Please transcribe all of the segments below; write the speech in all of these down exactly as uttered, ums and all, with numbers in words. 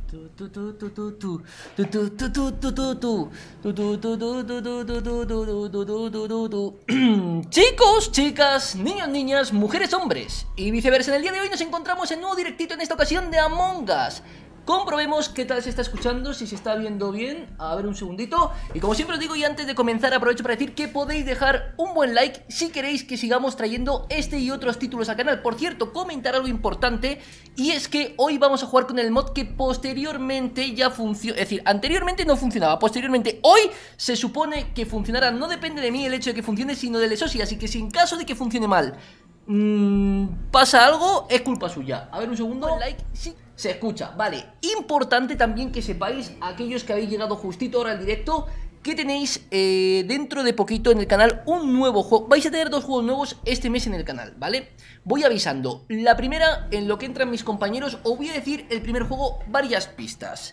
Chicos, chicas, niños, niñas, mujeres, hombres y viceversa. En el día de hoy nos encontramos en un nuevo directito, en esta ocasión de Among Us. Comprobemos qué tal se está escuchando, si se está viendo bien. A ver, un segundito. Y como siempre os digo, y antes de comenzar, aprovecho para decir que podéis dejar un buen like si queréis que sigamos trayendo este y otros títulos al canal. Por cierto, comentar algo importante, y es que hoy vamos a jugar con el mod que posteriormente ya funciona. Es decir, anteriormente no funcionaba, posteriormente hoy se supone que funcionará. No depende de mí el hecho de que funcione, sino del Esosi. Así que si en caso de que funcione mal mmm, pasa algo, es culpa suya. A ver, un segundo. Un like, sí. Se escucha, vale. Importante también que sepáis, aquellos que habéis llegado justito ahora al directo, que tenéis eh, dentro de poquito en el canal un nuevo juego. Vais a tener dos juegos nuevos este mes en el canal, ¿vale? Voy avisando. La primera, en lo que entran mis compañeros, os voy a decir el primer juego, varias pistas.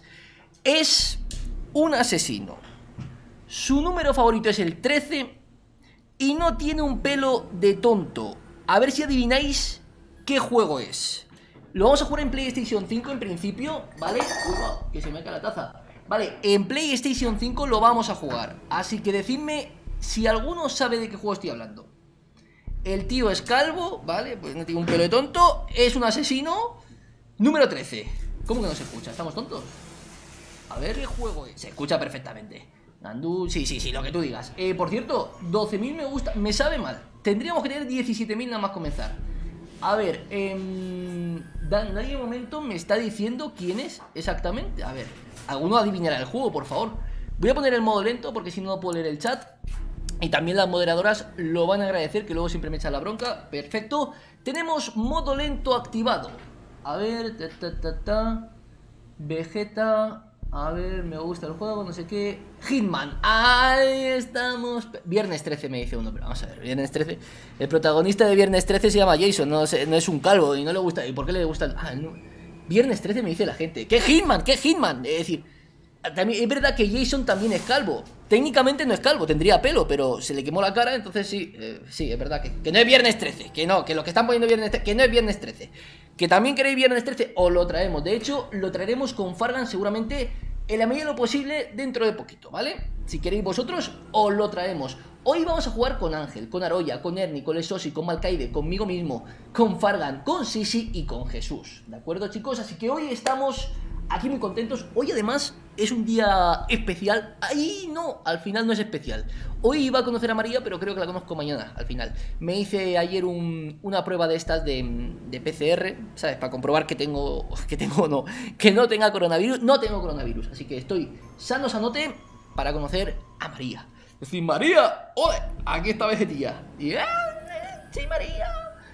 Es un asesino. Su número favorito es el trece y no tiene un pelo de tonto. A ver si adivináis qué juego es. Lo vamos a jugar en PlayStation cinco en principio, ¿vale? Uy, wow, que se me cae la taza. Vale, en PlayStation cinco lo vamos a jugar. Así que decidme si alguno sabe de qué juego estoy hablando. El tío es calvo, ¿vale? Pues no tiene un pelo de tonto. Es un asesino. Número trece. ¿Cómo que no se escucha? ¿Estamos tontos? A ver, ¿qué juego es? Se escucha perfectamente. Nandú, sí, sí, sí, lo que tú digas. eh, Por cierto, doce mil me gusta. Me sabe mal. Tendríamos que tener diecisiete mil nada más comenzar. A ver, eh, nadie de momento me está diciendo quién es exactamente. A ver, alguno adivinará el juego, por favor. Voy a poner el modo lento porque si no, no puedo leer el chat. Y también las moderadoras lo van a agradecer, que luego siempre me echan la bronca. Perfecto. Tenemos modo lento activado. A ver, ta, ta, ta, ta. Vegeta. A ver, me gusta el juego, no sé qué. Hitman, ahí estamos. Viernes trece me dice uno, pero vamos a ver, Viernes trece. El protagonista de Viernes trece se llama Jason, no, no es un calvo y no le gusta. ¿Y por qué le gusta el... ah, no. Viernes trece me dice la gente. ¿Qué Hitman? ¿Qué Hitman? Es decir, también, es verdad que Jason también es calvo. Técnicamente no es calvo, tendría pelo, pero se le quemó la cara, entonces sí, eh, sí, es verdad que, que no es Viernes trece. Que no, que lo que están poniendo Viernes trece, que no es Viernes trece. Que también queréis Viernes trece, os lo traemos. De hecho, lo traeremos con Fargan seguramente en la medida de lo posible dentro de poquito, ¿vale? Si queréis vosotros, os lo traemos. Hoy vamos a jugar con Ángel, con Aroya, con Ernie, con Esosi, con Malkaide, conmigo mismo, con Fargan, con Sisi y con Jesús. ¿De acuerdo, chicos? Así que hoy estamos aquí muy contentos. Hoy además es un día especial. Ahí no, al final no es especial. Hoy iba a conocer a María, pero creo que la conozco mañana, al final. Me hice ayer un, una prueba de estas de, de P C R, ¿sabes? Para comprobar que tengo, que tengo no, que no tenga coronavirus. No tengo coronavirus, así que estoy sano, sanote para conocer a María. Es decir, María, ¡ole! Aquí está Vegetilla. Y, ¡ah! ¡Sí, María!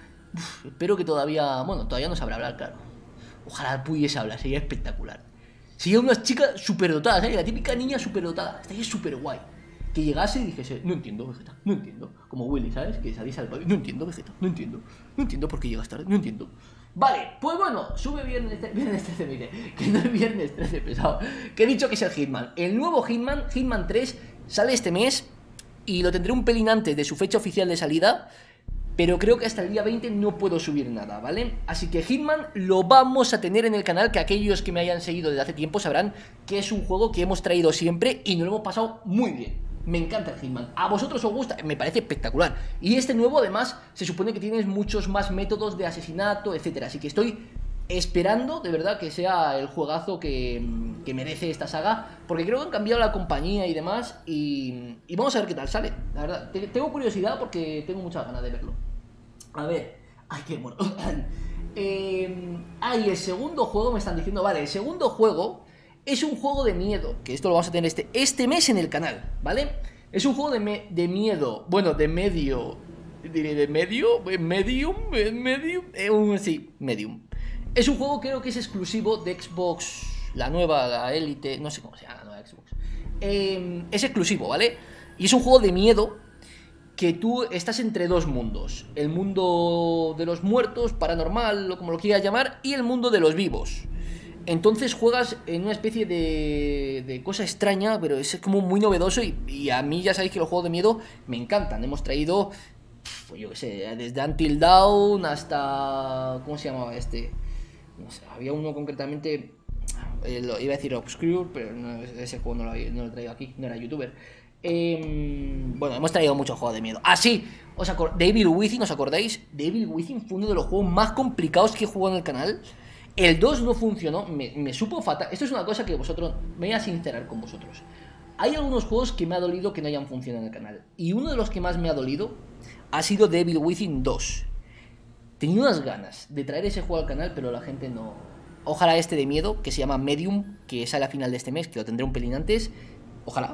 Uf, espero que todavía, bueno, todavía no sabrá hablar, claro. Ojalá pudiese hablar, sería espectacular. Sería una chica superdotada, ¿sabes? La típica niña superdotada. Estaría súper guay. Que llegase y dijese, no entiendo, Vegeta, no entiendo. Como Willy, ¿sabes? Que salís al pabellón, no entiendo, Vegeta, no entiendo. No entiendo por qué llegas tarde, no entiendo. Vale, pues bueno, sube viernes, viernes trece, mire, que no es viernes trece, pesado. Que he dicho que es el Hitman. El nuevo Hitman, Hitman tres, sale este mes y lo tendré un pelín antes de su fecha oficial de salida. Pero creo que hasta el día veinte no puedo subir nada, ¿vale? Así que Hitman lo vamos a tener en el canal, que aquellos que me hayan seguido desde hace tiempo sabrán que es un juego que hemos traído siempre y nos lo hemos pasado muy bien. Me encanta el Hitman. ¿A vosotros os gusta? Me parece espectacular. Y este nuevo, además, se supone que tienes muchos más métodos de asesinato, etcétera. Así que estoy esperando, de verdad, que sea el juegazo que, que merece esta saga, porque creo que han cambiado la compañía y demás, y, y vamos a ver qué tal sale. La verdad, tengo curiosidad porque tengo muchas ganas de verlo. A ver, ay, qué bueno. eh, ah, y el segundo juego me están diciendo, vale, el segundo juego es un juego de miedo, que esto lo vamos a tener este, este mes en el canal, ¿vale? Es un juego de, me, de miedo, bueno, de medio, diré de medio, medium, medium, eh, un, sí, medium. Es un juego, creo que es exclusivo de Xbox, la nueva, la Elite, no sé cómo se llama la nueva Xbox. Eh, es exclusivo, ¿vale? Y es un juego de miedo que tú estás entre dos mundos. El mundo de los muertos, paranormal, o como lo quieras llamar, y el mundo de los vivos. Entonces juegas en una especie de, de cosa extraña, pero es como muy novedoso y, y a mí ya sabéis que los juegos de miedo me encantan. Hemos traído, pues yo qué sé, desde Until Dawn hasta... ¿cómo se llamaba este? No sé, había uno concretamente... eh, lo, iba a decir Obscure, pero no, ese juego no lo, no lo he traído aquí, no era youtuber. Eh, bueno, hemos traído muchos juegos de miedo. Ah, sí, os acor Devil Within, ¿os acordáis? Devil Within fue uno de los juegos más complicados que he jugado en el canal. El dos no funcionó, me, me supo fatal. Esto es una cosa que vosotros, me voy a sincerar con vosotros. Hay algunos juegos que me ha dolido que no hayan funcionado en el canal. Y uno de los que más me ha dolido ha sido Devil Within dos. Tenía unas ganas de traer ese juego al canal, pero la gente no... Ojalá este de miedo, que se llama Medium, que sale a final de este mes, que lo tendré un pelín antes. Ojalá.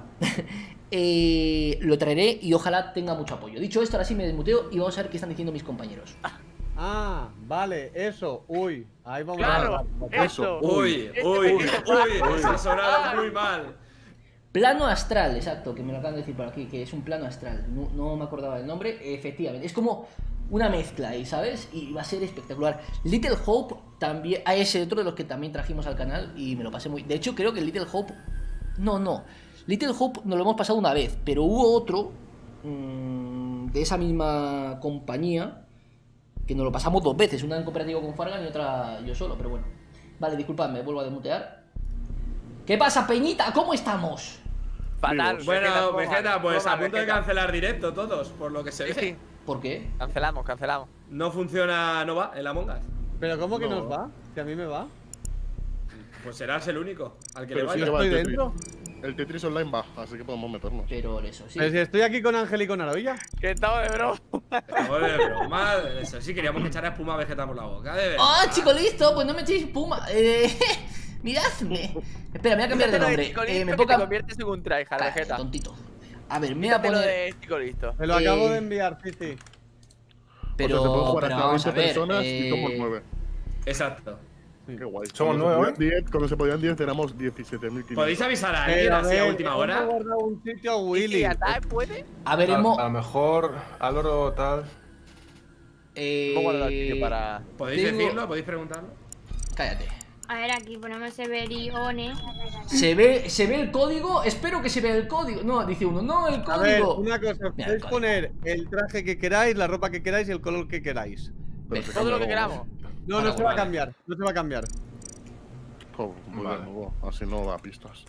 eh, lo traeré y ojalá tenga mucho apoyo. Dicho esto, ahora sí me desmuteo y vamos a ver qué están diciendo mis compañeros. Ah, vale, eso, uy, ahí vamos Claro, a eso. Uy, uy, uy, eso ha sonado muy mal. Plano astral, exacto, que me lo acaban de decir por aquí, que es un plano astral. No, no me acordaba del nombre, efectivamente. Es como una mezcla ahí, ¿sabes? Y va a ser espectacular. Little Hope también, ah, ese otro de los que también trajimos al canal y me lo pasé muy... De hecho, creo que Little Hope... No, no. Little Hope nos lo hemos pasado una vez, pero hubo otro mmm, de esa misma compañía que nos lo pasamos dos veces, una en cooperativo con Fargan y otra yo solo, pero bueno. Vale, disculpadme, vuelvo a desmutear. ¿Qué pasa, Peñita? ¿Cómo estamos? Fatal. Bueno, Vegeta, Vegeta, pues toma, a punto de Vegeta. cancelar directo todos, por lo que se Sí, ve. sí. ¿Por qué? Cancelamos, cancelamos. No funciona, no va, el Among Us. Pero ¿cómo que No. nos va? Que a mí me va. Pues serás el único al que Pero le sí vaya. que va ¿Estoy el Tetris. dentro? El Tetris Online va, así que podemos meternos. Pero eso, sí. Pero si estoy aquí con Ángel y con Aroya. Que estamos de broma. Joder, broma, eso sí, queríamos que echara espuma a Vegeta por la boca, de verdad. ¡Ah, chico, listo! Pues no me echéis espuma. Eh, miradme. Espera, me voy a cambiar de nombre. Eh, me Te pongo... conviertes en un tryhard, Cállate, Vegeta. tontito. A ver, me voy a Te lo poner... de chico listo. Me lo Eh, acabo de enviar, sí, sí. Pero, O sea, se puede jugar pero hasta vamos a veinte ver. personas eh, y somos nueve. Exacto. Qué guay. Somos Cuando nueve, se podían diez, Cuando se podían diez éramos diecisiete mil quinientos. ¿Podéis avisar a alguien Pero a así ver, a última hemos hora? guardado un sitio a ¿Y Willy. Atai puede? A ver, A, hemos... a lo mejor Aloro tal. Eh... ¿Cómo guardar el sitio para...? ¿Podéis tengo- decirlo? ¿Podéis preguntarlo? Cállate. A ver, aquí ponemos Severione. ¿Se ve, ¿Se ve el código? Espero que se vea el código. No, dice uno, no, el A ver, código. una cosa, Mira, podéis el poner el traje que queráis, la ropa que queráis y el color que queráis. Pero se Todo lo que cambia luego, queramos. No, Vale, no se va a vale. cambiar, no se va a cambiar. Oh, muy Vale. bien, luego, así no da pistas.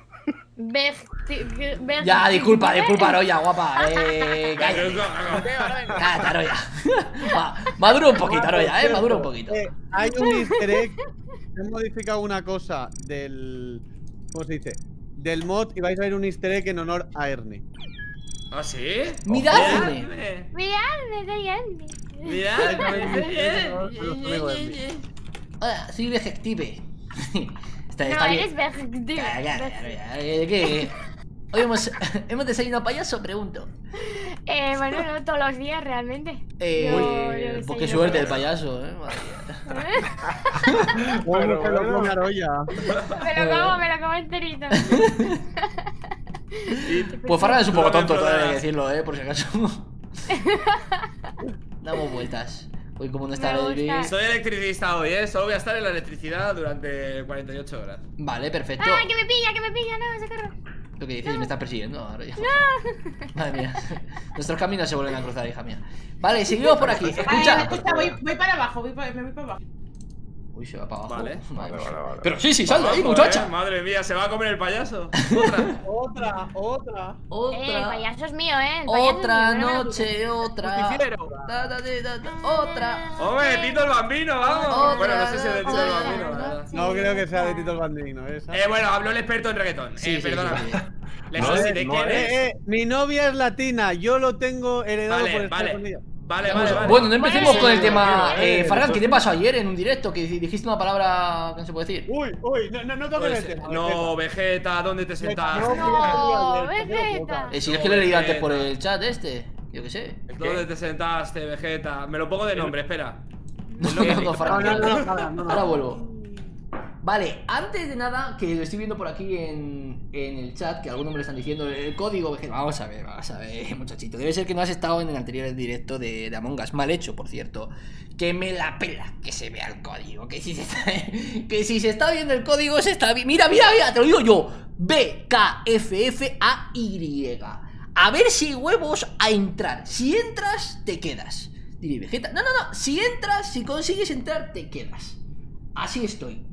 Ya, disculpa, disculpa, Aroya, guapa. Eh, cállate. Venga, ahora venga. Cállate, Aroya. Va, madura un poquito, Aroya, eh, madura un poquito. Eh, hay un easter egg. He modificado una cosa del. ¿Cómo se dice? Del mod y vais a ver un easter egg en honor a Ernie. ¿Ah, sí? Miradme. Miradme. Miradme, soy Andy. Miradme. Hola, soy Vegective. Está, está No, bien. eres vegetivo. Cállate, Aroya, eh, ¿qué? Hoy hemos, hemos desayunado payaso, pregunto. Eh, bueno, no todos los días realmente. Eh, Yo- uy, yo pues qué desayuno suerte el payaso. payaso, eh. madre mía. Bueno, se lo bueno. come Aroya. Me lo como, me lo como enterito. Pues Fargan es un poco No me tonto, todo hay que jodas. decirlo, eh, por si acaso. Damos vueltas. Hoy como no está Me Baby. gusta. Soy electricista hoy, ¿eh? Solo voy a estar en la electricidad durante cuarenta y ocho horas. Vale, perfecto. ¡Ah, que me pilla, que me pilla! No, socorro. ¿Lo que dices? Me estás persiguiendo ahora ya. Madre mía. Nuestros caminos se vuelven a cruzar, hija mía. Vale, seguimos por aquí. Vale, Escucha. escucha, voy, voy para abajo, voy para, me voy para abajo. Uy, se va para abajo. Vale. Madre Vale, mía. vale, vale. Pero sí, sí, sal de ahí, Ojo, muchacha. eh, Madre mía, se va a comer el payaso. Otra. Otra, otra. Eh, el Otra. payaso es mío, eh. El payaso es Otra mío, no me lo noche, otra. Justiciero. Da, da, da, da, da, Otra. Hombre, Tito el Bambino, vamos. Otra, Bueno, no sé si es de Tito el otra, Bambino, la otra. verdad. No creo que sea de Tito el Bandino, esa. Eh, bueno, habló el experto en reggaetón. Sí, eh, sí, perdóname. sí, sí. Le No, solicité no, quién Eh, es. eh, mi novia es latina, yo lo tengo heredado Vale, por estar vale. con ella. Vale, vale, vale. Bueno, no empecemos con el Bueno, tema. eh, Eh, Fargan, ¿qué te entonces- pasó ayer en un directo? Que dijiste una palabra que no se puede decir. Uy, uy, no, no, no toques Pues, el tema. no, Vegeta, ¿dónde te sentaste? No, No, no, Vegeta. Eh, si es que lo he leído antes por el chat este. Yo qué sé. ¿Dónde te sentaste, Vegeta? Me lo pongo de nombre, espera. No, no, no, Fargan. No, no, no, no, no, no. Ahora vuelvo. Vale, antes de nada, que lo estoy viendo por aquí en, en el chat, que algunos me lo están diciendo, el código Vegeta. Vamos a ver, vamos a ver, muchachito. Debe ser que no has estado en el anterior directo de, de Among Us. Mal hecho, por cierto. Que me la pela que se vea el código. Que si se está, que si se está viendo el código, se está viendo. Mira, mira, mira, te lo digo yo. B K F F A Y. A ver si hay huevos a entrar. Si entras, te quedas. Diré, Vegeta. No, no, no. Si entras, si consigues entrar, te quedas. Así estoy.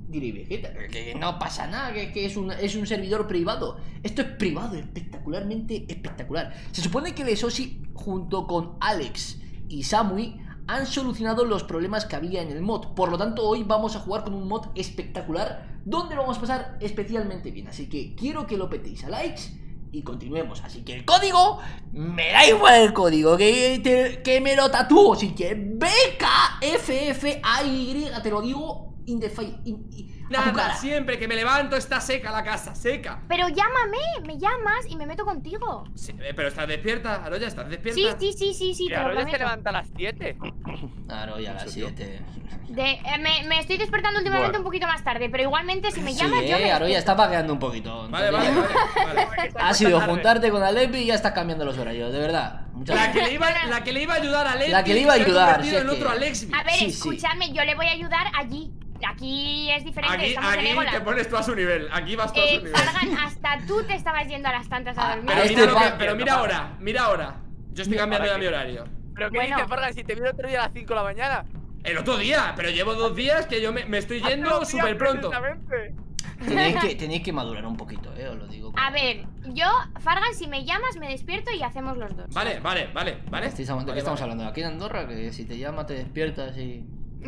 Diré, Vegeta, que, que no pasa nada, que, que es, un, es un servidor privado. Esto es privado, espectacularmente espectacular. Se supone que Lesosi, junto con Alex y Samui, han solucionado los problemas que había en el mod. Por lo tanto, hoy vamos a jugar con un mod espectacular, donde lo vamos a pasar especialmente bien. Así que quiero que lo petéis a likes y continuemos. Así que el código, me da igual el código, que, te, que me lo tatúo. Así que B K F F A Y, te lo digo, in the face, in, in, a tu Nada, cara. siempre que me levanto está seca la casa, seca. Pero llámame, me llamas y me meto contigo. Sí, eh, pero estás despierta, Aroya, estás despierta. Sí, sí, sí, sí, sí, Y te lo ahora ya se prometo. levanta a las siete. Claro, ya a las siete. De, eh, me, me estoy despertando últimamente Bueno. un poquito más tarde, pero igualmente si me Sí, llamas yo me eh, Aroya despierto. está vagueando un poquito. Vale, vale, entonces- vale, vale. Ha sido juntarte con Alepi y ya estás cambiando los horarios, de verdad. Muchas La gracias. que le iba, la que le iba a ayudar a Lepi La que le iba a se ha ayudar, convertido si en es otro que- Alexby. A ver, Sí, sí. escuchadme, yo le voy a ayudar allí. Aquí es diferente, Aquí, estamos en aquí Legoland. te pones tú a su nivel. Aquí vas tú a su Eh, nivel. Fargan, hasta tú te estabas yendo a las tantas a Ah, dormir. Pero, a mira, este lo que- pa- pero mira ahora, mira ahora. Yo estoy cambiando ya mi horario. Pero ¿qué Bueno. dices, Fargan? Si te vi el otro día a las cinco de la mañana. El otro día, pero llevo dos días que yo me, me estoy Hace yendo dos días, súper pronto. precisamente. Tenéis que, tenéis que madurar un poquito, eh, os lo digo. A ver, yo, Fargan, si me llamas, me despierto y hacemos los dos. Vale, vale, vale, vale. ¿De qué estamos Vale, vale. hablando? Aquí en Andorra, que si te llama te despiertas y...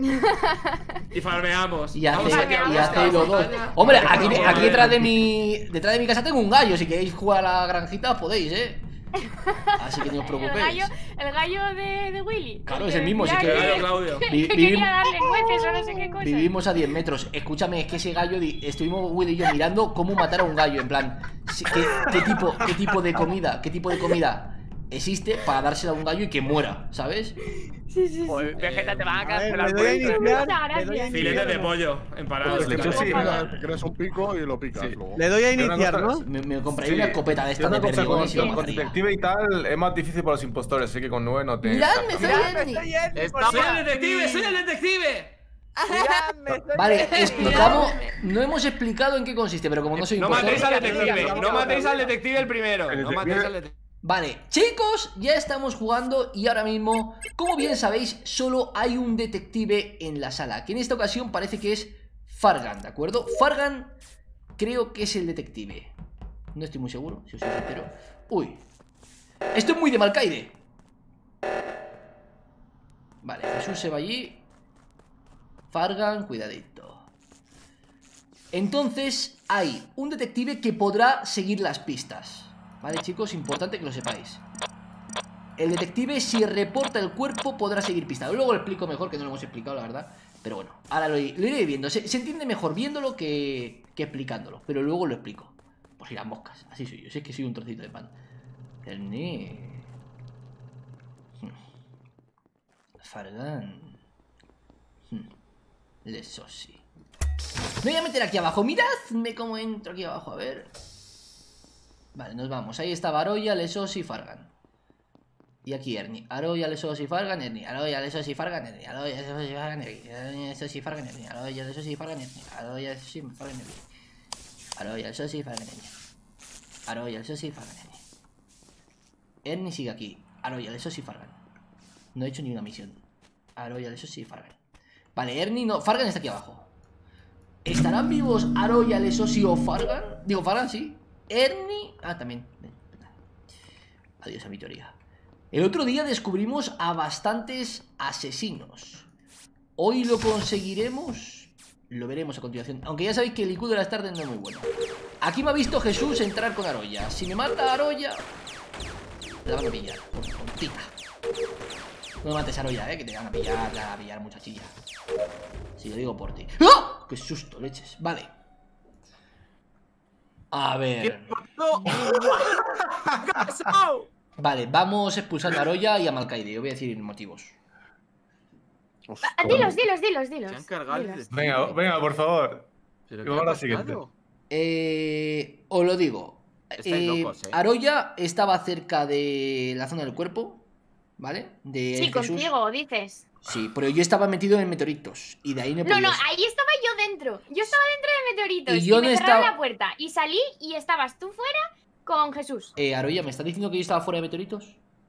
Y farmeamos. Y, Vamos hace, aquí a y buscar hacéis los dos. pantalla. Hombre, aquí, Vamos, aquí eh. detrás de mi detrás de mi casa tengo un gallo. Si queréis jugar a la granjita, podéis, eh. Así que no os El preocupéis. gallo, el gallo de, de Willy. Claro, El es el que mismo, si decía que- Claro, Claudio. que, Vi- que vivim- quería darle nueces o no sé qué cosa. Vivimos a diez metros. Escúchame, es que ese gallo, di- estuvimos Will y yo mirando cómo matar a un gallo. En plan, si- ¿qué, qué tipo, ¿qué tipo de comida? ¿Qué tipo de comida existe para dársela a un gallo y que muera? ¿Sabes? Sí, sí, sí. Joder, Vegeta, te van a A ver, cancelar le por doy a eso. iniciar. Muchas Le doy a gracias. iniciar. Filetes de pollo empanados. Pues le claro. echo sí. Te creas un pico y lo picas Sí. luego. Le doy a Pero una iniciar, cosa- ¿no? Me, me compraría Sí. una escopeta de Yo esta te de aconsejo, perdigones y lo con, con mataría. detective y tal es más difícil para los impostores, así que con nueve no te. Miradme, soy Miradme, Ernie. soy Ernie, por ¡Soy favor. el detective! ¡Soy el detective! Miradme, soy Vale, Ernie. explicamos. No hemos explicado en qué consiste, pero como no soy No impostor- matéis al detective, Mira, no mira, matéis mira. al detective el primero. El No detective- matéis al detective. Vale, chicos, ya estamos jugando y ahora mismo, como bien sabéis, solo hay un detective en la sala, que en esta ocasión parece que es Fargan, ¿de acuerdo? Fargan creo que es el detective. No estoy muy seguro, si os soy sincero. Uy, esto es muy de Malcaide. Vale, Jesús se va allí. Fargan, cuidadito. Entonces hay un detective que podrá seguir las pistas. Vale, chicos, importante que lo sepáis. El detective, si reporta el cuerpo, podrá seguir pistas. Luego lo explico mejor, que no lo hemos explicado, la verdad. Pero bueno, ahora lo, lo iré viendo. Se, se entiende mejor viéndolo que, que explicándolo. Pero luego lo explico. Pues ir a moscas. Así soy yo. Si es que soy un trocito de pan. Ernie. Hmm. Fargan. Hmm. Lesosi. Me voy a meter aquí abajo. Miradme cómo entro aquí abajo. A ver. Vale, nos vamos. Ahí está Aroya, Lesosi y Fargan. Y aquí Ernie. Aroya, Lesosi, Fargan, Ernie. Aroya, Lesosi, Fargan, Ernie. Aroya, Lesosi, Fargan, Ernie. Aroya, Lesosi, Fargan, Ernie. Aroya, Lesosi, Fargan, Ernie. Aroya, Lesosi, Fargan, Ernie. Aroya, Lesosi, Fargan, Ernie. Aroya, Lesosi, Fargan, Ernie. Ernie sigue aquí. Aroya, Lesosi, Fargan. No he hecho ni una misión. Aroya, Lesosi, Fargan. Vale, Ernie no. Fargan está aquí abajo. ¿Estarán vivos Aroya, Lesosi o Fargan? Digo, Fargan sí. Ernie... Ah, también. Adiós a mi teoría. El otro día descubrimos a bastantes asesinos. ¿Hoy lo conseguiremos? Lo veremos a continuación. Aunque ya sabéis que el I Q de las tardes no es muy bueno. Aquí me ha visto Jesús entrar con Aroya. Si me mata Aroya, la van a pillar. Por tontita. No me mates a Aroya, eh, que te van a pillar, te van a pillar, muchachilla. Si lo digo por ti. ¡Ah! ¡Qué susto, leches! Vale. A ver. Vale, vamos expulsando a Aroya y a Malcaide. Yo voy a decir motivos. Hostia. Ah, dilos, dilos, dilos, dilos. Se han cargado el dilos. detective. Venga, venga, por favor. ¿Pero Y qué vamos ha a la pasado? siguiente. Eh, os lo digo. Estáis Eh, locos, eh. Aroya estaba cerca de la zona del cuerpo, ¿vale? De Sí, Jesús. contigo, dices. Sí, pero yo estaba metido en meteoritos y de ahí no No, podía. no, ahí estaba yo dentro. Yo estaba dentro de meteoritos. Y Y, yo me no cerraron estaba- la puerta. Y salí y estabas tú fuera con Jesús. Eh, Aroya, ¿me estás diciendo que yo estaba fuera de meteoritos?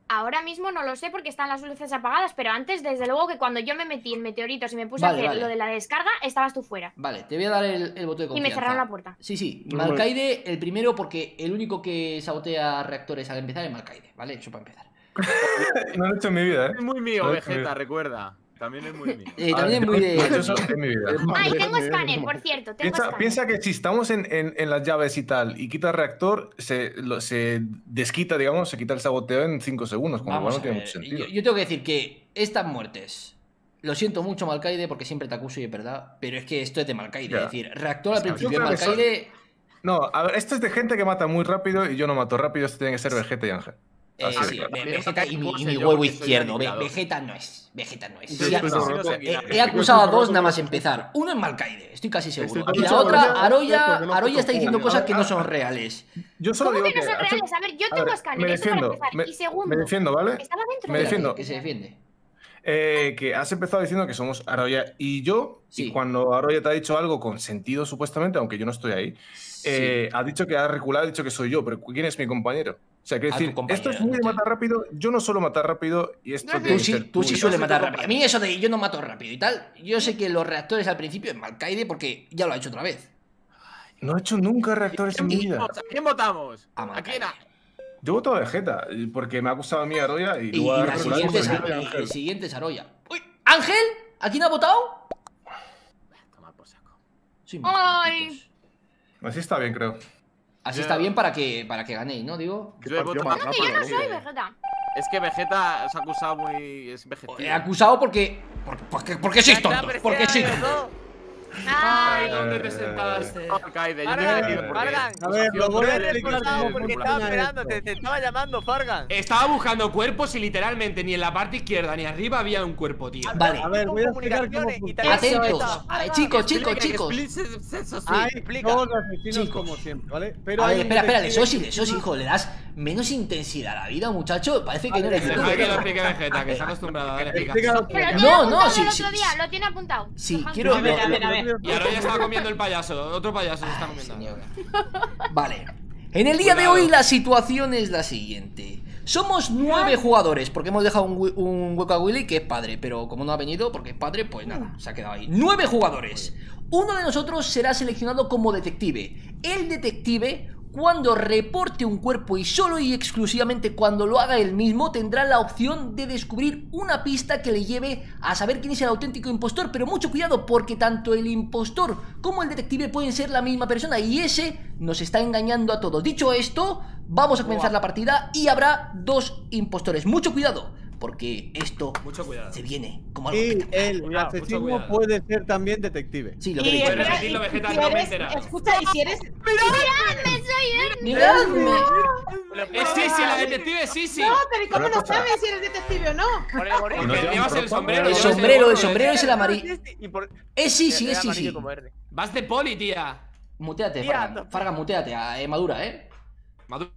Ahora mismo no lo sé porque están las luces apagadas, pero antes, desde luego, que cuando yo me metí en meteoritos y me puse Vale, a hacer vale. lo de la descarga, estabas tú fuera. Vale, te voy a dar el, el voto de Y confianza. me cerraron la puerta. Sí, sí, Muy Malkaide el primero porque el único que sabotea reactores al empezar es Malkaide, ¿vale? Eso para empezar. No lo he hecho en mi vida, ¿eh? Es muy mío, No, Vegeta, eh. recuerda. También es muy mío. Eh, también es muy No he hecho de... eso en mi vida. Ah, y tengo escáner, por cierto. Tengo Piensa, escáner. piensa que si estamos en, en, en las llaves y tal y quita el reactor, se, lo- se desquita, digamos, se quita el saboteo en cinco segundos, con lo Vamos cual no a tiene ver, mucho sentido. yo, yo tengo que decir que estas muertes... Lo siento mucho, Malkaide, porque siempre te acuso y es verdad, pero es que esto es de Malkaide. Ya. Es decir, reactor al Es que principio yo de creo que son- Malkaide... No, a ver, esto es de gente que mata muy rápido y yo no mato rápido, esto tiene que ser Vegeta y Ángel. Eh, Así sí, de claro. Ve- También Vegeta y mi, tampoco y sé mi yo, huevo porque soy izquierdo. Ve- aniquilador. Vegeta no es. Vegeta no es. Sí, Ya- sí, no, sí, no sí, sé, he, mira, he acusado a dos nada más empezar. Uno es Malkaide, estoy casi seguro. Estoy Y la totalmente otra, de acuerdo, Aroya, porque no Aroya está puto diciendo juego. cosas que no son reales. Yo solo ¿Cómo digo que no son hace- reales? A ver, yo a tengo ver, escáner, me eso para defiendo, empezar. me- Y segundo, me defiendo, ¿vale? estaba dentro Me de defiendo. Que se defiende. Eh, que has empezado diciendo que somos Aroya y yo, Sí. y cuando Aroya te ha dicho algo con sentido, supuestamente, aunque yo no estoy ahí, eh, ha dicho que ha reculado, ha dicho que soy yo, pero ¿quién es mi compañero? O sea, quiero Ah, tu decir, compañero, esto es muy de ok. matar rápido, yo no suelo matar rápido y esto No, tiene Tú que sí, ser tú sí y- sueles soy matar tu rápido. A mí eso de yo no mato rápido y tal, yo sé que los reactores al principio es Malkaide porque ya lo ha hecho otra vez. No he hecho nunca reactores en mi vida. ¿A quién votamos? A ¿A Malkaide. quién? A- Yo voto a Vegeta, porque me ha gustado a mí Aroya y Y, luego y ha la reculado siguiente es, con a- Vegeta y y Ángel. el siguiente es Aroya. ¡Uy! ¿Ángel? ¿A quién ha votado? Toma por saco. Sí, Ay. malditos. Así está bien, creo. Así Ya. está bien para que, para que ganéis, ¿no? Digo. Yo he partido votado- más No, que yo no rápido, soy ¿eh? Vegeta. Es que Vegeta se ha acusado muy. Es He vegetariano. acusado porque. por- porque, porque sois Ya está, tontos. pero Porque es que sois era tontos. eso. Ay, ¿Dónde te Eh, sentaste? Malkaide, yo A te he ver, metido porque- A Pues ver, lo voy a Yo he explicar reportado cómo porque funciona estaba esperando, esto. te, te estaba llamando, Fargan. Estaba buscando cuerpos y literalmente ni en la parte izquierda ni arriba había un cuerpo, tío. Vale. A ver, voy a explicar cómo Comunicaciones y funciona. tal. Atentos. Eso, Ay, chicos, chicos, Explica, chicos. explica, eso sí, Hay explica. dos asesinos Chicos. como siempre, ¿vale? Pero A ver, hay espera, espera, detectives Sosi, que Sosi, no- hijo, le das menos intensidad a la vida, muchacho. Parece que no eres Deja que lo youtuber. explique Vegeta, que se ha acostumbrado a dar Explícalo explicaciones. pero lo tú. tiene No, apuntado no, sí, el sí, otro día, sí. lo tiene apuntado. Sí, Ajá. quiero. A ver, a ver, a ver. Y ahora ya estaba comiendo el payaso. Otro payaso se está comiendo. Señora. Vale. En el día de Cuidado. hoy la situación es la siguiente. Somos nueve jugadores, porque hemos dejado un, hue- un hueco a Willy, que es padre, pero como no ha venido porque es padre, pues nada, se ha quedado ahí. Nueve jugadores. Uno de nosotros será seleccionado como detective. El detective, cuando reporte un cuerpo y solo y exclusivamente cuando lo haga él mismo, tendrá la opción de descubrir una pista que le lleve a saber quién es el auténtico impostor. Pero mucho cuidado, porque tanto el impostor como el detective pueden ser la misma persona y ese nos está engañando a todos. Dicho esto, vamos a comenzar la partida y habrá dos impostores. Mucho cuidado, porque esto Mucho cuidado. se viene como algo Y espectacular. el Cuidado, mucho asesino cuidado. puede ser también detective. Sí, lo Y, que Puedes espera, repetirlo, y- y Vegeta, si no me he eres- enterado. Escucha, y si eres. ¡Miradme! Es Sisi, la detective es Sisi. No, pero ¿y cómo Una no cosa. sabes si eres detective o no? Por el gorrito. No Porque llevan llevas el ropa. sombrero. El llevas el sombrero, el gorro, sombrero ¿eh? es el amarillo. Y por- Es sí, sí, era es sí, amarillo sí. como verde. Vas de poli, tía. Muteate, Tía, Fargan. to- Fargan, muteate. a- eh, madura, ¿eh? Madu-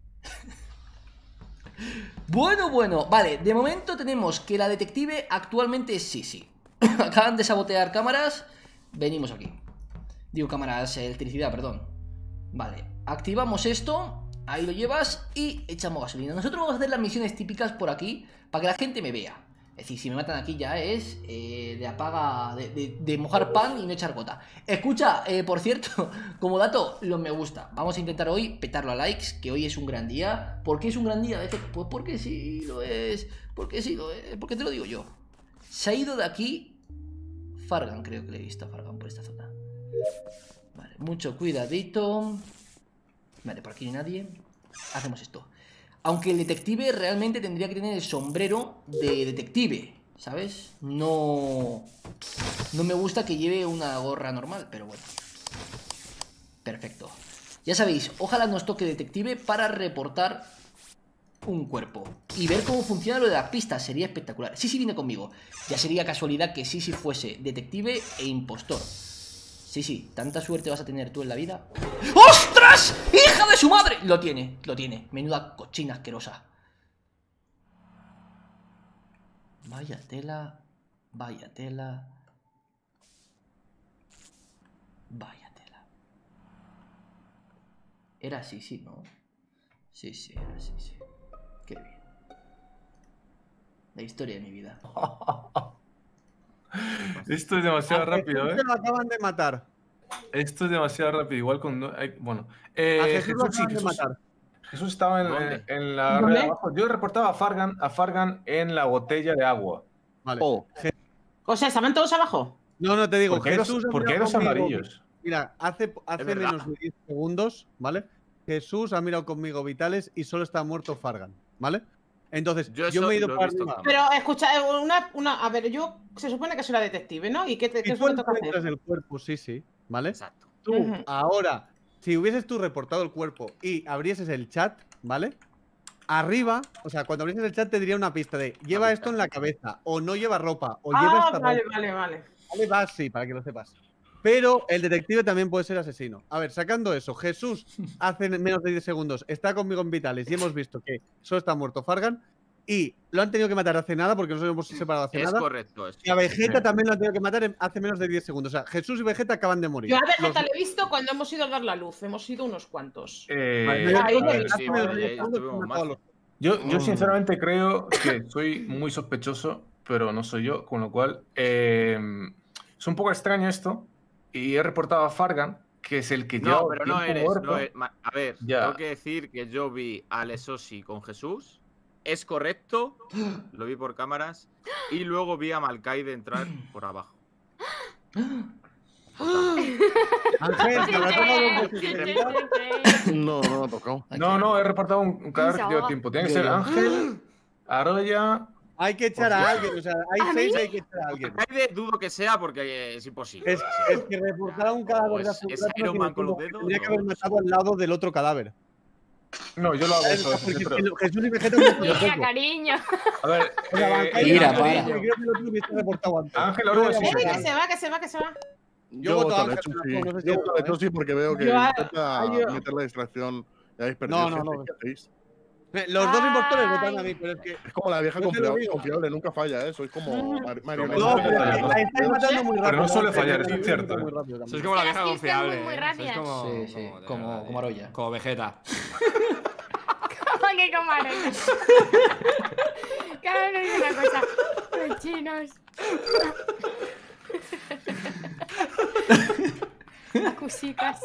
Bueno, bueno. Vale, de momento tenemos que la detective actualmente es Sisi. Acaban de sabotear cámaras. Venimos aquí. Digo cámaras, eh, electricidad, perdón. Vale, activamos esto. Ahí lo llevas y echamos gasolina. Nosotros vamos a hacer las misiones típicas por aquí para que la gente me vea. Es decir, si me matan aquí ya es eh, de apaga, de, de- de mojar pan y no echar gota. Escucha, eh, por cierto, como dato, los me gusta. Vamos a intentar hoy petarlo a likes, que hoy es un gran día. ¿Por qué es un gran día? Pues porque sí lo es, porque sí lo es, porque te lo digo yo. Se ha ido de aquí Fargan, creo que le he visto a Fargan por esta zona. Vale, mucho cuidadito. Vale, por aquí no hay nadie. Hacemos esto. Aunque el detective realmente tendría que tener el sombrero de detective, ¿sabes? No... No me gusta que lleve una gorra normal, pero bueno. Perfecto. Ya sabéis, ojalá nos toque detective para reportar un cuerpo. Y ver cómo funciona lo de las pistas, sería espectacular. Sí, sí, viene conmigo. Ya sería casualidad que sí, sí fuese detective e impostor. Sí, sí, tanta suerte vas a tener tú en la vida. ¡Ostras! ¡Hija de su madre! Lo tiene, lo tiene. Menuda cochina asquerosa. Vaya tela. Vaya tela. Vaya tela. Era así, sí, ¿no? Sí, sí, era así, sí. Qué bien. La historia de mi vida. Esto es demasiado A rápido, Jesús ¿eh? se lo acaban de matar. Esto es demasiado rápido. Igual con. no- hay- Bueno. A Eh, Jesús lo Jesús, sí, acaban de Jesús, matar. Jesús estaba en, ¿Dónde? en- en la ¿Dónde? red de abajo. Yo reportaba a Fargan, a Fargan en la botella de agua. Vale. Oh, O sea, ¿estaban todos abajo? No, no te digo, ¿Por qué hay dos, Jesús. ha por qué hay mirado dos conmigo- amarillos? Mira, hace, hace verdad. menos de diez segundos, ¿vale? Jesús ha mirado conmigo vitales y solo está muerto Fargan, ¿vale? Entonces, Yo yo, eso me he ido lo he para visto arriba. también. Pero escucha, eh, una, una. A ver, yo. Se supone que soy la detective, ¿no? ¿Y qué, te, Si qué es tú lo que toca encuentras hacer? el cuerpo, sí, sí, ¿vale? Exacto. Tú, Ujú. ahora, si hubieses tú reportado el cuerpo y abrieses el chat, ¿vale? Arriba, o sea, cuando abrieses el chat te diría una pista de lleva Una esto pista. en la cabeza, o no lleva ropa, o lleva Ah, esta vale, ropa. vale, vale. Vale, va así, para que lo sepas. Pero el detective también puede ser asesino. A ver, sacando eso, Jesús hace menos de diez segundos está conmigo en vitales y hemos visto que solo está muerto Fargan y lo han tenido que matar hace nada porque nos hemos separado hace Es nada. correcto. Es Y a Vegeta Sí. también lo han tenido que matar en- hace menos de diez segundos. O sea, Jesús y Vegeta acaban de morir. Yo a Vegeta Los- le he visto cuando hemos ido a dar la luz. Hemos ido unos cuantos. Eh, Vale, Ahí a lo he ver, visto. hace Sí, menos vale, de diez ahí segundos estuvimos han matado a más. los- Yo, yo sinceramente creo que soy muy sospechoso, pero no soy yo, con lo cual eh, es un poco extraño esto. Y he reportado a Fargan, que es el que lleva No, pero no tiempo eres. muerto. No eres- ma- A ver, Ya. tengo que decir que yo vi a Lesosi con Jesús. Es correcto. Lo vi por cámaras. Y luego vi a Malkaide entrar por abajo. Ángel, te habrá tocado dos veces, ¿verdad? no, no me ha tocado. No, no, he reportado un, un cadáver que Se lleva ahoga. tiempo. Tiene que Yo, ser yo. Ángel, Aroya. Hay que echar a alguien, o sea, hay ¿A seis mí? y hay que echar a alguien. Malkaide dudo que sea porque es imposible. Es, es que reportar a un cadáver de es- hace un es rato no Iron tiene Man con los tiempo, dedos, tendría que ¿no? haber matado al lado del otro cadáver. No, yo lo hago eso. Porque siempre. es que Jesús y Vegeta no Mira, tienen cariño. A ver, O sea, eh, Bancayo, Mira, Ángel, para. yo creo que lo tú hubiese reportado antes. Ángel, Yo ahora voy a sí. ¡Eh, votar. que se va, que se va, que se va! Yo Yo voto voto a al Ángel, hecho pero sí. no sé si Yo es voto al verdad, hecho ¿eh? sí porque veo que Yo a- intenta ay, yo- meter la distracción. Ya habéis perdido. No, es no, que no. ¿qué hacéis? Eh, Los dos impostores votan a Ay. mí, pero es que. Es como la vieja Yo te lo confiable, digo. confiable, nunca falla, ¿eh? Sois como Mar- marioneta. No, pero no, es que no. la estáis matando muy rápido. no suele Ángel, fallar, estáis es cierto, matando ¿eh? muy rápido también. Sois como la Las vieja pistas muy, confiable. muy ¿eh? rápidas. Sois como, Sí, sí, de como- verdad, como Aroya. Como Vegeta. ¿Cómo que comaron? Cada uno dice una cosa. Los chinos. Acusicas.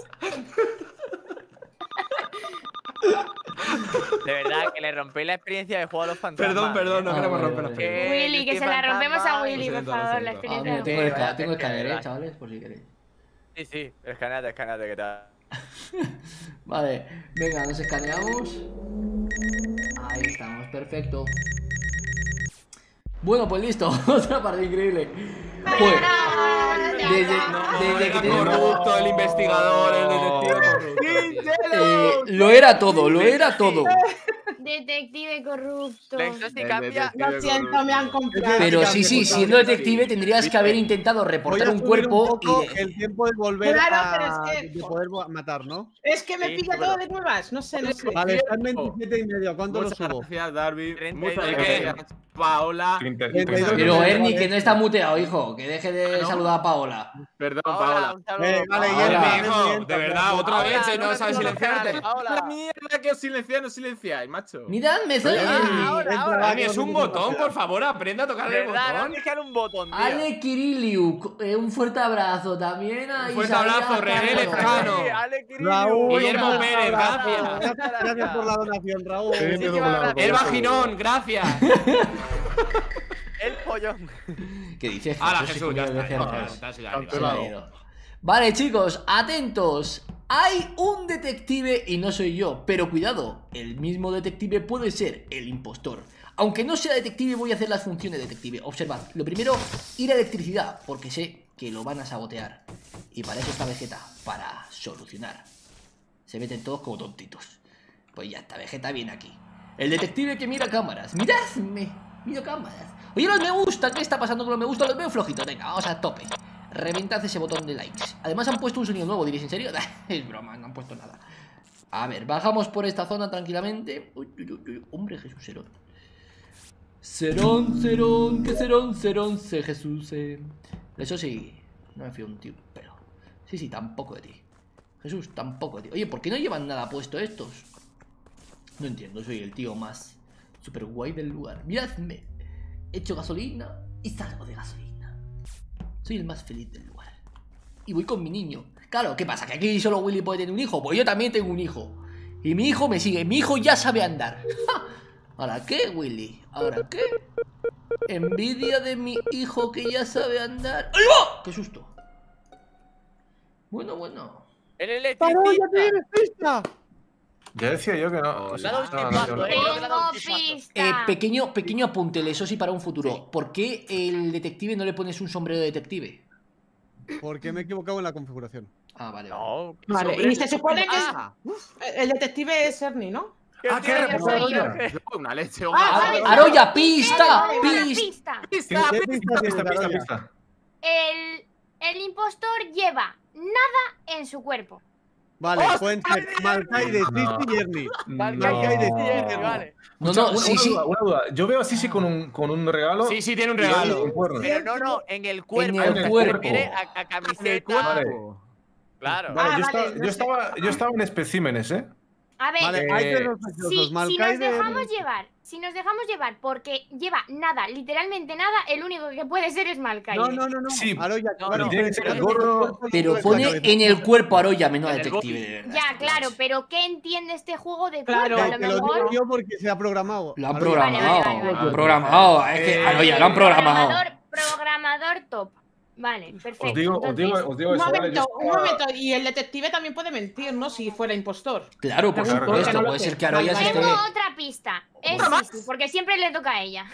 De verdad, que le rompéis la experiencia de juego a los fantasmas. Perdón, perdón, no Ah, queremos vale, romper la vale. experiencia. Willy, que Lucky se la rompemos a Fantasma. Willy, Lo por siento, lo favor, la siento. Ah, experiencia. mira, de tengo el, Willy. esca- tengo el escáner, eh, verdad. chavales, por si queréis. Sí, sí, escaneate, escaneate, que tal. Vale, venga, nos escaneamos. Ahí estamos, perfecto. Bueno, pues listo, otra parte increíble. Pues, desde, desde que Era tenemos- corrupto, el investigador, el detective corrupto. eh, lo era todo, lo era todo. Detective corrupto. La Exosi El cambia. detective Lo siento, me han comprado. Pero sí, sí, siendo detective tendrías que haber intentado Voy reportar a un subir cuerpo un poco y... el tiempo de volver Claro, a pero es que- de poder matar, ¿no? Es que me Sí, pilla pero- todo de nuevas. No sé, no sé. Vale, están Tiempo. veintisiete y medio. ¿Cuánto lo Muchas subo? gracias, Darby. treinta y Muchas dos. gracias, Paola. treinta, treinta y dos. treinta. Pero Ernie, que no está muteado, hijo, que deje de ¿No? saludar a Paola. Perdón, Hola, Paola. un saludo. Eh, vale, Ahora. Yerma, Ernie, hijo, bien, de verdad, otra Hola, vez, y no me sabes pongo silenciarte. canal. Hola. La mierda que os silenciáis, no silenciáis, macho. Miradme, soy Oye, Ernie. ahora, entra, ahora. va, Ernie, que es no un me botón, pasa. por favor, aprende a tocar el ¿Verdad? No botón. tienes que dar un botón, tío. Ale Kiriliu, eh, un fuerte abrazo también a Un fuerte Isaías abrazo, René Cano. Lezcano. Sí, Ale Kirillov. Raúl, Guillermo un Pérez, abrazo. gracias. Gracias, gracias por la donación, Raúl. Sí, Sí, me he sí, doblado, va, El por vaginón, gracias. El pollón. ¿Qué dices? Hala, Jesús, Jesús, ya coño, está. de ya cercas. está, ya está, ya Cancelado. está. Se me ha ido. Vale, chicos, atentos. Hay un detective y no soy yo, pero cuidado, el mismo detective puede ser el impostor. Aunque no sea detective, voy a hacer las funciones de detective. Observad, lo primero, ir a electricidad, porque sé que lo van a sabotear. Y para eso está Vegeta, para solucionar. Se meten todos como tontitos. Pues ya está, Vegeta viene aquí. El detective que mira cámaras. Miradme, miro cámaras. Oye, los me gusta, ¿qué está pasando con los me gusta? Los veo flojitos, venga, vamos a tope. Reventad ese botón de likes. Además han puesto un sonido nuevo, diréis, ¿en serio? Es broma, no han puesto nada. A ver, bajamos por esta zona tranquilamente. Uy, uy, uy, uy. Hombre, Jesús, Serón. Serón, Serón, que Serón, Serón, se Jesús. Eh. Eso sí, no me fío un tío, pero... Sí, sí, tampoco de ti. Jesús, tampoco de ti. Oye, ¿por qué no llevan nada puesto estos? No entiendo, soy el tío más super guay del lugar. Miradme. echo gasolina y salgo de gasolina. Soy el más feliz del lugar. Y voy con mi niño. Claro, ¿qué pasa? ¿Que aquí solo Willy puede tener un hijo? Pues yo también tengo un hijo. Y mi hijo me sigue. Mi hijo ya sabe andar. ¿Ahora qué, Willy? ¿Ahora qué? Envidia de mi hijo que ya sabe andar. ¡Ay, va! ¡Qué susto! Bueno, bueno. ¡El ¡Paroya, electricista! tienes pista! Ya decía yo que no. Hola. que Le ha dado un no, no, tipazo, no, eh. no. Tengo Eh, pista. pequeño, pequeño apunte, eso sí, para un futuro. ¿Por qué el detective no le pones un sombrero de detective? Porque me he equivocado en la configuración. Ah, vale. vale. No. Vale, Sobre- y se supone que es- Ah, el detective es Ernie, ¿no? Ah, ¿qué era? Yo Pues, soy yo. Aroya. yo, una leche. Ah, una- vale. Aroya, pista, Una pista. pista. Pista, ¿Qué pista. pista Pista, tienes, pista, Aroya? pista. El, el impostor lleva nada en su cuerpo. Vale, pueden ser Malkaide, Sisi y Ernie. Malkaide, No. sí, Ernie, vale. No, Escucha, no, una, sí, una sí. duda, una duda. Yo veo a Sisi con un, con un regalo. Sí, sí, tiene un y Ernie regalo. con cuernos. Pero no, no, en el cuerpo. el se cuerpo. refiere a, a En el camiseta. cuerpo. Claro. Vale, Ah, yo, vale, estaba, no yo, sé. estaba, yo estaba en especímenes, ¿eh? A ver, Vale, Eh, hay tres si, sospechosos. si nos Malkaide, dejamos Ernie. llevar, si nos dejamos llevar porque lleva nada, literalmente nada, el único que puede ser es Malkaide. No, no, no, no. Sí. Aroya, No, claro, no, tiene que ser pero- el gorro. Pero pone en el cuerpo Aroya, menos En el detective. body. de verdad, Ya, esto, claro, macho. pero ¿qué entiende este juego de Claro, cuerpo? A Que lo te lo digo mejor. yo porque se ha programado. Lo han Aroya. programado. Vale, vale, vale, Lo han vale. programado. Es que Eh, Aroya, lo han programado. Programador, programador top. Vale, perfecto. Os digo, os digo, Entonces, os digo Un eso, ¿vale? Yo momento, un estaba- momento. Y el detective también puede mentir, ¿no? Si fuera impostor. Claro, por Pregunto, supuesto. que no lo Puede sé. ser que Aroya se Vale, esté. tengo otra pista. Es ¿Otra más? Sisi, porque siempre le toca a ella.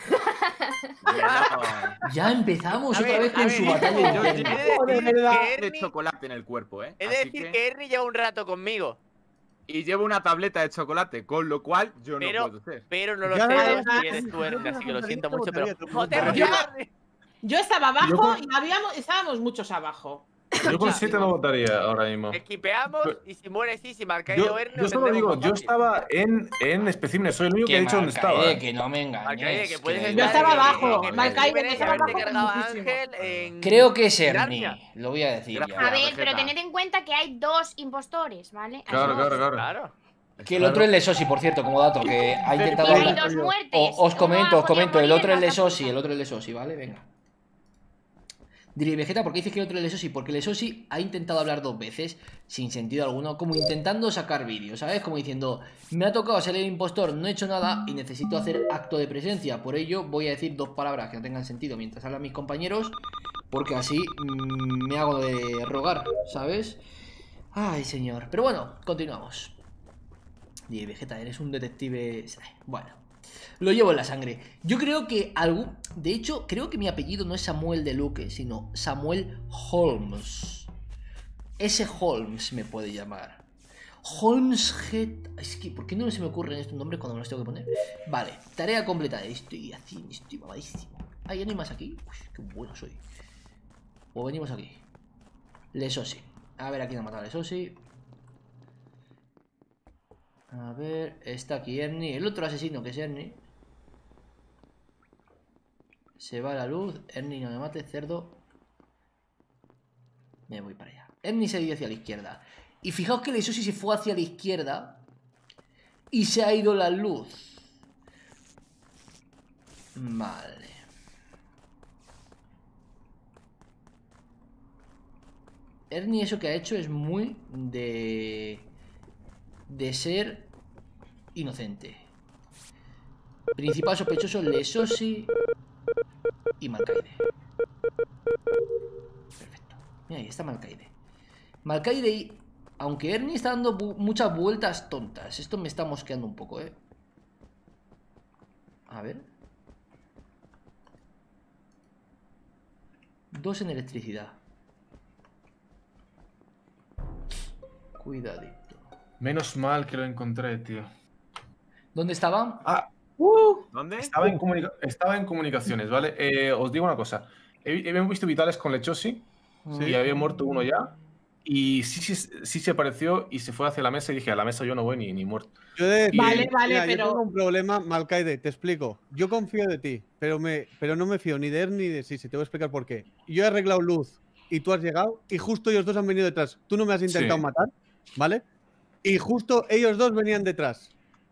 Ya no. Ya empezamos A otra ver, vez a con ver, su yo- batalla yo- interna. He de Oh, de decir verdad. que De Ernie, chocolate en el cuerpo, ¿eh? he de Así decir que- que Ernie lleva un rato conmigo. Y llevo una tableta de chocolate, con lo cual yo Pero- no puedo ser. Pero no lo Ya, sé ya, yo ya. si eres tú, Ernie, así que lo siento mucho, pero. Votaría, tú ¡Joder, votarías. Ernie! Yo estaba abajo Yo- y habíamos, estábamos muchos abajo. Yo con siete no votaría ahora mismo. Equipeamos Pero- y si muere sí, si Malkaide Yo, o Ernie. yo nos solo vendemos digo, yo fácil. estaba en, en especímenes, soy el único que Que ha dicho dónde estaba. Malkaide, ¿eh? que no me Malkaide, engañes. que puedes que- estar estaba en- abajo, en Malkaide, Especímenes y estaba haberte abajo cargado a muchísimo. Ángel en. Creo que es en Ernie. Narnia. Lo voy a decir Gracias. ya. A ver, Vegeta. pero tened en cuenta que hay dos impostores, ¿vale? Hay Claro, dos. claro, claro. Claro. Que el otro es Lesosi, por cierto, como dato, que ha intentado Y hay hablar. dos muertes. O- os Uno comento, ha os podido comento. El morir otro en es la Lesosi, otra el otro es Lesosi, ¿vale? Venga. Diré, Vegeta, ¿por qué dices que el otro es Lesosi? Porque Lesosi ha intentado hablar dos veces, sin sentido alguno, como intentando sacar vídeos, ¿sabes? Como diciendo, me ha tocado ser el impostor, no he hecho nada y necesito hacer acto de presencia. Por ello voy a decir dos palabras que no tengan sentido mientras hablan mis compañeros, porque así mmm, me hago de rogar, ¿sabes? Ay, señor. Pero bueno, continuamos. Diré, Vegeta, eres un detective... Bueno. Lo llevo en la sangre. Yo creo que algún... De hecho, creo que mi apellido no es Samuel de Luque, sino Samuel Holmes. Ese Holmes me puede llamar. Holmes Head... Es que, ¿por qué no se me ocurren estos nombres cuando me los tengo que poner? Vale, tarea completada. Estoy así, estoy mamadísimo. ¿Hay alguien más aquí? Uy, qué bueno soy. O venimos aquí. Lesosi. A ver, aquí nos ha matado Lesosi. A ver, está aquí Ernie. El otro asesino que es Ernie. Se va la luz. Ernie, no me mate, cerdo. Me voy para allá. Ernie se ha ido hacia la izquierda. Y fijaos que Lesosi se fue hacia la izquierda. Y se ha ido la luz. Vale. Ernie eso que ha hecho es muy de... De ser inocente. Principal sospechoso, Lesosi y Malkaide. Perfecto. Mira, ahí está Malkaide. Malkaide, aunque Ernie está dando muchas vueltas tontas. Esto me está mosqueando un poco, ¿eh? A ver. Dos en electricidad. Cuidadito. Menos mal que lo encontré, tío. ¿Dónde estaban? Ah, Uh, ¿Dónde? estaba en, comunica- estaba en comunicaciones, ¿vale? Eh, os digo una cosa. He- Hemos visto vitales con Lechosi y había muerto uno ya. Y sí, sí, sí se apareció y se fue hacia la mesa y dije, a la mesa yo no voy ni, ni muerto. Yo de- Y- Vale, vale, Mira, yo pero- tengo un problema, Malkaide, te explico. Yo confío de ti, pero, me, pero no me fío ni de Er ni de Sisi. Te voy a explicar por qué. Yo he arreglado luz y tú has llegado y justo ellos dos han venido detrás. Tú no me has intentado Sí. matar, ¿vale? Y justo ellos dos venían detrás.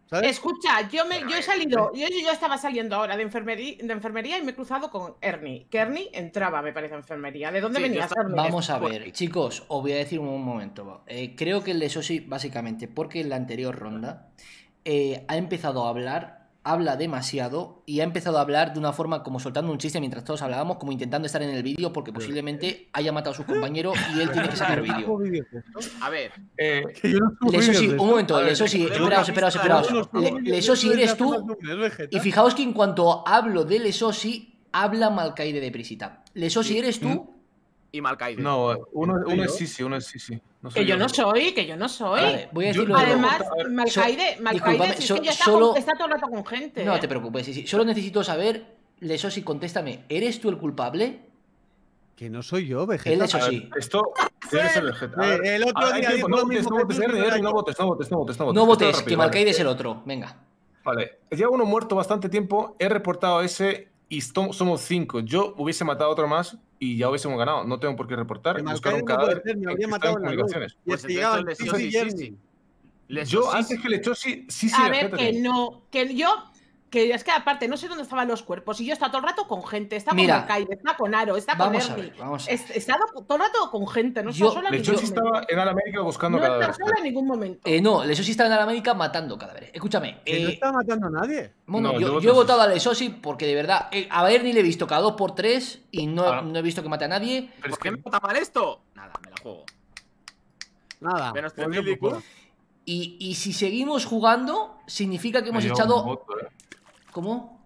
¿sabes? Escucha, yo, me, Pero, yo he eh, salido, yo, yo estaba saliendo ahora de enfermería, de enfermería y me he cruzado con Ernie. Que Ernie entraba, me parece, a enfermería. ¿De dónde Sí, yo venías, estaba- Ernie? Vamos a por ver, ahí. chicos, os voy a decir un momento. Eh, creo que el Lesosi, básicamente, porque en la anterior ronda eh, ha empezado a hablar, habla demasiado y ha empezado a hablar de una forma como soltando un chiste mientras todos hablábamos, como intentando estar en el vídeo porque posiblemente haya matado a sus compañeros y él tiene que sacar vídeo. A ver, Eh, Que yo no subo Lesosi, vídeos de un momento, A ver, Lesosi, podemos esperaos, esperaos, esperaos. Yo no subo Le- vídeos de Lesosi, esto desde eres hace tú. más de un mes, Vegeta. Y fijaos que en cuanto hablo de Lesosi, habla Malcaide de Prisita. Lesosi, Sí. ¿eres tú? y Malcaide. no, uno, ¿Soy uno yo? es Sisi, uno es Sisi. No soy Que yo no soy, que yo no soy. Vale, voy a Yo- decirlo de nuevo. Además, A ver, Malcaide, so- Malcaide discúlpame, si es so- que ya está, solo- con- está todo el rato con gente. No ¿eh? te preocupes, sí, sí. Solo necesito saber, Lesosi, contéstame, ¿eres tú el culpable? Que no soy yo, Vegeta. Él, eso A ver, sí. esto debe ser Vegeta. A ver, Eh, el otro a ver, día hay dijo tiempo, lo no votes, mismo no que votes, tú, Ernie, que Ernie, era no yo. votes, no votes, no votes, no votes. No Esto es votes, rápido, que vale. Malcaide es el otro. Venga. Vale, lleva uno muerto bastante tiempo, he reportado a ese y esto- somos cinco. Yo hubiese matado a otro más y ya hubiésemos ganado. No tengo por qué reportar. Que Buscar Malcaide un no puede cadáver ser, me que habría está matado en en la luz. comunicaciones. Y Pues se entonces llegaban Lesosi, Sisi y sí, Ernie. sí. Lesosi, Yo sí, antes sí. que le sí, sí, sí, A ver, Vegeta, que tío. no, que yo, que es que aparte no sé dónde estaban los cuerpos y yo estaba todo el rato con gente, está Mira, con Malcaide, está con Aro, está con Vamos a Ernie. ver, vamos a ver. He estado todo el rato con gente, no Yo- está sola en Lechosi ningún estaba momento. en Alamérica buscando No está cadáveres. sola en ningún momento. Eh, no, Lesosi está en la América matando cadáveres. Escúchame. Que no eh, está matando a nadie. bueno, No, yo, yo voto yo he sí. votado a Lesosi porque de verdad, eh, a Ernie le he visto cada dos por tres y no, Ah. no he visto que mate a nadie. Pero es ¿Por qué que me está mal esto? Nada, me la juego. Nada. Menos tres Pues mil yo I Q. por fuera. Y, y si seguimos jugando, significa que hemos me lleva echado. un voto, eh. ¿Cómo?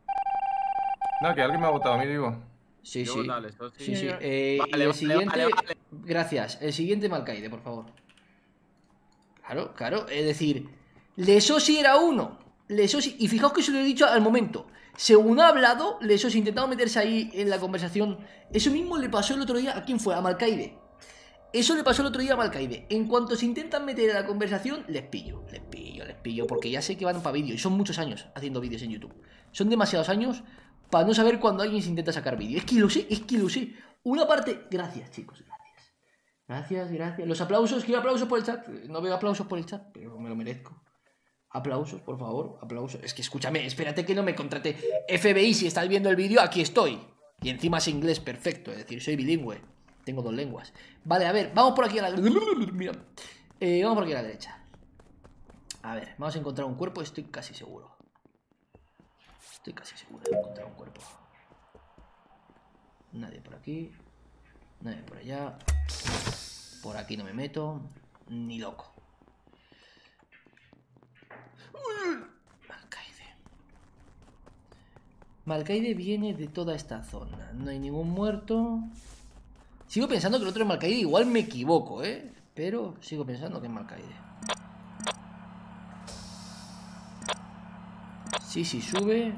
Nada, que alguien me ha votado a mí, digo. Sí, Yo sí. voto a Lesosi. Sí, sí. Vale, Eh, vale, y el vale, siguiente. vale, vale. Gracias. El siguiente Malcaide, por favor. Claro, claro. Es decir, Lesosi era uno. Lesosi. Y fijaos que se lo he dicho al momento. Según ha hablado, Lesosi intentando meterse ahí en la conversación. Eso mismo le pasó el otro día. ¿A quién fue? A Malcaide. Eso le pasó el otro día a Malcaide. En cuanto se intentan meter en la conversación, les pillo, les pillo, les pillo. Porque ya sé que van para vídeo. Y son muchos años haciendo vídeos en YouTube. Son demasiados años para no saber cuando alguien se intenta sacar vídeo. Es que lo sé, es que lo sé. Una parte... Gracias, chicos, gracias. Gracias, gracias. Los aplausos, quiero aplausos por el chat. No veo aplausos por el chat, pero me lo merezco. Aplausos, por favor, aplausos. Es que escúchame, espérate que no me contrate F B I. Si estás viendo el vídeo, aquí estoy. Y encima es inglés perfecto, es decir, soy bilingüe. Tengo dos lenguas. Vale, a ver, vamos por aquí a la... Mira. Eh, vamos por aquí a la derecha. A ver, vamos a encontrar un cuerpo, estoy casi seguro. Estoy casi seguro de encontrar un cuerpo. Nadie por aquí. Nadie por allá. Por aquí no me meto. Ni loco. Malcaide. Malcaide viene de toda esta zona. No hay ningún muerto. Sigo pensando que el otro es Malcaide. Igual me equivoco, ¿eh? Pero sigo pensando que es Malcaide. Sí, sí, sube.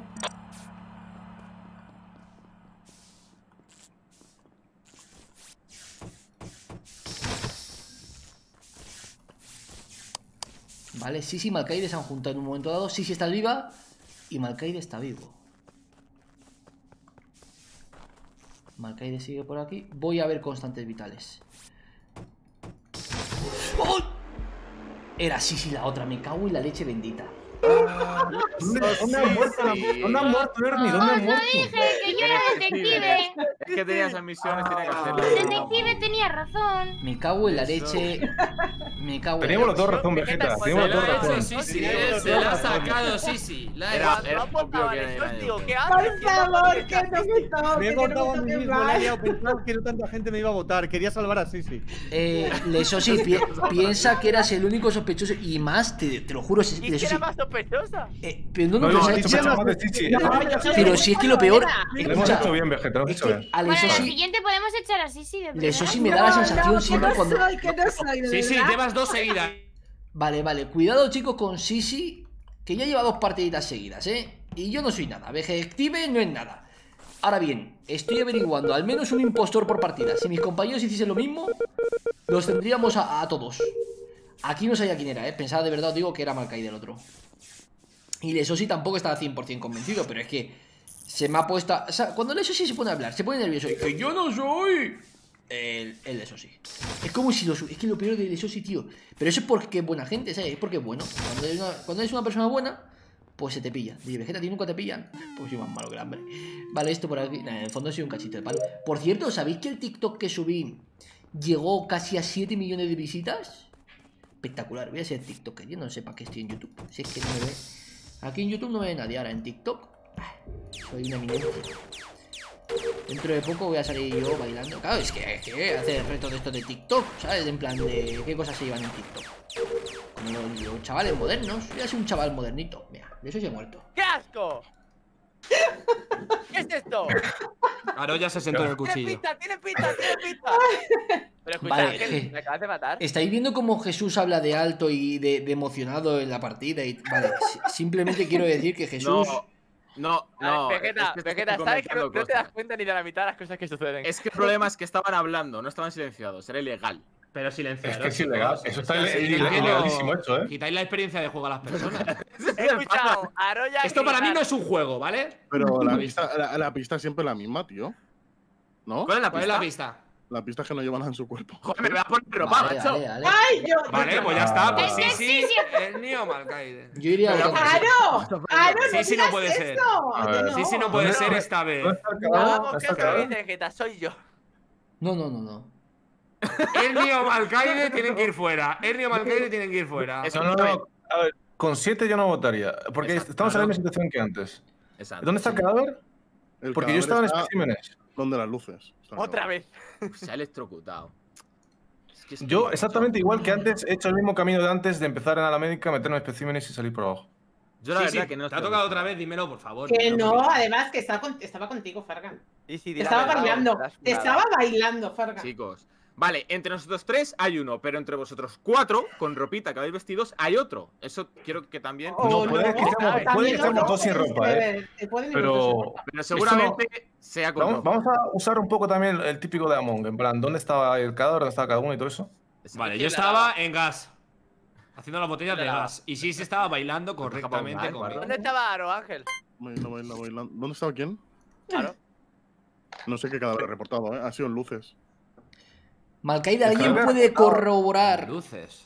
Vale, Sisi y Malcaide se han juntado en un momento dado. Sisi está viva y Malcaide está vivo. Malcaide sigue por aquí. Voy a ver constantes vitales. ¡Oh! Era Sisi la otra. Me cago en la leche bendita. ¿Dónde ha muerto? ¿Dónde ha muerto, Ernie? ¿Dónde ha ¡Os lo muerto? dije! ¡Que yo era detective! Es que tenía esas misiones, tenía que hacerlas. El detective tenía razón. Me cago en la Eso. leche. Me cago en la Teníamos los dos leche. razón, Vegeta. Se Teníamos Se los la dos ha hecho razón. Sisi, eh, se la ha sacado Sisi. La ha Era- hecho. era No obvio votaba que a era Lesos, nadie. tío, ¿qué Por haces? favor, que no me Me he toque, que votado no a me mí toque mismo, le he más. liado, pensaba que no tanta gente me iba a votar. Quería salvar a Sisi. Eh, Lesosi, pi piensa que eras el único sospechoso. Y más, te, te lo juro, ¿Y quién Lesosi. era más sospechosa? Eh, pero no, no, No, pero, hemos ¿sabes? hecho ¿sabes? mucho más de Sisi. No, Hemos- yo soy Pero si es que lo peor. Lo hemos Escucha, hecho bien, Vegeta. Lo hemos es hecho que bien. a Bueno, en el Lesosi, siguiente podemos echar a Sisi de primera. Lesosi me da la sensación No, siempre que no cuando. soy, que no soy, de Sí, sí, verdad. llevas dos seguidas. Vale, vale, cuidado chicos con Sisi, que ya lleva dos partiditas seguidas, ¿eh? Y yo no soy nada, Vegective no es nada. Ahora bien, estoy averiguando al menos un impostor por partida. Si mis compañeros hiciesen lo mismo, los tendríamos a, a todos. Aquí no sabía quién era, ¿eh? Pensaba de verdad, os digo que era Malcaide el otro. Y Lesosi tampoco estaba cien por cien convencido, pero es que se me ha puesto... O sea, cuando Lesosi se pone a hablar, se pone nervioso y que yo no soy... El, el de Sosi. Es como si lo Es que lo peor de Sosi, tío. Pero eso es porque es buena gente, ¿sabes? Es porque es bueno. Cuando eres una, cuando eres una persona buena, pues se te pilla. Dice, Vegeta, ¿a ti nunca te pillan? Pues soy más malo que el hambre. Vale, esto por aquí. Nah, en el fondo soy un cachito de palo. Por cierto, ¿sabéis que el TikTok que subí llegó casi a siete millones de visitas? Espectacular. Voy a ser TikToker. Yo no sé para qué estoy en YouTube. Si es que no me ve. Aquí en YouTube no me ve nadie. Ahora en TikTok soy una eminencia. Dentro de poco voy a salir yo bailando. Claro, es que, es que hacer retos de estos de TikTok, ¿sabes? En plan de qué cosas se llevan en TikTok. Como los, los chavales modernos. Yo soy un chaval modernito. Mira, de eso ya he muerto. ¡Qué asco! ¿Qué es esto? Aroya se sentó en el ¡Tiene cuchillo. pinta, tiene pinta, tiene pinta! Pero escucha, Vale, Ángel, je- me acabas de matar. ¿Estáis viendo cómo Jesús habla de alto y de, de emocionado en la partida? Y, vale, si- simplemente quiero decir que Jesús... No, no, no. Vale, Vegeta, es que estoy Vegeta, sabes que no, comentando no te das cosas. cuenta ni de la mitad de las cosas que suceden. Es que el problema es que estaban hablando, no estaban silenciados, era ilegal. Pero silenciaros. Es que es ilegal. chicos. Eso está Es que ile- yo ile- entiendo- ilegalísimo hecho, ¿eh? Quitáis la experiencia de juego a las personas. He escuchado, Aroya. Esto para mí gritar. no es un juego, ¿vale? Pero la Lo pista, la, la pista es siempre la misma, tío. ¿No? ¿Cuál es la ¿Cuál es pista? la pista? La pista es que no llevan nada en su cuerpo. Joder, me voy a poner ropa, Vale, macho. vale, vale. ¡Ay, yo! Vale, yo- pues ya está. Pues Es sí, que sí. sí, sí. El Neo Malkaide. Yo iría a Pero- otra cosa. ¡Aro! ¡Aro! Sí, no sí, no digas puede ser. esto. A Yo ver. no. Sí, sí, no puede ¿Dónde ser está? esta vez. ¿Dónde está el cadáver? Hagamos ¿Dónde que está el se lo cadáver? dice Vegeta, soy yo. No, no, no, no. El Neo Malkaide tienen que ir fuera. El Neo Malkaide tienen que ir fuera. Es- No, no, no. A ver, con siete yo no votaría. Porque Exacto, estamos en la claro. misma situación que antes. Exacto. ¿Dónde está el cadáver? El Porque yo estaba en cadáver está especímenes. donde las luces. Está Otra claro. vez. Se ha electrocutado. Es que estoy Yo macho. exactamente igual que antes he hecho el mismo camino de antes de empezar en la médica, meterme en especímenes y salir por abajo. Yo la Sí, verdad sí, que no te ha estoy tocado acostumbrado. otra vez, dímelo, por favor. Que dímelo, no, porque- además que estaba, con- estaba contigo, Fargan. Y si di la Estaba verdad, bailando. estás nada. Estaba bailando, Fargan. Chicos. Vale, entre nosotros tres hay uno, pero entre vosotros cuatro, con ropita que habéis vestidos, hay otro. Eso quiero que también. Oh, No, puede que estemos- también puede que lo- estemos todos sin ropa, eh, eh, pueden ir los dos sin Pero ropa. Pero seguramente sea con vamos, ropa. vamos a usar un poco también el, el típico de Among, en plan, ¿dónde estaba el cadáver? ¿Dónde estaba cada uno y todo eso? Vale, Sí, yo la- estaba en gas. Haciendo las botellas de La- gas. Y sí, se estaba bailando Pues correctamente deja pa' conmigo. ¿Dónde estaba Aro, Ángel? Baila, baila, baila. ¿Dónde estaba quién? Claro. No sé qué cadáver he reportado, ¿eh? Ha sido en luces. Malkaide, ¿alguien Dejarme puede apuntado. corroborar? Luces.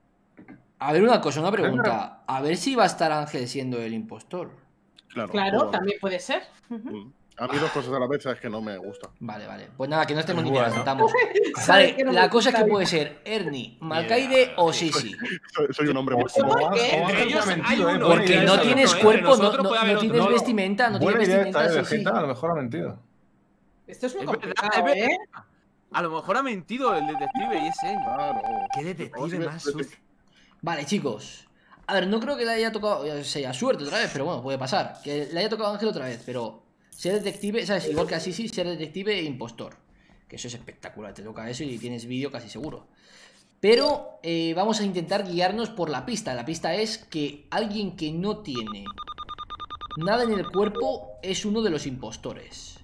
A ver, una cosa, una pregunta. A ver si va a estar Ángel siendo el impostor. Claro. Claro, todo. también puede ser. Ujú. Mm. A mí dos cosas a la vez es que no me gusta. Vale, vale. Pues nada, que no estemos ni Bueno. aceptamos. Sabe Vale, que no la me cosa es que gusta. puede ser Ernie, Malkaide o Sisi. Soy, soy un hombre muy ¿Eso por cómodo. qué? Entre ellos hay uno. Buena Porque idea no esa, tienes otro, ¿eh? cuerpo, no, Nosotros no- puede no haber tienes otro. vestimenta, no tienes Buena idea esta vestimenta, de Sisi. Vegeta, a lo mejor ha mentido. Esto es muy Es verdad, complicado, es verdad. ¿eh? A lo mejor ha mentido el detective y es él. Claro. Qué detective más Vamos a ver, sucio. Vale, chicos. A ver, no creo que le haya tocado, ya sea suerte otra vez, pero bueno, puede pasar. Que le haya tocado a Ángel otra vez, pero ser detective, ¿sabes? Igual que a Sisi, ser detective e impostor. Que eso es espectacular, te toca eso y tienes vídeo casi seguro. Pero eh, vamos a intentar guiarnos por la pista. La pista es que alguien que no tiene nada en el cuerpo es uno de los impostores.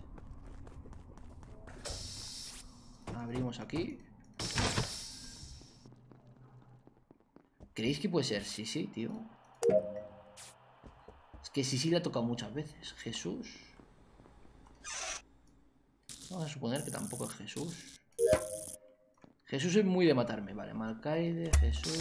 Abrimos aquí. ¿Creéis que puede ser Sisi, tío? Es que Sisi le ha tocado muchas veces. Jesús. Vamos a suponer que tampoco es Jesús. Jesús es muy de matarme. Vale, Malkaide, Jesús.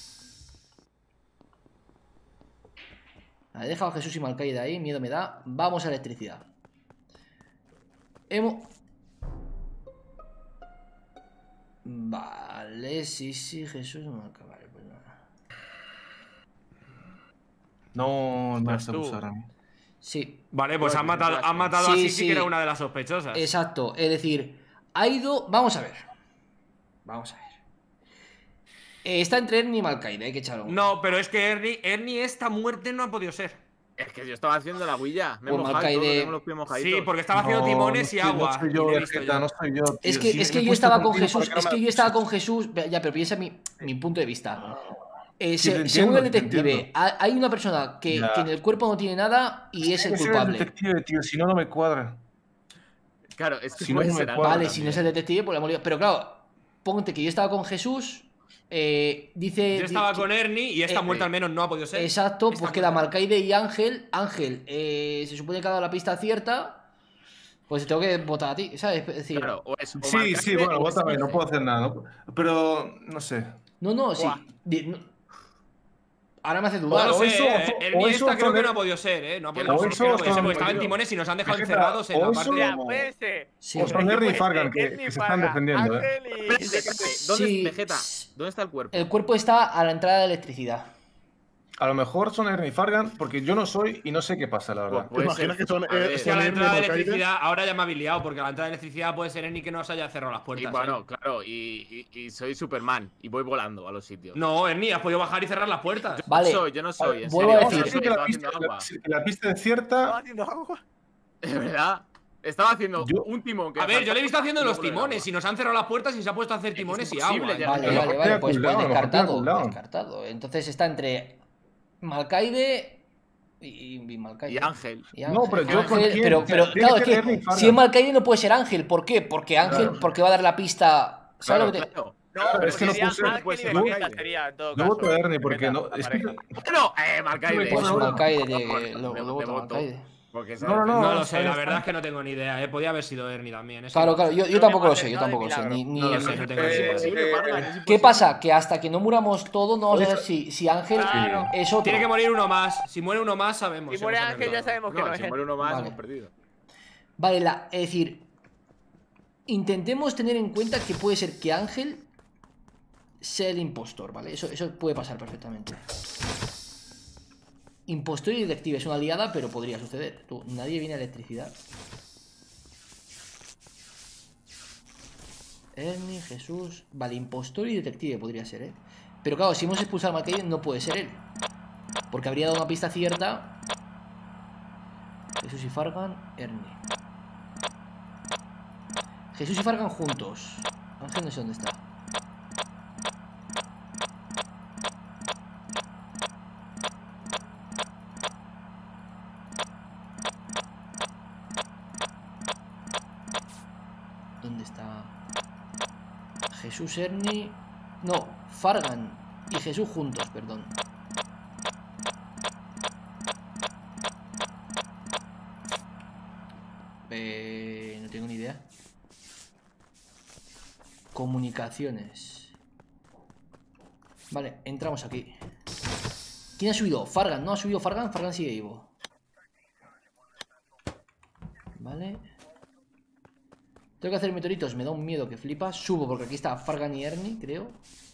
Vale, he dejado a Jesús y Malkaide ahí. Miedo me da. Vamos a electricidad. Hemos... Vale, sí, sí, Jesús. Malkaide. Vale, pues nada. No, no Ostras, se tú. usaron. Sí, Vale, pues Creo han que matado, sí, han matado a sí, Sisi, sí. que era una de las sospechosas. exacto. Es decir, ha ido... Vamos a ver. Vamos a ver. Eh, está entre Ernie y Malkaide, hay que echarlo. No, pero es que Ernie, Ernie esta muerte no ha podido ser. Es que yo estaba haciendo la huilla. Me he Pues mojado y Malkaide- todo, tengo los pies mojaditos. Sí, porque estaba haciendo timones y no soy- agua. No soy y yo, lo he visto Vegeta, yo. no soy yo. Es tío. que, Sí, es me que he yo puesto estaba con contigo Jesús. para Es que no yo me- estaba con Jesús. Ya, pero piensa mi, mi punto de vista. Eh, Sí, se- te entiendo, según el te detective, entiendo. ha- hay una persona que, Ya. que en el cuerpo no tiene nada y es el Tiene que ser culpable. detective, tío, si no, no me cuadra. Claro, es que Si no, puede no me ser algo cuadra. Vale, también. si no es el detective, pues la hemos liado. Pero claro, ponte que yo estaba con Jesús. eh, dice. Yo estaba di- con Ernie y esta eh, muerte al menos no ha podido ser. Exacto, Esta pues queda muerte. Malkaide y Ángel. Ángel eh, se supone que ha dado la pista cierta. Pues tengo que votar a ti, ¿sabes? Es decir, Claro, o es o Sí, Malcaide sí, bueno, o vos es también, no Ángel. puedo hacer nada. ¿no? Pero, no sé. no, no, sí. Buah. Di- no. Ahora me hace No dudar. lo O sé, eso, eh. o El eso esta creo son que el- no ha podido ser, ¿eh? No ha Que podido no, ser. eso que no puede ser, son- porque estaban en timones y nos han dejado Vegeta, encerrados en o la eso- parte Ya, de... puede ser. Sí. O son Ernie y Fargan, que, Ernie que se están Fargan, defendiendo, ¿eh? Ángel y... ¿Dónde Sí. es Vegeta? ¿Dónde está el cuerpo? El cuerpo está a la entrada de electricidad. A lo mejor son Ernie y Fargan, porque yo no soy y no sé qué pasa, la verdad. Pues puede imaginas ser. que son, A ver, eh, Es que a son la Ernie entrada de Malcaide? electricidad, ahora ya me ha biliado, porque a la entrada de electricidad puede ser Ernie que nos haya cerrado las Y puertas. bueno, ¿eh? claro, y, y- y soy Superman y voy volando a los sitios. No, Ernie, has podido bajar y cerrar las puertas. Yo Vale. no soy, yo no soy. En Vuelvo a serio, decir- yo no Sí, soy, que la estaba pista, haciendo agua. la, que la pista es Estaba cierta. haciendo agua. ¿De verdad? Estaba haciendo Yo- un timón que A ver, yo le he visto haciendo y los luego lo del timones agua. y nos han cerrado las puertas y se ha puesto a hacer Es que es timones y imposible agua. ya. ¿eh? Vale, A lo vale, mejor vale. tiene Pues, pues cooldown, a lo mejor tiene descartado. cooldown. Descartado. Entonces está entre Malcaide y, y Malcaide. Y Ángel. Y No, pero Ángel, yo con quién, pero, o sea, pero tiene claro, que es que ser Ernie Fargan. si es Malcaide no puede ser Ángel. ¿Por qué? Porque Ángel, Claro. porque va a dar la pista. ¿Sabes Claro, lo que te- claro. No, Claro, es que no sería puede ser, Ángel puede y ser Vegeta Malcaide. sería en todo Yo caso. voto a Ernie porque Vegeta, no. la Es que, pareja. Bueno, eh, Malcaide. Pues No, no, Malcaide tiene no, que. no, Lo, de- lo de voto voto. Malcaide. Porque No, no, No no, lo sé, ahí la está. verdad es que no tengo ni idea. ¿eh? Podía haber sido Ernie también. es que Claro, no claro, sé. yo, yo Creo tampoco que lo sé, yo no de tampoco lo sé. milagro. Ni, ni No lo el- sé, no tengo ni Eh, idea. Imposible, eh, Fargan, es ¿Qué imposible. pasa? Que hasta que no muramos todos no vamos a ver si, si Ángel Claro. es otro. Tiene que morir uno más. Si muere uno más, sabemos. Si muere hemos Ángel ya arreglado. sabemos que no No, es si él. muere uno más, Vale. hemos perdido. Vale, la, es decir, intentemos tener en cuenta que puede ser que Ángel sea el impostor, ¿vale? Eso, eso puede pasar perfectamente. Impostor y detective es una liada, pero podría suceder. Tú, nadie viene a electricidad. Ernie, Jesús. Vale, impostor y detective podría ser, ¿eh? Pero claro, si hemos expulsado a Malcaide, no puede ser él. Porque habría dado una pista cierta. Jesús y Fargan, Ernie. Jesús y Fargan juntos. Ángel no sé dónde está. ¿Dónde está? Jesús, Ernie... No, Fargan y Jesús juntos, perdón. Eh, no tengo ni idea. Comunicaciones. Vale, entramos aquí. ¿Quién ha subido? Fargan, ¿no ha subido Fargan? Fargan sigue vivo. Vale. Tengo que hacer meteoritos, me da un miedo que flipas. Subo porque aquí está Fargan y Ernie, creo.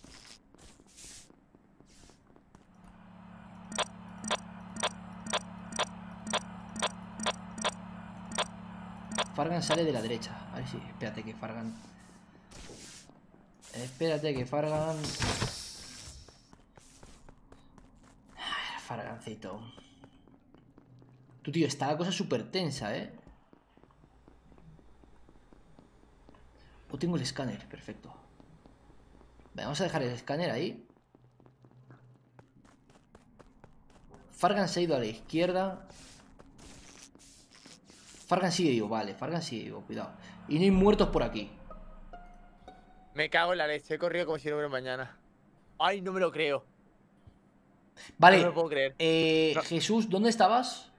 Fargan sale de la derecha. A ver si. Espérate que Fargan. Espérate que Fargan. A ver, Fargancito. Tu tío, está la cosa súper tensa, ¿eh? O tengo el escáner, perfecto. Vale, vamos a dejar el escáner ahí. Fargan se ha ido a la izquierda. Fargan sigue vivo, vale, Fargan sigue vivo, cuidado. Y no hay muertos por aquí. Me cago en la leche, he corrido como si no hubiera mañana. Ay, no me lo creo. Vale, No me lo puedo creer. eh, No. Jesús, ¿dónde estabas?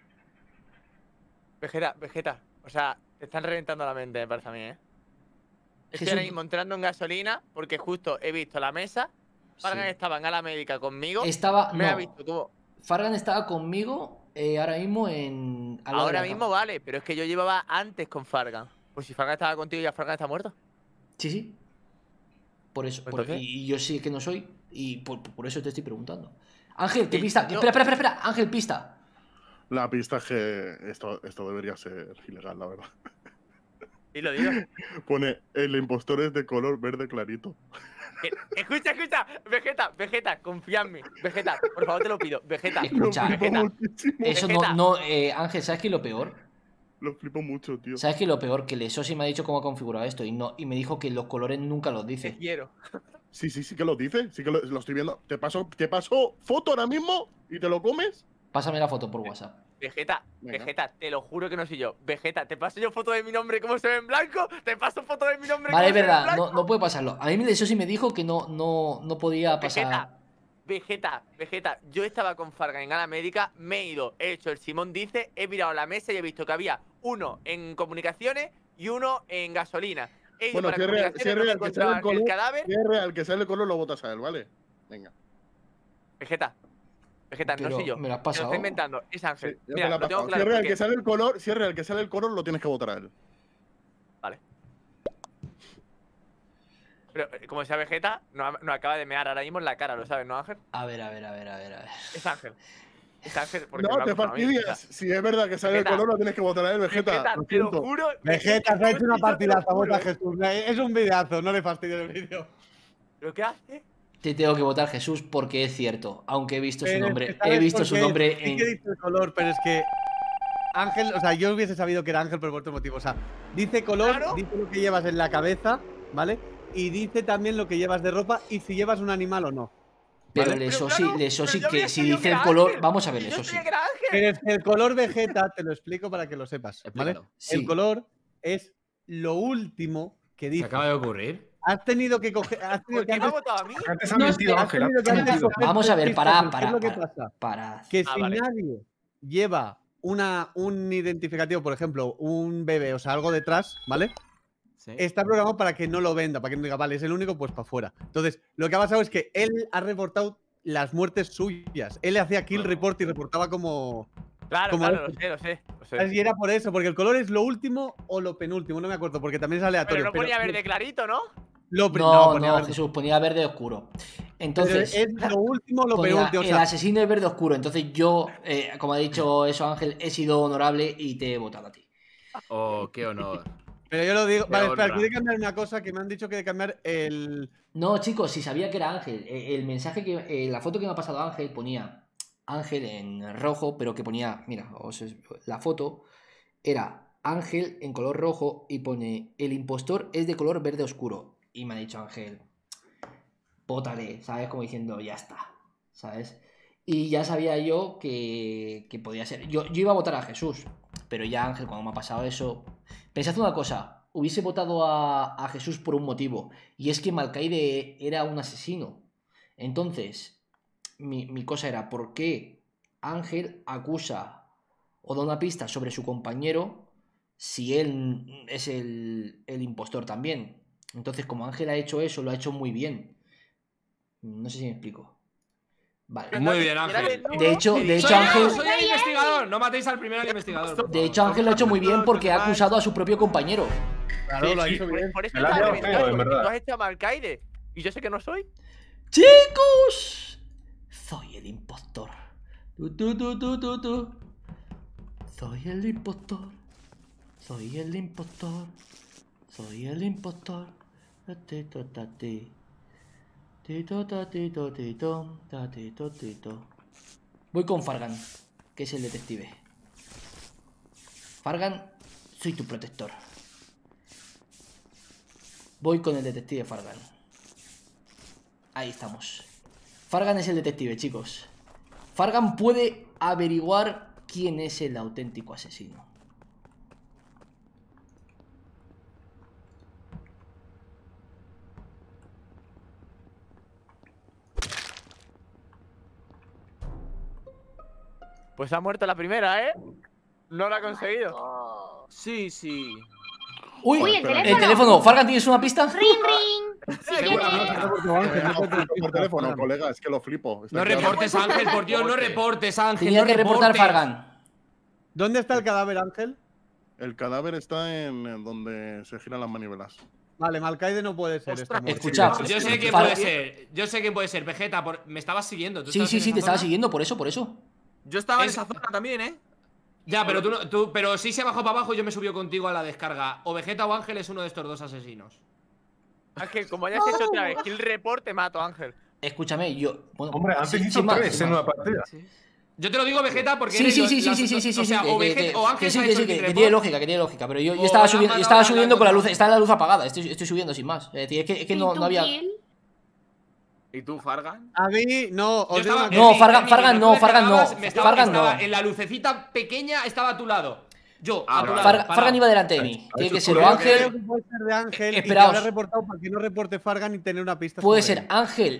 Vegeta, Vegeta. O sea, te están reventando la mente, me parece a mí, ¿eh? Estoy Jesús- ahora mismo entrando en gasolina porque justo he visto la mesa. Fargan Sí. estaba en la médica conmigo. Estaba, Me ha no, visto tú. Fargan estaba conmigo eh, ahora mismo en... al lado de Ahora la mismo cama. vale, pero es que yo llevaba antes con Fargan. Pues si Fargan estaba contigo, ya Fargan está muerto. Sí, sí. Por eso, por- Entonces- y yo sé que no soy, y por, por eso te estoy preguntando. Ángel, ¿qué Sí, pista? yo- Espera, espera, espera, espera, Ángel, pista. La pista es que esto, esto debería ser ilegal, la verdad. Y lo digo. Pone, el impostor es de color verde clarito. Eh, Escucha, escucha. Vegeta, Vegeta, confía en mí. Vegeta, por favor te lo pido. Vegeta. Escucha, Lo flipo Vegeta. muchísimo. Eso no, Vegeta. no, eh, Ángel, ¿sabes qué es lo peor? Lo flipo mucho, tío. ¿Sabes qué es lo peor? Que Lesosi me ha dicho cómo ha configurado esto y no y me dijo que los colores nunca los Te dice. quiero. Sí, sí, sí que lo dice. Sí que lo, lo estoy viendo. Te paso, te paso foto ahora mismo y te lo comes. Pásame la foto por WhatsApp. Vegeta, Venga. Vegeta, te lo juro que no soy yo. Vegeta, te paso yo foto de mi nombre como se ve en blanco. Te paso foto de mi nombre Vale, es como se ve en verdad, blanco. no, no puede pasarlo. A mí Lesosi me dijo que no, no, no podía pasar. Vegeta, Vegeta, Vegeta, yo estaba con Fargan en Gala Médica, me he ido, he hecho el Simón dice, he mirado la mesa y he visto que había uno en comunicaciones y uno en gasolina. He ido Bueno, para si es real, si es comunicaciones, no real que sale encontraba el color, el cadáver. si es real que sale el color, lo votas a él, ¿vale? Venga. Vegeta, Vegeta, Pero no soy yo. me lo has Me lo pasado. está inventando, es Ángel. Ya te Mira, la he lo tengo pasado. claro. Si es real porque- que sale el color, si es real que sale el color, lo tienes que votar a él. Vale. Pero eh, como sea Vegeta, no, no acaba de mear ahora mismo en la cara, ¿lo sabes, no, Ángel? A ver, a ver, a ver, a ver, a ver. Es Ángel. Es Ángel porque No, me ha te acusado a mí, fastidias. Si es verdad que sale el Vegeta. color, lo tienes que votar a él, Vegeta. Vegeta, Lo te lo siento. juro. Vegeta, se ha hecho una Yo te lo partidaza, juro, vota a eh. Jesús. Es un videazo, no le fastidies el vídeo. ¿Pero qué hace? Te tengo que votar Jesús porque es cierto. Aunque he visto su Pero es nombre. que ¿sabes He visto por su qué? nombre Sí en. que dice el color, pero es que Ángel, o sea, yo hubiese sabido que era Ángel por otro motivo. O sea, dice color, Claro. dice lo que llevas en la cabeza, ¿vale? Y dice también lo que llevas de ropa y si llevas un animal o no. Pero ¿vale? eso Pero sí, claro, eso sí pero yo que había si sabido dice que el era color. Ángel. Vamos a ver, Y yo eso sí. sabía que era Ángel. Pero es que el color Vegeta, te lo explico para que lo sepas, ¿vale? Explícalo. Sí. El color es lo último que ¿Qué dice. acaba de ocurrir? Has tenido que coger. Has tenido ¿Por que qué me ha antes- votado a mí? Antes ha No mentido, sé, has Ángel. tenido Antes que ha antes mentido. coger Vamos a ver, tres para, pistas, ¿qué para, es lo que para, pasa? para. Que Ah, si vale. nadie lleva una, un identificativo, por ejemplo, un bebé, o sea, algo detrás, ¿vale? Sí. Está programado para que no lo venda, para que no diga, vale, es el único, pues para afuera. Entonces, lo que ha pasado es que él ha reportado las muertes suyas. Él le hacía kill report y reportaba como. Claro, Como claro, este. lo sé, lo sé. Lo sé. ¿Sabes? Y era por eso, porque el color es lo último o lo penúltimo, no me acuerdo, porque también es aleatorio. Pero no ponía verde clarito, ¿no? Lo pri- No, ponía no, verde. Jesús, ponía verde oscuro. Pero Entonces, es lo último o lo ponía, penúltimo. O el sea, asesino es verde oscuro. Entonces yo, eh, como ha dicho eso Ángel, he sido honorable y te he votado a ti. Oh, qué honor. pero yo lo digo. Qué Vale, espera, honra. quiero cambiar una cosa que me han dicho que de cambiar el. No, chicos, si sabía que era Ángel. Eh, El mensaje que. eh, la foto que me ha pasado Ángel ponía Ángel en rojo, pero que ponía. Mira, os- la foto era Ángel en color rojo y pone: el impostor es de color verde oscuro. Y me ha dicho Ángel: pótale, ¿sabes? Como diciendo, ya está, ¿sabes? Y ya sabía yo que, que podía ser. Yo, yo iba a votar a Jesús, pero ya Ángel, cuando me ha pasado eso. Pensad una cosa: hubiese votado a, a Jesús por un motivo, y es que Malcaide era un asesino. Entonces, mi, mi cosa era: ¿por qué Ángel acusa o da una pista sobre su compañero si él es el, el impostor también? Entonces, como Ángel ha hecho eso, lo ha hecho muy bien. No sé si me explico. Vale. Muy bien, Era Ángel. desnudo De hecho, y de dice, hecho, Soy yo, Ángel. soy el investigador. No matéis al primero al investigador. por De favor. hecho, Ángel lo ha hecho muy bien porque ha acusado a su propio compañero. Claro, lo ha Sí, hecho por, bien. por eso Me la estaba has liado reventado, feo, en porque verdad. tú has hecho a Malcaide. Y yo sé que no soy. ¡Chicos! Soy el impostor. Tu, tu, tu, tu, tu, tu. Soy el impostor. Soy el impostor. Soy el impostor. Tatito, tati. Tito, tatito, tito. Tatito, tito. Voy con Fargan, que es el detective. Fargan, soy tu protector. Voy con el detective Fargan. Ahí estamos. Fargan es el detective, chicos. Fargan puede averiguar quién es el auténtico asesino. Pues ha muerto la primera, ¿eh? No lo ha conseguido. Sí, sí. Uy, Uy, el el teléfono. teléfono. Fargan, ¿tienes una pista? Ring, ring. Sí, Qué tiene. bueno. Por teléfono, colega, es que lo flipo. Está No claro. reportes, Ángel, por Dios, no reportes, Ángel. Tenía no que reportar reportes. Fargan. ¿Dónde está el cadáver, Ángel? El cadáver está en, en donde se giran las manivelas. Vale, Malcaide no puede ser. Ostras, esta muerte. escucha. Yo sé quién Far- puede ser. Yo sé quién puede ser. Vegeta, por- me estabas siguiendo. ¿Tú Sí, estabas sí, en sí, esa te estaba zona? siguiendo, por eso, por eso. Yo estaba en Es- esa zona también, ¿eh? Ya, pero tú, no, tú pero sí se bajó para abajo y yo me subió contigo a la descarga. O Vegeta o Ángel es uno de estos dos asesinos. Ángel, como hayas hecho otra vez kill report, te mato, Ángel. Escúchame, yo. Bueno, Hombre, antes sí, hizo sin más, tres sin en más. una partida. Yo te lo digo Vegeta porque Sí, eres sí, los- sí, sí, las- sí, sí, sí, sí, o sea, sí, o, que- Vegeta- que- o Ángel que sí, se ha que hecho sí, el que, kill que report. tiene lógica, que tiene lógica. Pero yo, yo O estaba la subiendo, han yo estaba matado, la subiendo han con la luz, matado. está la luz apagada. Estoy, estoy subiendo sin más. Es decir, es que, es que no, ¿Y tu no había. kill? ¿Y tú, Fargan? A mí, no, Yo os digo estaba- una No, cosa. Fargan- Emi, Fargan mientras no, tú Fargan no, descargabas, me estaba- Fargan estaba no. En la lucecita pequeña estaba a tu lado. Yo, Ah, a tu vale. lado. Fargan, parado. Fargan iba delante de mí. Eso Tiene que es ser o correcto. Creo Ángel. que puede ser de Ángel y que Esperaos. habrá reportado para que no reporte Fargan y tener una pista. Puede sobre ser él. Ángel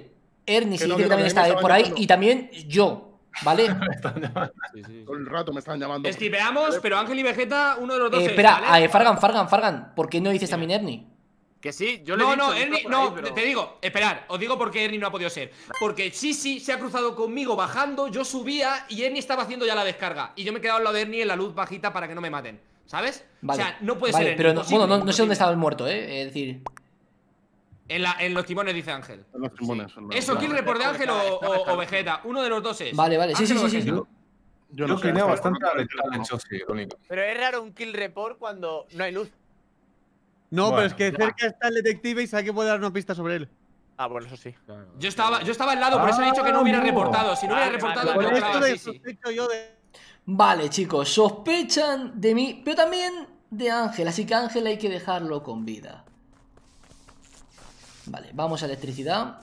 Ernie sí Que no, que que no, también que está me estaban por ahí. llamando. Y también yo, ¿vale? Sí, sí, Todo sí. el rato me están llamando. Esquipeamos, pero Ángel y Vegeta, uno de los dos Eh, es, espera, ¿vale? eh, Fargan, Fargan, Fargan. ¿Por qué no dices también Ernie? Que sí, yo le he No, dicho no, que Ernie, estaba por no, ahí, pero- te digo, esperad, os digo por qué Ernie no ha podido ser. Porque Sisi se ha cruzado conmigo bajando, yo subía y Ernie estaba haciendo ya la descarga. Y yo me he quedado al lado de Ernie en la luz bajita para que no me maten, ¿sabes? Vale. O sea, no puede vale, ser Ernie, pero no, imposible, bueno, no, no sé imposible. dónde estaba el muerto, ¿eh? Es decir. En, la, en los timones, dice Ángel. En los timones, en los- ¿Eso, kill report de Ángel o, o- o Vegeta? Uno de los dos es. Vale, vale, sí, sí, Ángel o sí, sí. Vegeta. Yo Yo no sé. clineo pero- bastante a Lechosi, lo único. Pero es raro un kill report cuando no hay luz. No, pero Bueno, es que cerca está el detective y sabe que puede dar una pista sobre él. Ah, bueno, eso sí. Yo estaba, yo estaba al lado, por eso he dicho que no hubiera Ah, no. reportado. Si no hubiera Vale, reportado, vale, Por yo vale. esto clavaba a de Sisi. sospecho yo de. Vale, chicos, sospechan de mí, pero también de Ángel. Así que Ángel hay que dejarlo con vida. Vale, vamos a electricidad.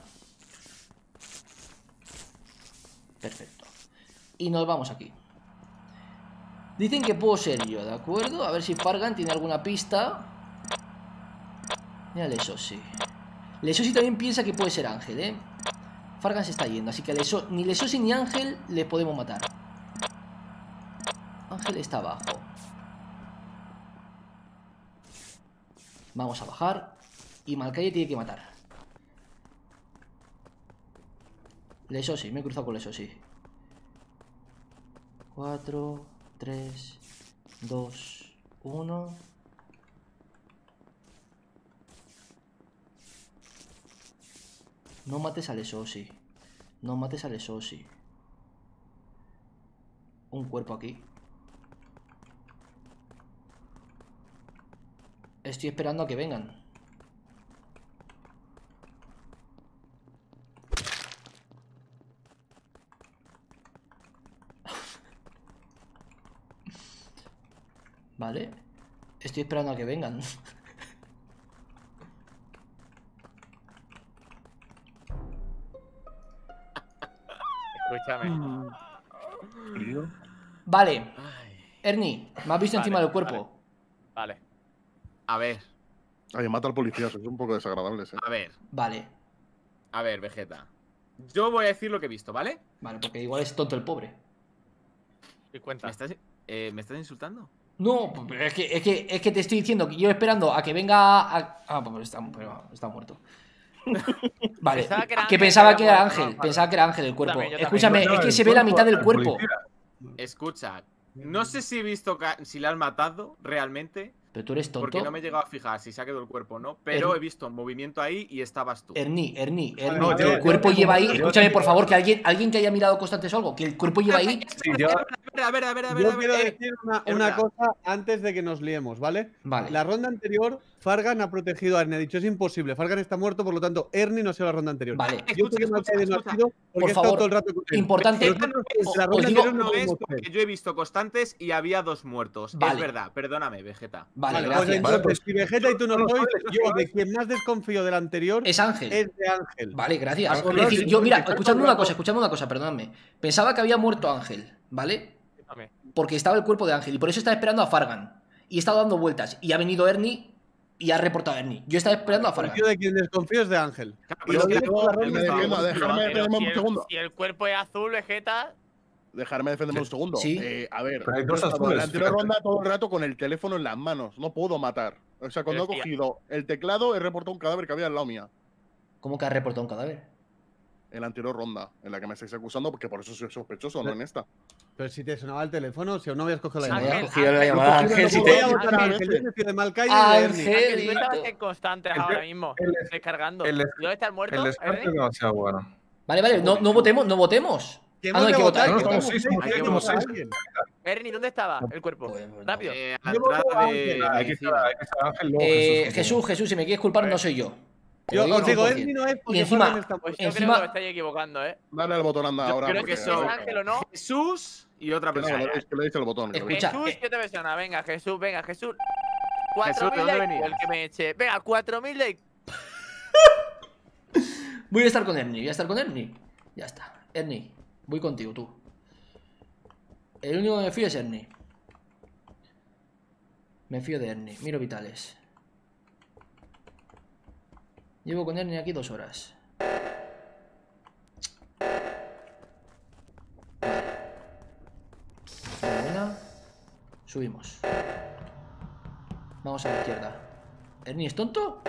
Perfecto. Y nos vamos aquí. Dicen que puedo ser yo, ¿de acuerdo? A ver si Fargan tiene alguna pista. Mira, Lesosi. Lesosi también piensa que puede ser Ángel, ¿eh? Fargan se está yendo, así que a Leso- ni Lesosi ni Ángel le podemos matar. Ángel está abajo. Vamos a bajar. Y Malcalle tiene que matar. Lesosi, me he cruzado con Lesosi. cuatro, tres, dos, uno. No mates a Lesosi. No mates a Lesosi. Un cuerpo aquí. Estoy esperando a que vengan. Vale. Estoy esperando a que vengan. Escúchame. Vale. Ernie, me has visto Vale, encima del cuerpo. Vale. A ver, Oye, mata al policía, sois un poco desagradables, eh. a ver, Vale. a ver, Vegeta. Yo voy a decir lo que he visto, ¿vale? Vale, porque igual es tonto el pobre. Y cuenta. ¿Me estás, eh, ¿me estás insultando? No, pero es que, es que, es que te estoy diciendo que yo esperando a que venga. A... Ah, pues está, pero está muerto. Vale, Pensaba que era que Ángel, pensaba que que era era muerto, Ángel. no, Pensaba que era Ángel el cuerpo. también, yo también. Escúchame, es que se ve la mitad del cuerpo. Escucha, no sé si he visto ca- si le han matado realmente, Pero tú eres porque tonto. no me he llegado a fijar si se ha quedado el cuerpo o no, pero Er- he visto un movimiento ahí y estabas tú. Ernie, Ernie, Ernie, No, que yo- el yo cuerpo tengo- lleva ahí. yo Escúchame, tengo- por favor, que alguien, alguien que haya mirado constantes o algo. Que el cuerpo lleva ahí. Sí, yo, A ver, a ver, a ver, a ver, Yo a ver, quiero eh, decir una, es una verdad. cosa antes de que nos liemos, ¿vale? Vale. La ronda anterior, Fargan ha protegido a Ernie. Ha dicho, es imposible. Fargan está muerto, por lo tanto, Ernie no ha sido la ronda anterior. Vale. Yo sé Escucha, que Malcaide no ha escucha, sido porque Por he estado favor, todo el rato con él. importante. Pero nosotros, Os- la os ronda digo- anterior no no es podemos porque hacer. yo he visto constantes y había dos muertos. Vale. Es verdad, perdóname, Vegeta. Vale, Vale, pues gracias. entonces, Vale, pues- si Vegeta y tú no no, no, sois, no, yo no, de quien más desconfío del anterior Es Ángel. es de Ángel. Vale, gracias. Es Acordaos decir, que yo, mira, empezar escuchadme todo una el cosa, rato- escuchadme una cosa, perdóname. Pensaba que había muerto Ángel, ¿vale? Escúchame. Porque estaba el cuerpo de Ángel y por eso estaba esperando a Fargan. Y he estado dando vueltas. Y ha venido Ernie y ha reportado a Ernie. Yo estaba esperando a Pero Fargan. yo de quien desconfío es de Ángel. Claro, Y pero lo es que digo por la Él me ronda defiende, anterior. déjame Pero defenderme si un el, segundo. si el cuerpo es azul, Vegeta. Dejarme defenderme un segundo. Sí. Eh, a ver, Pero hay yo dos he estado en azules, la anterior fíjate. ronda todo el rato con el teléfono en las manos. No puedo matar. O sea, cuando he Pero, tía. cogido el teclado, he reportado un cadáver que había al lado mía. ¿Cómo que ha reportado un cadáver? En la anterior ronda, en la que me estáis acusando, porque por eso soy sospechoso, no en esta. Pero si te sonaba el teléfono, si aún no habías cogido la Si no llamada. habías Ángel, cogido la Ángel, llamada, Ángel, Ángel, si no te... voy a votar a Ángel, Ángel. Yo decía de Malcaide y de Ernie. Ángel, tú estabas Angelito. en constantes El- ahora mismo. el- Descargando. el- ¿Y dónde está el muerto? el descarte es Ernie? demasiado bueno. Vale, vale, no, no votemos, no votemos. Que Ah, hemos no, hay de que votar. votar, No, que no, estamos sí, seis, somos hay que seis, votar somos a seis. alguien. Ernie, ¿dónde estaba el cuerpo? Pues, pues, Rápido. Eh, a la Yo voto entrada a de Ángel. Hay que medicina. estar, hay que estar Ángel, luego Eh, Jesús. Jesús, Jesús, si me quieres culpar, no soy yo. Te Yo lo digo os digo, cien por cien. Ernie no es porque Y encima- Fargan está Pues muerto. yo Encima- creo que os estáis equivocando, ¿eh? Dale al botón, anda, Yo ahora. creo que porque- son- ¿Es Ángel o no? Jesús y otra Que no, persona. que le deis- que le deis el botón. que le deis- Escucha, Jesús, eh. ¿qué te menciona? Venga, Jesús, venga, Jesús. Jesús, cuatro ¿de mil dónde likes, venías? el que me eche. Venga, cuatro mil likes. Voy a estar con Ernie, voy a estar con Ernie. Ya está. Ernie, voy contigo, tú. El único que me fío es Ernie. Me fío de Ernie. Miro vitales. Llevo con Ernie aquí dos horas. Subimos. Vamos a la izquierda. ¿Ernie es tonto?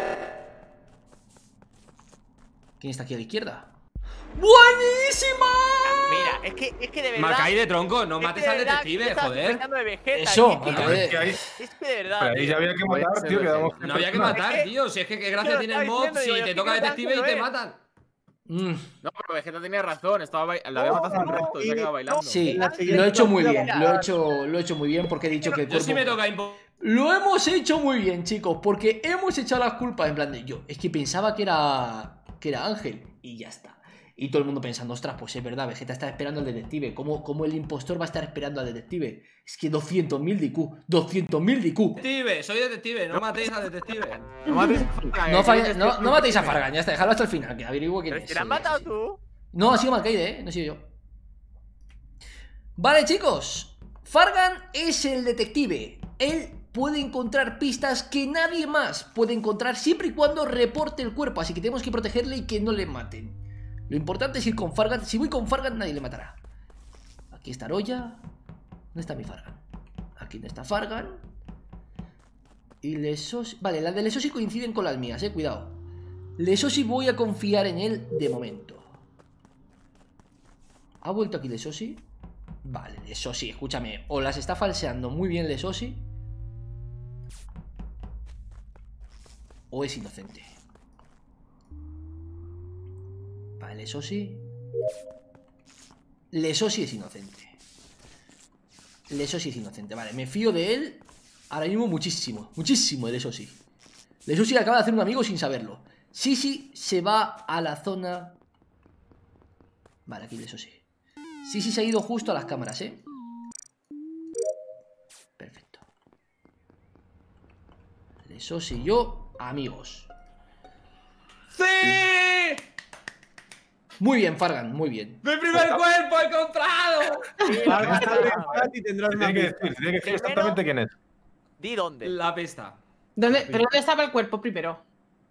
¿Quién está aquí a la izquierda? ¡Buenísima! Mira, es que, es que de verdad. Macay de tronco, no es que mates de al verdad, detective, yo estaba joder. sospechando de Vegeta, Eso, y es que- Macay. Es que ahí, Es que de verdad. pero ahí ya había que matar, tío. Quedamos No había que matar, tío. Si es que qué gracia lo tiene el estaba mob diciendo, digo, si yo te sí toca creo que detective y Ángel te lo es. Mm, matan. No, pero Vegeta tenía razón. Estaba ba- la había No, matado hace un no, rato y se y- ha quedado bailando. sí, En la lo siguiente he hecho muy partida bien. vamos a- Lo he hecho, lo he hecho muy bien porque he dicho que el Yo sí me cuerpo... toca impo... Lo hemos hecho muy bien, chicos, porque hemos echado las culpas en plan de yo. Es que pensaba que era que era Ángel y ya está. Y todo el mundo pensando, ostras, pues es verdad, Vegeta está esperando al detective. ¿Cómo, cómo el impostor va a estar esperando al detective? Es que doscientos mil de I Q, doscientos mil de I Q. Detective, soy detective, no matéis al detective. No mates a Fargan, No, eh, falle- que no, este- no matéis a Fargan, ya está, dejadlo hasta el final, que averiguo quién Pero es. si la has Sí, matado sí. tú. No, ha sido Malkaide, eh, no he sido yo. Vale, chicos. Fargan es el detective. Él puede encontrar pistas que nadie más puede encontrar siempre y cuando reporte el cuerpo. Así que tenemos que protegerle y que no le maten. Lo importante es ir con Fargan. Si voy con Fargan, nadie le matará. Aquí está Roya. ¿Dónde está mi Fargan? Aquí no está Fargan. Y Lesosi... Vale, las de Lesosi coinciden con las mías, eh, cuidado. Lesosi voy a confiar en él de momento. ¿Ha vuelto aquí Lesosi? Vale, Lesosi, escúchame. O las está falseando muy bien Lesosi, o es inocente. Vale, Lesosi. Lesosi es inocente. Lesosi es inocente. Vale, me fío de él ahora mismo muchísimo. Muchísimo de Lesosi. Lesosi acaba de hacer un amigo sin saberlo. Sisi se va a la zona... Vale, aquí Lesosi. Sisi se ha ido justo a las cámaras, ¿eh? Perfecto. Lesosi y yo, amigos. ¡Sí! Muy bien, Fargan, muy bien. ¡Mi primer cuerpo encontrado! Fargan está bien, Fargan, y tendrás Tiene una que pista. decir, tiene que decir Primero- exactamente quién es. Di dónde. La pista. ¿Dónde, ¿Pero dónde estaba el cuerpo primero?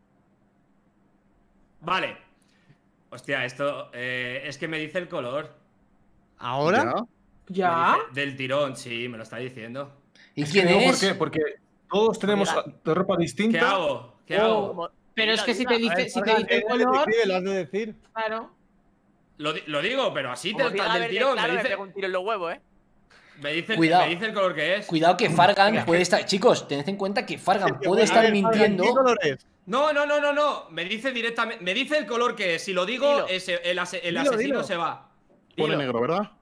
Vale. Hostia, esto eh, es que me dice el color. ¿Ahora? ¿Ya? Me dice- del tirón, sí, me lo está diciendo. ¿Y Es quién que digo, es? ¿por qué? Porque todos tenemos de ropa distinta. ¿Qué hago? ¿Qué Oh. hago? Como- Pero es Diga, que si diga. te A dice, ver, si te Fargan, dice el eres color, detective, lo has de decir. claro. Lo, di- lo digo, pero así Como te, diga del verde tirón. claro, me, me dice, pego un tiro en los huevos, eh. me, dice, Cuidado. me dice el color que es. Cuidado que Fargan puede estar... Chicos, tened en cuenta que Fargan puede A estar ver, Fargan, mintiendo. ¿qué color es? No, no, no, no, no. Me dice directamente. Me dice el color que es. Si lo digo, Dilo. ese- el, ase- el Dilo, asesino dilo. se va. Pone Dilo. negro, ¿verdad?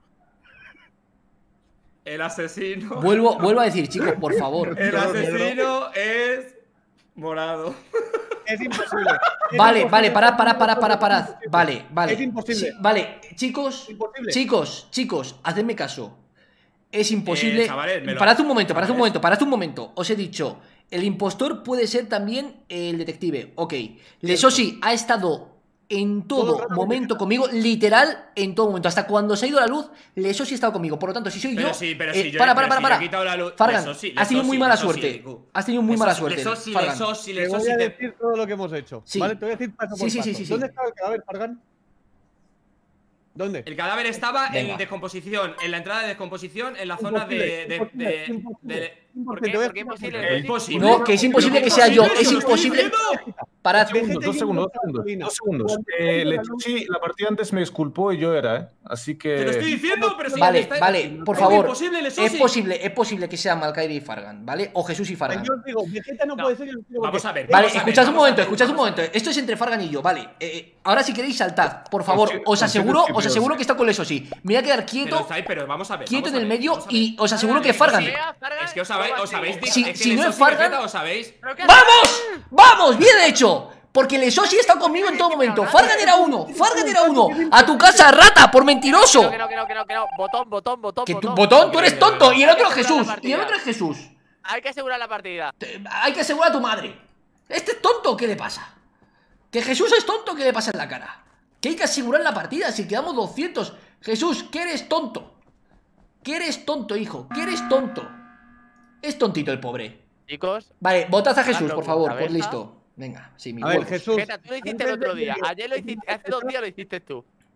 El asesino. Vuelvo, vuelvo a decir, chicos, por favor. El color asesino es. Morado. Es imposible. Es Vale, imposible. vale, parad, parad, parad, parad, parad. Vale, vale. Es imposible. Sí, vale, chicos, Imposible. chicos, chicos, hacedme caso. Es imposible. Eh, chavales, me lo- Parad un momento, parad un chavales. momento, parad un momento. Os he dicho, el impostor puede ser también el detective. Ok. Lesosi ha estado en Todo el todo rato momento conmigo, literal, en todo momento. Hasta cuando se ha ido la luz, Lesosi ha estado conmigo. Por lo tanto, si soy Pero yo. sí, pero eh, sí, yo, para, pero para, si para, yo he quitado la luz. Fargan, Lesosi, has tenido muy Lesosi, mala Lesosi, suerte. Liku. Has tenido muy mala Lesosi, suerte. Lesosi, Fargan. Lesosi, Te voy Lesosi, a te- decir todo lo que hemos hecho. Sí. ¿Vale? Te voy a decir paso Sí, por sí, sí, paso. sí, sí. ¿Dónde estaba el cadáver, Fargan? ¿Dónde? El cadáver estaba Venga. en descomposición, en la entrada de descomposición, en la zona Imposible, de. de, imposible, de- imposible. de- ¿Por Te qué? voy a ¿Por qué explicar imposible? por qué. Es imposible. No, que es imposible que sea yo. Es ¿Qué estoy imposible. diciendo? Parad. Dos segundos, Vegeta dos y segundos, dos Nota segundos. Gasolina. Dos segundos. Cuando Eh, tengo la Lechuchi, la partida antes me disculpó y yo era, ¿eh? Así que. Te lo estoy diciendo, pero si Vale, está- vale, por es favor. imposible, Lesosi. Es posible, es posible que sea Malkaide y Fargan, ¿vale? O Jesús y Fargan. Yo os digo, Vegeta no, No. puede ser. yo os digo Vamos que- a ver. Vale, vamos a ver, escuchad un vamos a momento, ver, escuchad un vamos a momento. Esto es entre Fargan y yo, vale. Eh, eh, ahora si queréis saltad, por favor. Consigue- Os aseguro, consigue os que aseguro Dios. que está con Lesosi. Me voy a quedar Pero, quieto, estáis- pero vamos a ver. quieto vamos en a el ver, medio vamos a ver. y os aseguro que Fargan, Fargan. Fargan, Fargan, Es que os sabéis, os sabéis. Si- es que si no es Lesosi y Fargan- Vegeta, os sabéis. ¿Pero qué ¡Vamos! ¡Vamos! ¡Bien hecho! Porque Lesosi está conmigo en todo momento. Fargan era uno, Fargan era uno. A tu casa, rata, por mentiroso. Que no, que no, que no, que no. Botón, botón, botón, Que tu botón. botón, tú eres tonto. Y el otro Hay que Jesús. asegurar la Y el partida. otro es Jesús. Hay que asegurar la partida. Te- Hay que asegurar a tu madre. ¿Este es tonto o qué le pasa? ¿Que Jesús es tonto o qué le pasa en la cara? Que hay que asegurar la partida si quedamos doscientos. Jesús, que eres tonto. Que eres tonto, hijo. Que eres tonto. Es tontito el pobre. Chicos, Vale, votad a Jesús, Hazlo por con favor. cabeza. Pues listo. Venga, sí, mi A ver, huevos. Jesús. Vegeta, tú lo hiciste el otro día. Ayer lo hiciste, hace dos días lo hiciste tú.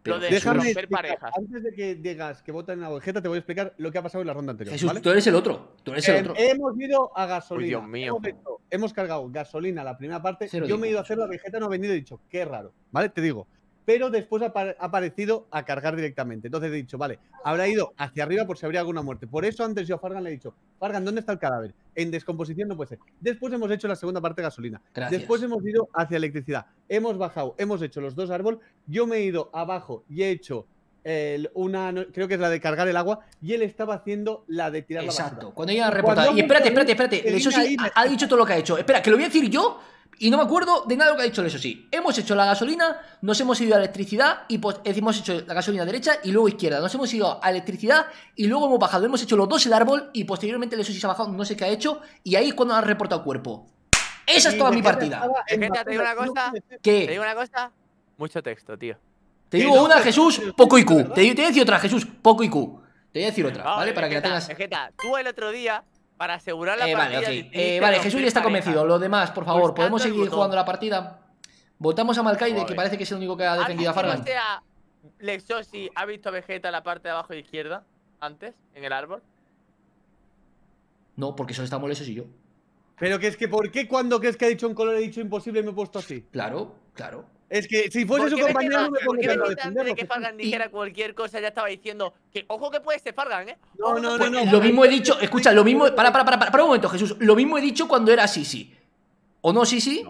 Lo de Déjame romper explicar, parejas. antes de que digas que votan a Vegeta, te voy a explicar lo que ha pasado en la ronda anterior. Jesús, ¿vale? tú eres el otro. Tú eres el Eh, otro. hemos ido a gasolina. Uy, Dios mío. Hemos, hecho- hemos cargado gasolina la primera parte. Cero Yo me he ido a digo. hacer la Vegeta, no ha venido y he dicho, qué raro, ¿vale? Te digo. Pero después ha, apa- ha aparecido a cargar directamente. Entonces he dicho, vale, habrá ido hacia arriba por si habría alguna muerte. Por eso antes yo a Fargan le he dicho, Fargan, ¿dónde está el cadáver? En descomposición no puede ser. Después hemos hecho la segunda parte de gasolina. Gracias. Después hemos ido hacia electricidad. Hemos bajado, hemos hecho los dos árboles. Yo me he ido abajo y he hecho el- una, no- creo que es la de cargar el agua. Y él estaba haciendo la de tirar la Exacto. basura. Cuando ella ha Cuando reportado. Y hemos espérate, salido, espérate, espérate. que Eso venga sí, ahí, me- ha, ha dicho todo lo que ha hecho. Espera, que lo voy a decir yo. Y no me acuerdo de nada de lo que ha dicho eso sí. Hemos hecho la gasolina, nos hemos ido a electricidad y pues hemos hecho la gasolina derecha y luego izquierda. Nos hemos ido a electricidad y luego hemos bajado. Hemos hecho los dos el árbol y posteriormente el eso sí se ha bajado, no sé qué ha hecho. Y ahí es cuando ha reportado cuerpo. Esa es Y toda mi Vegeta partida. estaba en Vegeta, te digo una basura, no cosa. puede ser. Te ¿Qué? digo una cosa. Mucho texto, tío. Te Que digo no, una, pero- Jesús, pero- poco I Q. ¿verdad? Te, te voy a decir otra, Jesús, poco I Q. Te voy a decir otra, Vamos, ¿vale? Para que la Vegeta, tengas. Vegeta, tú el otro día, para asegurar la Eh, vale, partida. ok. decidiste Eh, vale, romper Jesús ya está parejas. convencido. Los demás, por favor, Pulsando ¿podemos el seguir botón. jugando la partida? Votamos a Malkaide, Vamos a que ver. parece que es el único que ha defendido a ¿Alguien que Fargan. no sea Lexosi ha visto a Vegeta en la parte de abajo izquierda? Antes, en el árbol. No, porque solo estamos lesos y yo. Pero que es que, ¿por qué cuando crees que ha dicho un color he dicho imposible y me he puesto así? Claro, claro. Es que si fuese ¿Por su qué compañero Vegeta- no me por qué pondría a Vegeta antes defenderlo. de que Fargan dijera cualquier cosa ya estaba diciendo que ojo que puede ser Fargan, eh? No, Ojo que no, puede no, ser no. Lo Fargan. mismo he dicho, escucha, lo mismo. Para, para, para, para, para un momento, Jesús. Lo mismo he dicho cuando era Sisi. ¿O no, Sisi?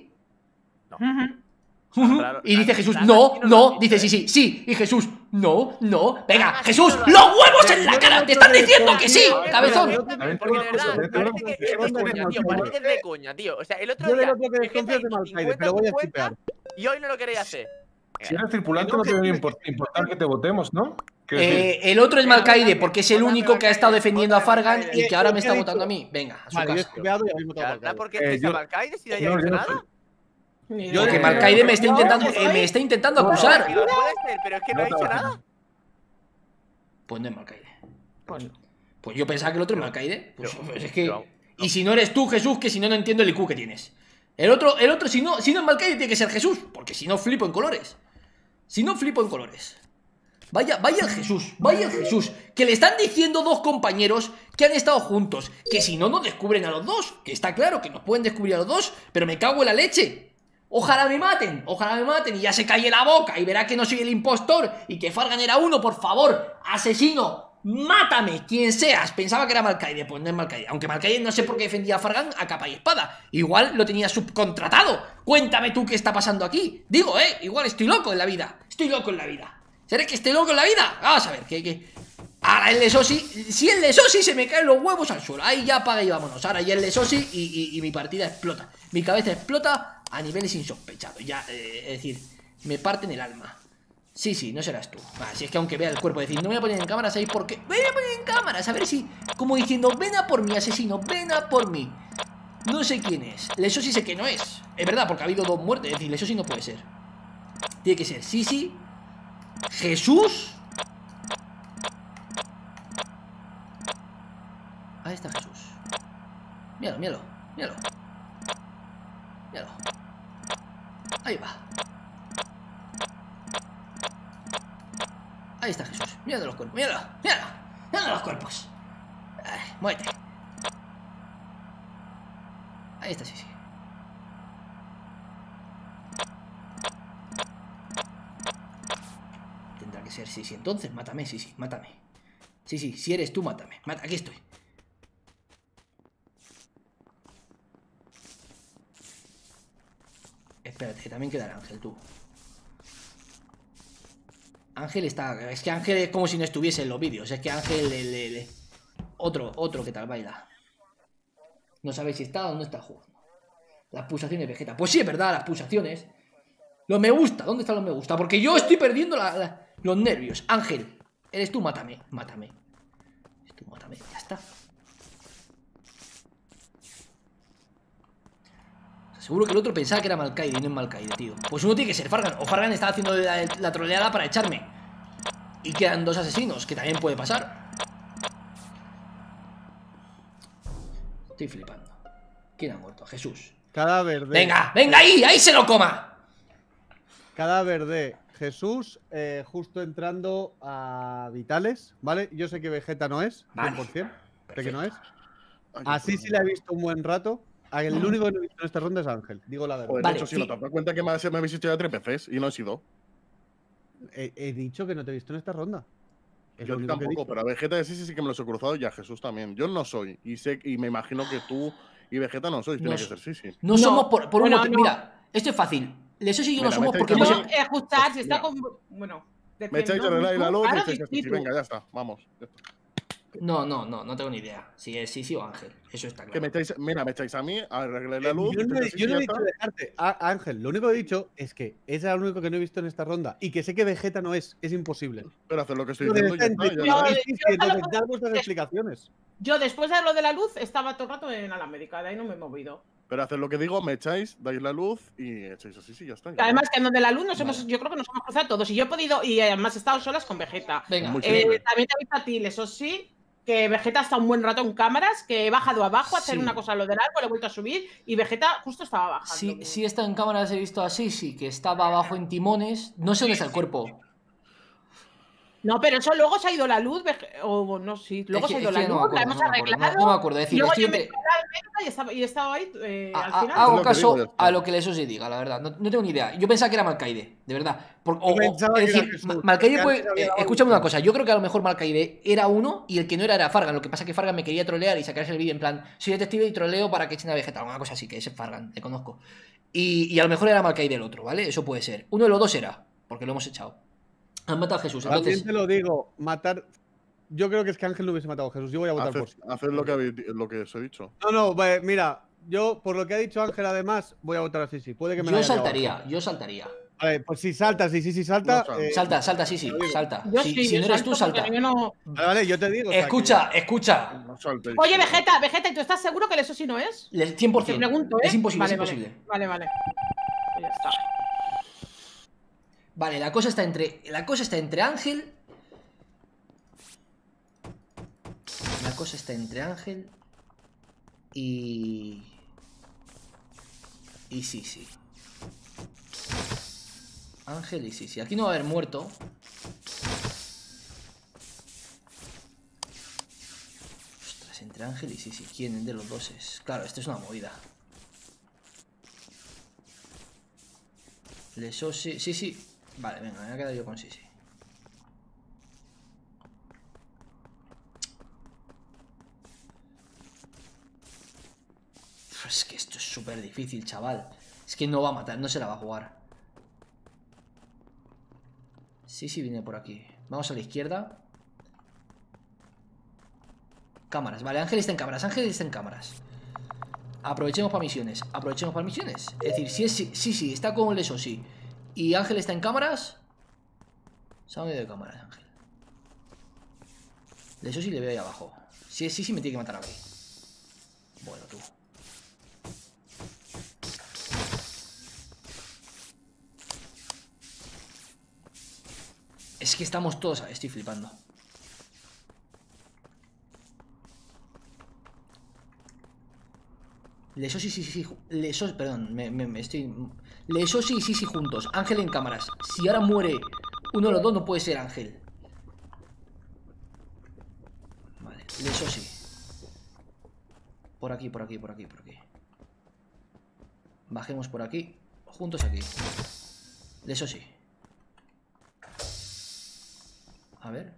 Claro, Y dice claro, Jesús, claro, no, aquí no lo no, has dice dicho, sí, sí, sí. Y Jesús, no, no. Venga, Aquí Jesús, no lo has los dicho. huevos en la cara. Te están diciendo que sí, Porque cabezón. de verdad, parece que es de coña, tío. Parece que es de coña, tío. O sea, el otro Yo de día. lo que desconfío es de Vegeta hizo Malkaide, pero voy a cincuenta chipear. y hoy no lo queréis hacer. Si eres tripulante, no te debe import- importar que te votemos, ¿no? Quiero decir, Eh, el otro es Malkaide, porque es el Votame único que ha estado Malkaide, defendiendo a votame Fargan Malkaide. y que ahora me ¿Qué está ha votando a dicho? mí. Venga, a su Vale, yo he casa. chipeado y habéis votado Ya, por Malkaide. ¿por qué Eh, estáis a yo- Malkaide si no yo- hayáis yo hecho no soy- nada? Ni Yo- idea. Porque Eh, Malkaide me está no, intentando, no, eh, me está intentando acusar. No puede ser, pero es que no ha No dicho trabaja. nada. Pues no es Malkaide. Pues no. Pues yo pensaba que el otro es Malkaide. Pues, Pero- pues es que. pero- Y si no eres tú, Jesús, que si no, no entiendo el I Q que tienes. El otro, el otro, si no, si no es Malkaide, tiene que ser Jesús. Porque si no, flipo en colores. Si no, flipo en colores. Vaya, vaya el Jesús, vaya el Jesús. Que le están diciendo dos compañeros que han estado juntos. Que si no, nos descubren a los dos. Que está claro que nos pueden descubrir a los dos. Pero me cago en la leche. Ojalá me maten, ojalá me maten y ya se calle la boca y verá que no soy el impostor y que Fargan era uno, por favor, asesino, mátame, quien seas. Pensaba que era Malkaide, pues no es Malkaide. Aunque Malkaide no sé por qué defendía a Fargan a capa y espada. Igual lo tenía subcontratado. Cuéntame tú qué está pasando aquí. Digo, eh, igual estoy loco en la vida. Estoy loco en la vida. ¿Seré que estoy loco en la vida? Vamos a ver, que... que... Ahora el Lesosi, si el Lesosi se me caen los huevos al suelo. Ahí ya apaga y vámonos. Ahora ya el Lesosi y, y, y mi partida explota. Mi cabeza explota a niveles insospechados. Ya, eh, es decir, me parten el alma. Sí, sí, no serás tú. Ah, si es que aunque vea el cuerpo, decir, no me voy a poner en cámara, ¿sabéis por qué? Voy a poner en cámara, a ver si, como diciendo, ven a por mí, asesino, ven a por mí. No sé quién es. Lesosi sé que no es. Es verdad, porque ha habido dos muertes. Es decir, Lesosi no puede ser. Tiene que ser Sisi, Jesús. Ahí está Jesús. Míralo, míralo, míralo. Míralo. Ahí va. Ahí está Jesús. Míralo los cuerpos, míralo, míralo. Míralo los cuerpos. Ay, muévete. Ahí está, sí, sí. Tendrá que ser sí, sí. Entonces, mátame, sí, sí, mátame. Sí, sí, si eres tú, mátame. Mata, aquí estoy. Espérate, que también quedará Ángel, tú. Ángel está... Es que Ángel es como si no estuviese en los vídeos. Es que Ángel... Le, le, le... Otro, otro que tal baila. No sabéis si está o no está jugando. Las pulsaciones de Vegeta. Pues sí, es verdad, las pulsaciones. Los me gusta. ¿Dónde están los me gusta? Porque yo estoy perdiendo la, la, los nervios. Ángel, eres tú, mátame. Mátame. Eres tú, mátame. Ya está. Seguro que el otro pensaba que era Malkaide y no es Malkaide, tío. Pues uno tiene que ser Fargan. O Fargan está haciendo la, la troleada para echarme. Y quedan dos asesinos, que también puede pasar. Estoy flipando. ¿Quién ha muerto? Jesús. Cadáver de. Venga, venga ahí, ahí se lo coma. Cadáver de Jesús, eh, justo entrando a Vitales, ¿vale? Yo sé que Vegeta no es, Vale. cien por cien, sé que no es. Ay, Así sí la he visto un buen rato. El único que no he visto en esta ronda es Ángel, digo la verdad. Joder, Vale, de hecho, si sí. no te has dado cuenta que me, me habéis hecho ya tres veces y no he sido. He, he dicho que no te he visto en esta ronda. Es Yo lo único que he tampoco, dicho. pero a Vegeta y sí, sí, sí que me los he cruzado y a Jesús también. Yo no soy. Y sé y me imagino que tú y Vegeta no sois. Tiene No que so- ser sí, sí. No, No, somos por, por un bueno, motivo. no. Mira, esto es fácil. Eso sí, yo no Mira, somos me porque estáis hemos. Yo, eh, ajustar, si está Mira. con. Bueno. Me echáis a arreglar la luz y Ahora echáis a sí, sí, tú. venga, ya está, vamos. Ya está. No, no, no, no tengo ni idea. Si es Sisi o Ángel. Eso está Que claro. me echáis, mira, me echáis a mí a arreglar la Eh, luz. yo no, echáis he- a yo no he Sisi y ya dicho está. dejarte. A- Ángel, lo único que he dicho es que ese es lo único que no he visto en esta ronda. Y que sé que Vegeta no es. Es imposible. Pero hacer lo que estoy Entonces, diciendo y ya está está. entre Ya Yo- la Sisi veis. y Sisi, yo- entonces dar vuestras explicaciones. Yo después de lo de la luz estaba todo el rato en Alamérica, de ahí no me he movido. Pero hacer lo que digo, me echáis, dais la luz y echáis así, sí, ya está. ya Además que en lo de la luz nos Vale. hemos, yo creo que nos hemos cruzado todos. Y yo he podido, y además he estado solas con Vegeta. Venga, Muy Eh, simple. también te he visto a ti, eso sí, que Vegeta está un buen rato en cámaras, que he bajado abajo a hacer Sí. una cosa a lo del árbol, he vuelto a subir y Vegeta justo estaba bajando. sí, sí está en cámaras, he visto a Sisi, que estaba abajo en timones. No sé dónde está el cuerpo. No, pero eso luego se ha ido la luz, Vege- o no, sí, luego Es que- se ha ido es la que no luz, me acuerdo, la hemos no me acuerdo, arreglado. no- no me acuerdo, es decir, y luego estoy yo me entre- fui a la Alamérica y estaba, y he estado ahí eh, A- al a- final. hago Es lo que caso digo, ya está. a lo que el Sosi diga, la verdad. No, no tengo ni idea. Yo pensaba que era Malcaide, de verdad. Por- o- o- pensaba es que era decir, Jesús, Ma- porque Malcaide puede. antes había eh, dado escúchame un- una cosa. Yo creo que a lo mejor Malcaide era uno y el que no era era Fargan. Lo que pasa es que Fargan me quería trolear y sacarse el vídeo en plan: soy detective y troleo para que echen a Vegeta. Una cosa así, que ese es Fargan, le conozco. Y, y a lo mejor era Malcaide el otro, ¿vale? Eso puede ser. Uno de los dos era, porque lo hemos echado. Han matado a Jesús, entonces. También te lo digo, matar. Yo creo que es que Ángel no hubiese matado a Jesús. Yo voy a votar Haced, por sí. haced lo, que habéis, lo que os he dicho. No, no, ve, mira. Yo, por lo que ha dicho Ángel, además, voy a votar a Sisi. Puede que me la Yo haya liado. saltaría, yo saltaría. Vale, pues si saltas, si sí, si salta. No salta. eh, Salta, salta, sí, sí, salta. Yo Si, sí, si yo no eres tú, salto salta. porque yo no- Vale, vale, yo te digo. o sea, Escucha, escucha. No saltéis. Oye, Vegeta, Vegeta, ¿y tú estás seguro que eso sí no es? Le- cien por Te cien. pregunto, ¿eh? Es imposible, vale, es imposible. Vale, vale. vale. Ya está. Vale, la cosa está entre. La cosa está entre Ángel. La cosa está entre Ángel. Y. Y sí, sí. Ángel y sí, sí. Aquí no va a haber muerto. Ostras, entre Ángel y sí, sí. ¿Quién de los dos es? Claro, esto es una movida. Leso, sí, sí, sí. Vale, venga, me voy a quedar yo con sí, sí. Es que esto es súper difícil, chaval. Es que no va a matar, no se la va a jugar. Sí, sí, viene por aquí. Vamos a la izquierda. Cámaras, vale, Ángel está en cámaras, Ángel está en cámaras. Aprovechemos para misiones, aprovechemos para misiones. Es decir, si es sí, sí, sí, está con eso, sí. Y Ángel está en cámaras. Se ha medio de cámaras, Ángel. De eso sí le veo ahí abajo. Si es sí, sí me tiene que matar a mí. Bueno, tú. Es que estamos todos... Estoy flipando. Lesos y sí, sí, sí. Lesos, perdón, me, me, me estoy... Lesos y sí, sí, juntos. Ángel en cámaras. Si ahora muere uno de los dos, no puede ser Ángel. Vale, Lesos sí. Por aquí, por aquí, por aquí, por aquí. Bajemos por aquí. Juntos aquí. Lesos sí. A ver.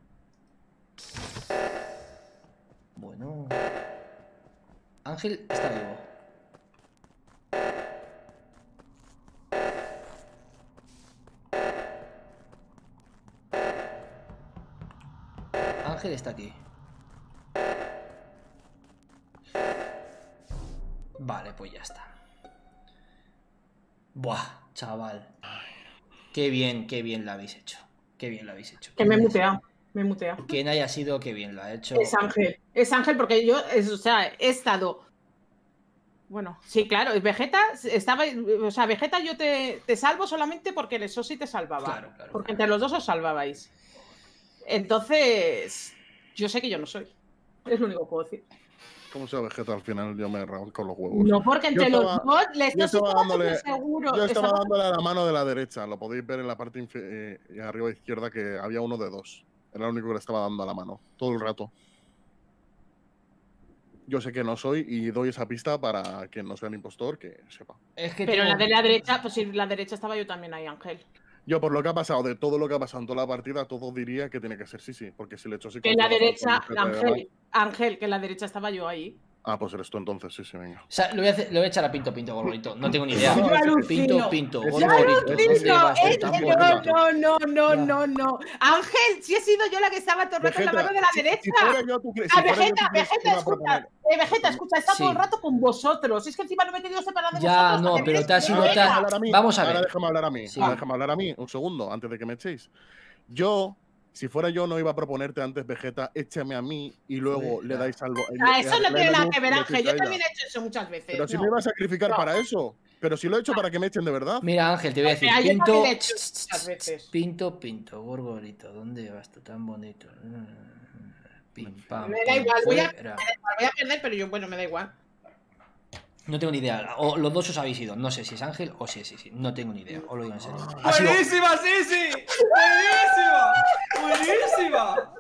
Bueno. Ángel está vivo. Ángel está aquí. Vale, pues ya está. Buah, chaval. Qué bien, qué bien lo habéis hecho. Qué bien lo habéis hecho. Que me he muteado, me he muteado. Quien haya sido, qué bien lo ha hecho. Es Ángel, es Ángel porque yo, es, o sea, he estado... Bueno, sí, claro, Vegeta estaba, o sea, Vegeta yo te, te salvo solamente porque el sí te salvaba. Claro, claro, porque claro. entre los dos os salvabais. Entonces, yo sé que yo no soy. Es lo único que puedo decir. Como sea Vegeta al final, yo me arranco los huevos. No, porque entre Yo los estaba- dos les yo estaba dándole- seguro. Yo estaba Estaba- dándole a la mano de la derecha, lo podéis ver en la parte infe- eh, arriba izquierda que había uno de dos. Era el único que le estaba dando a la mano, todo el rato. Yo sé que no soy y doy esa pista para quien no sea el impostor que sepa. Es que Pero tengo- la de la derecha, pues si la derecha estaba yo también ahí, Ángel. Yo, por lo que ha pasado, de todo lo que ha pasado en toda la partida, todo diría que tiene que ser sí, sí. Porque si le echo sí Que en la con- derecha, con- con- Ángel, Ángel, que en la derecha estaba yo ahí. Ah, pues eres tú entonces, sí, sí, venga. O sea, lo voy a, hacer- lo voy a echar a Pinto Pinto, Gorgorito. No tengo ni idea. Yo alucino. Pinto Pinto, Yo Gorgorito. alucino, ¿Dónde vas a es estar? que Gorgorito. no, no, no, Ya. no, no. Ángel, si he sido yo la que estaba todo el rato en la Vegeta, mano de la si- derecha. Si fuera yo, tú crees. Ah, si fuera yo, Vegeta, tú crees que Vegeta, iba a escucha. proponer- Eh, Vegeta, escucha, está todo Sí. el rato con vosotros. Es que encima no me he querido separar de Ya, vosotros. no, porque pero me te has es ido que- tan- Déjame hablar a mí. Vamos a Ahora ver. déjame hablar a mí. Sí. Ahora déjame hablar a mí. Un segundo, antes de que me echéis. Yo, si fuera yo, no iba a proponerte antes, Vegeta, échame a mí y luego Sí, le ya. dais algo. Ah, eso no tiene nada que ver, le Ángel. echéis Yo a también ella. he hecho eso muchas veces. Pero si no. me iba a sacrificar No. para eso. Pero si lo he hecho para que me echen de verdad. Mira, Ángel, te voy a decir. Mira, yo Pinto. también he hecho muchas veces. Pinto Pinto, Gorgorito. ¿Dónde vas tú tan bonito? Pim, pam, Me da pim, igual, voy a- fuera. Voy a perder, pero yo, bueno, me da igual. No tengo ni idea. O los dos os habéis ido. No sé si es Ángel o si es Sisi. No tengo ni idea. Os lo digo en serio. Ha sido- ¡Buenísima, Sisi! ¡Buenísima! ¡Buenísima!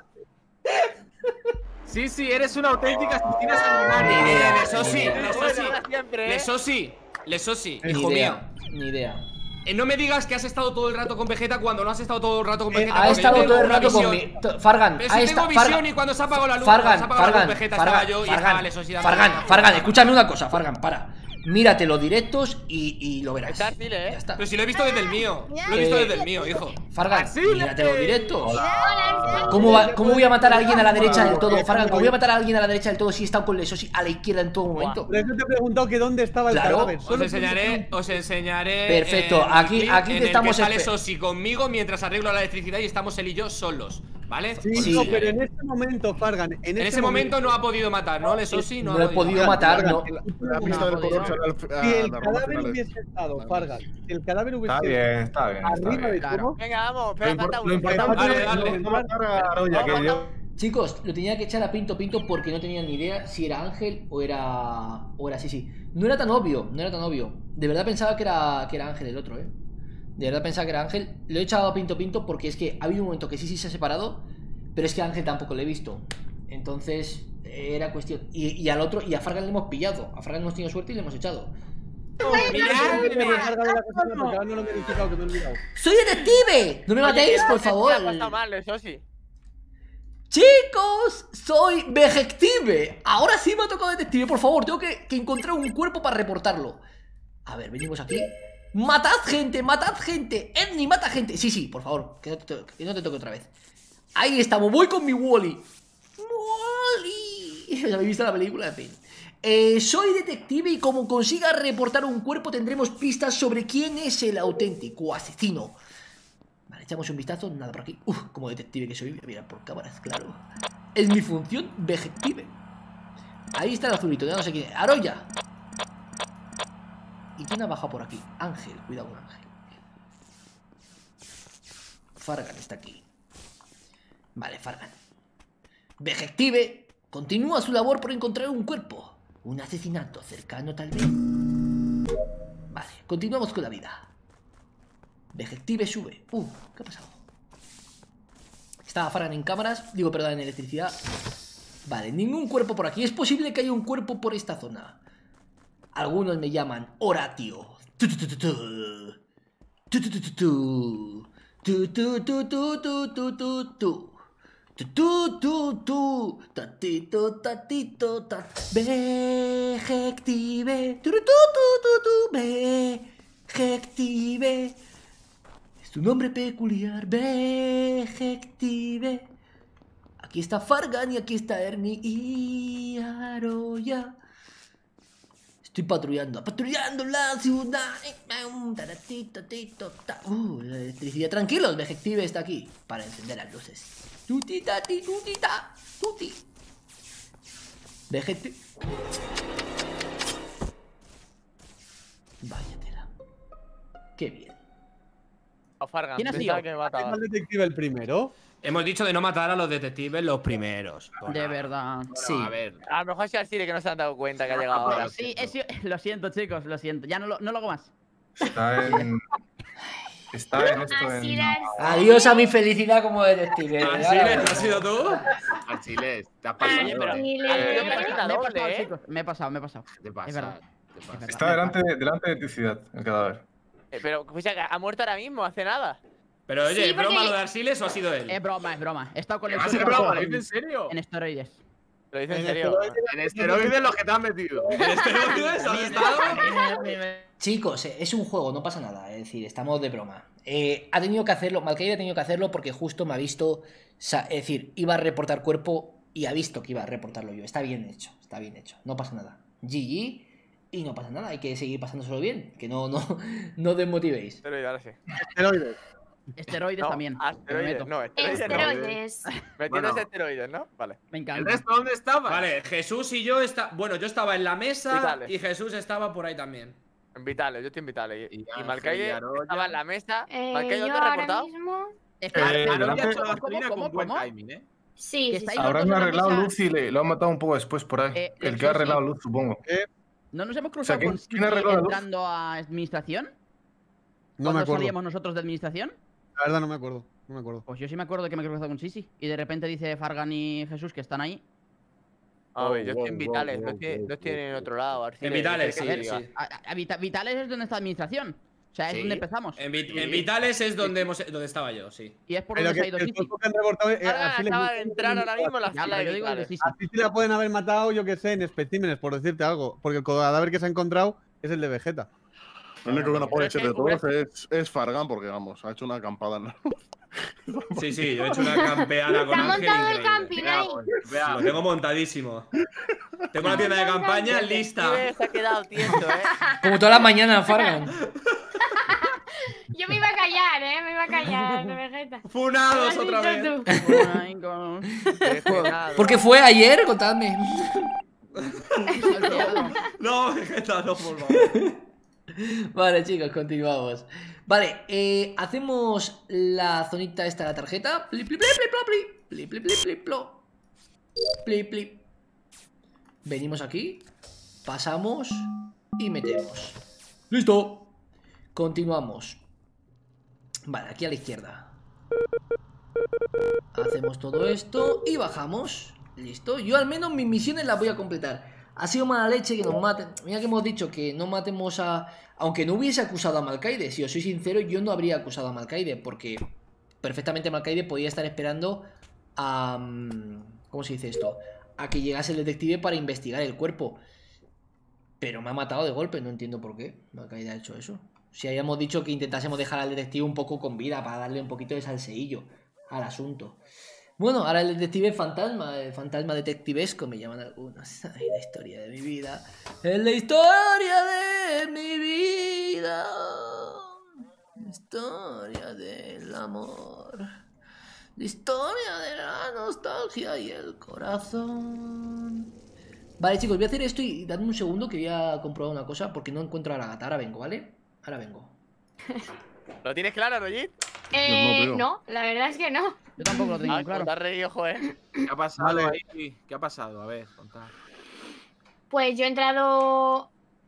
Sí, sí, eres una auténtica asesina Ni sanguinaria. idea. Lesosi, Ni idea. Lesosi, Bueno, siempre, ¿eh? Lesosi, Lesosi, Ni hijo mío. idea. Ni idea. Eh, no me digas que has estado todo el rato con Vegeta cuando no has estado todo el rato con Eh, Vegeta. ha porque estado yo todo el tengo una rato con visión. mi. to- Fargan, Pero ahí si está. tengo visión Fargan, y cuando se ha apagado la luz, Fargan, cuando se ha apagado la Fargan, luz, Vegeta Fargan, estaba yo y estaba Fargan, Lesosi dando Fargan, la- Fargan, escúchame una cosa, Fargan, para. Mírate los directos y, y lo verás. Está Arcile, ¿eh? Ya está. Pero si lo he visto desde el mío. Lo he Eh, visto desde el mío, hijo. Fargan, Así mírate los directos. Hola. ¿Cómo, va- ¿Cómo voy a matar a alguien a la derecha del todo? Fargan, ¿cómo voy a matar a alguien a la derecha del todo si he estado con Lesosi a la izquierda en todo momento? Por eso te he preguntado que dónde estaba el Claro. cadáver. Os Solo enseñaré, os enseñaré. Perfecto, eh, aquí- el clip aquí en te el estamos que sale espe- Sosi conmigo mientras arreglo la electricidad y estamos él y yo solos, ¿vale? Sí, Sí. no, pero en este momento, Fargan. En, En este ese momento no ha podido matar, ¿no? Lesosi no, No ha he podido matar, no. La pista del color será al- Si a el la ronda cadáver final. hubiese estado, Fargan, si el cadáver hubiese Está bien, está bien. Está arriba bien. de todo, Venga, vamos, Lo, pero impor- falta lo uno. importante Dale, es dale. no matar a Aroya, que yo. Chicos, lo tenía que echar a Pinto Pinto porque no tenía ni idea si era Ángel o era. o era Sisi. No era tan obvio, no era tan obvio. De verdad pensaba que era, que era Ángel el otro, eh. De verdad pensaba que era Ángel. Lo he echado a Pinto Pinto porque es que ha habido un momento que Sisi se ha separado, pero es que a Ángel tampoco le he visto. Entonces, era cuestión. Y, y al otro, y a Fargan le hemos pillado. A Fargan hemos tenido suerte y le hemos echado. Miradme. Fargan de la cocina porque ahora no lo he verificado, que me he olvidado. ¡Soy detective! ¡No me matéis, por favor! Ha pasado mal, eso sí. Chicos, soy Vegective. Ahora sí me ha tocado detective, por favor. Tengo que, que encontrar un cuerpo para reportarlo. A ver, venimos aquí. ¡Matad gente! ¡Matad gente! ¡Edni, mata gente! Sí, sí, por favor, que no te, to- que no te toque otra vez. Ahí estamos, voy con mi Wally. ¡Wally! Ya habéis visto la película, en fin. Eh, soy detective y como consiga reportar un cuerpo tendremos pistas sobre quién es el auténtico asesino. Vale, echamos un vistazo, nada por aquí. Uf, como detective que soy, voy a mirar por cámaras, claro. Es mi función, Vegective. Ahí está el azulito, ya no sé quién es. Aroya. ¿Y quién ha bajado por aquí? Ángel, cuidado con Ángel. Fargan está aquí. Vale, Fargan. Vegective continúa su labor por encontrar un cuerpo. Un asesinato cercano tal vez. Vale, continuamos con la vida. Vegective sube. Uh, ¿qué ha pasado? Estaba Fargan en cámaras. Digo, perdón, en electricidad. Vale, ningún cuerpo por aquí. Es posible que haya un cuerpo por esta zona. Algunos me llaman Horatio. Tu, tu, tu, tu, tu. Tu, tu, tu, tu, tu. Tu, tu, tu, tu, tu, tu, tu, tu. Tu, tu, tu, tu. Tatito, tatito, tat. Vegective. Tu, tu, tu, tu, tu. Vegective. Es tu nombre peculiar. Vegective. Aquí está Fargan y aquí está Ernie y Aroya. Estoy patrullando, patrullando la ciudad. Uh, la electricidad. Tranquilos, Vegective está aquí para encender las luces. Tuti, tati, tuti, ta, tuti. Vegective. Vaya tela. Qué bien. O Fargan, ¿Quién ha pensaba sido? que me ¿Quién mataba. es el detective el primero? Hemos dicho de no matar a los detectives los primeros. De verdad. Bueno, Sí. A ver. A lo mejor es Arsile que no se han dado cuenta que ha llegado ahora. Sí, es- lo siento, chicos, lo siento. Ya no lo, no lo hago más. Está en. Está en esto Así en. las- Adiós a mi felicidad como detective. ¿Arsiles, ¿has sido tú? Arsiles, te has pasado. Oye, pero- Así Ah, le- yo Me me he he pasado, me he doble, pasado, ¿eh? chicos. Me he pasado, me he pasado. Te pasa. Es verdad. Te Es pasa. verdad. Está delante, delante de electricidad, el cadáver. Eh, Pero, escucha, que ha muerto ahora mismo, hace nada. Pero oye, Sí, ¿es broma porque- lo de Arsiles o ha sido él? Es broma, es broma. He estado con el ¿Vas suelo a broma? ¿Lo en- dices en serio? en esteroides. Lo dice en En serio. En esteroides los que te han metido. ¿En esteroides has estado? Chicos, eh, es un juego, no pasa nada. Es decir, estamos de broma. Eh, ha tenido que hacerlo, Malkaide ha tenido que hacerlo porque justo me ha visto. sa- Es decir, iba a reportar cuerpo y ha visto que iba a reportarlo yo. Está bien hecho, está bien hecho. No pasa nada. G G. Y no pasa nada, hay que seguir pasándoselo bien. Que no, no, no desmotivéis. Esteroides, ahora sí. Esteroides. Esteroides No, también. asteroides, prometo. no, esteroides no. Esteroides. Metiéndose Bueno. esteroides, ¿no? Vale. Me ¿El encanta. resto dónde estaba? Vale, Jesús y yo está. Bueno, yo estaba en la mesa Vitales. y Jesús estaba por ahí también. En Vitales, yo estoy en Vitales. Y, Y y Ángel Malkaide y Aroya. estaba en la mesa. Eh, Malkaide, yo ¿dónde has ahora reportado? mismo. Espera, Eh, espera, delante- Aroya ha hecho ¿cómo, la gasolina cómo, con buen cómo? timing, ¿eh? Sí, Que sí, está sí. ahí. Habrán en la arreglado mesa- Luz y le, lo han matado un poco después por ahí. Eh, el el que ha Susi. arreglado Luz, supongo. ¿No nos hemos cruzado ¿quién- con quién Susi arregló la luz? entrando a administración? No ¿Cuándo me acuerdo. salíamos nosotros de administración? La verdad no me acuerdo. No me acuerdo. Pues yo sí me acuerdo que me he cruzado con Sisi. Y de repente dice Fargan y Jesús que están ahí. A ver, yo Wow, estoy en wow, Vitales, wow, no estoy, wow, no estoy wow. en otro lado. Arsile, En Vitales, ¿qué sí, quieres que sí. diga? A- a Vita- Vitales es donde está administración. O sea, es Sí. donde empezamos. En, Vit- en Vitales es donde, hemos, donde estaba yo, sí. Y es por Pero donde que se ha ido el Sisi. cuerpo que han reportado, eh, Fargan así le- acaba de entrar ahora mismo en la Ya, sala pero de yo digo el de Vitales. Sisi. Así sí la pueden haber matado, yo que sé, en especímenes, por decirte algo. Porque el cadáver que se ha encontrado es el de Vegeta. Lo único que no puede Pero ser es de que todos es, es Fargan, porque vamos, ha hecho una acampada. ¿no? Sí, sí, yo he hecho una campeana con Se ha Ángel montado el increíble. camping ahí. Lo tengo montadísimo. Tengo una tienda de campaña lista. Pibe, se ha quedado tieso, ¿eh? Como todas las mañanas, Fargan. Yo me iba a callar, ¿eh? Me iba a callar, de Vegeta. Funados Lo has otra dicho vez. tú. Ay, con- ¿Por qué fue ayer? Contadme. salteado. No, Vegeta, no, por favor. Vale, chicos, continuamos. Vale, eh, hacemos la zonita esta de la tarjeta. Plip, plip, plip, plip, plip, plip, plip, plip, plip, plop. Plip, plip. Venimos aquí, pasamos y metemos. ¡Listo! Continuamos. Vale, aquí a la izquierda. Hacemos todo esto y bajamos. Listo. Yo al menos mis misiones las voy a completar. Ha sido mala leche que nos maten. Mira que hemos dicho que no matemos a... Aunque no hubiese acusado a Malkaide, si os soy sincero, yo no habría acusado a Malkaide, porque perfectamente Malkaide podía estar esperando a... ¿Cómo se dice esto? A que llegase el detective para investigar el cuerpo. Pero me ha matado de golpe, no entiendo por qué Malkaide ha hecho eso. Si habíamos dicho que intentásemos dejar al detective un poco con vida para darle un poquito de salseillo al asunto. Bueno, ahora el detective fantasma, el fantasma detectivesco me llaman algunos. Ay, la historia de mi vida. Es la historia de mi vida. La historia del amor. La historia de la nostalgia y el corazón. Vale, chicos, voy a hacer esto y dadme un segundo que voy a comprobar una cosa porque no encuentro a la gata. Ahora vengo, ¿vale? Ahora vengo. ¿Lo tienes claro, Rollit? Eh, tío. no, la verdad es que no. Yo tampoco lo tengo Ah, claro. te has reído, joder. ¿Qué ha pasado Vale. ahí? ¿Qué ha pasado? A ver, contad. Pues yo he entrado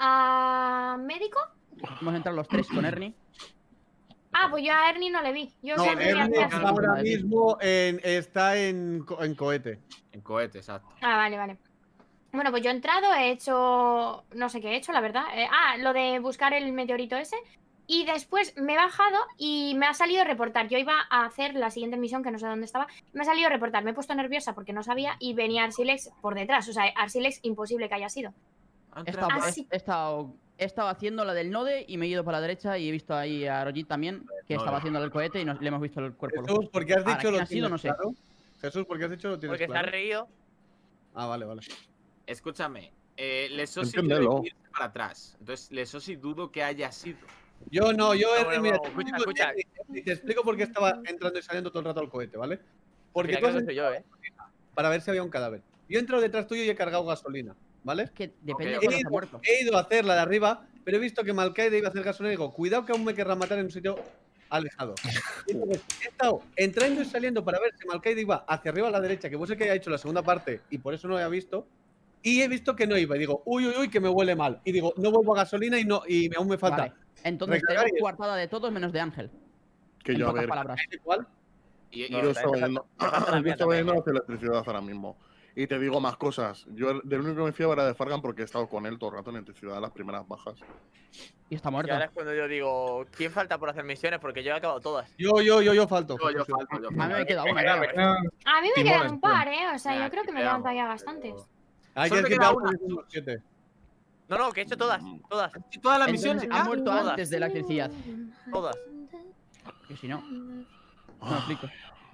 a médico. Hemos entrado los tres con Ernie. Ah, pues yo a Ernie no le vi. Yo No, siempre fui a Ernie clase. está ahora mismo en, está en, co- en cohete. En cohete, exacto. Ah, vale, vale. Bueno, pues yo he entrado, he hecho... No sé qué he hecho, la verdad. Eh, ah, lo de buscar el meteorito ese. Y después me he bajado y me ha salido reportar. Yo iba a hacer la siguiente misión, que no sé dónde estaba. Me ha salido reportar. Me he puesto nerviosa porque no sabía y venía Arsilex por detrás. O sea, Arsilex imposible que haya sido. Ha He entrado- estado, Ah, he- sí. he estado, he estado haciendo la del Node y me he ido para la derecha y he visto ahí a Rojit también, que Node. estaba haciendo el cohete y nos- le hemos visto el cuerpo. los Jesús, dos. ¿por qué has Ahora, dicho ¿quién lo ha sido? tienes No sé. claro? Jesús, ¿por qué has dicho lo tienes Porque se ha claro? reído. Ah, vale, vale. Escúchame. Eh, Lesosi Entiéndelo. debe irse para atrás. Entonces, Lesosi dudo que haya sido. Yo no, yo, No, Ernie, no, mira, no, te escucha, explico- escucha. Ernie, Ernie, te explico por qué estaba entrando y saliendo todo el rato al cohete, ¿vale? Porque Mira tú que has no soy yo, ¿eh? para ver si había un cadáver. Yo he entrado detrás tuyo y he cargado gasolina, ¿vale? Es que depende Ok, de ok. cuándo He se ha ido, muerto. he ido a hacer la de arriba, pero he visto que Malkaide iba a hacer gasolina y digo, cuidado que aún me querrá matar en un sitio alejado. Entonces, he estado entrando y saliendo para ver si Malkaide iba hacia arriba a la derecha, que vos sé que haya hecho la segunda parte y por eso no lo había visto. Y he visto que no iba. Y digo, uy, uy, uy, que me huele mal. Y digo, no vuelvo a gasolina y no y aún me falta. Vale. Entonces tenemos coartada de todos menos de Ángel. Que en yo, a pocas ver, palabras. ¿Cuál? Y, y- yo estaba yendo, yo estaba yendo hacia electricidad ahora mismo. Y te digo más cosas. Yo del único que me fiaba era de Fargan porque he estado con él todo el rato en electricidad, las primeras bajas. Y está Y ahora muerto. es cuando yo digo, ¿quién falta por hacer misiones? Porque yo he acabado todas. Yo, yo, yo, yo falto. yo, yo falto, yo A mí falto. me queda Me una. queda- ya. me queda- A mí me Timones, quedan un par, ¿eh? O sea, Venga, yo creo que me que quedan veamos. todavía bastantes. Hay Solo que te quitar queda una. unos siete. No, no, que he hecho todas, todas, ¿Y todas las Entonces misiones? ha ya? muerto todas. antes de la electricidad. todas. Que si no, no me explico.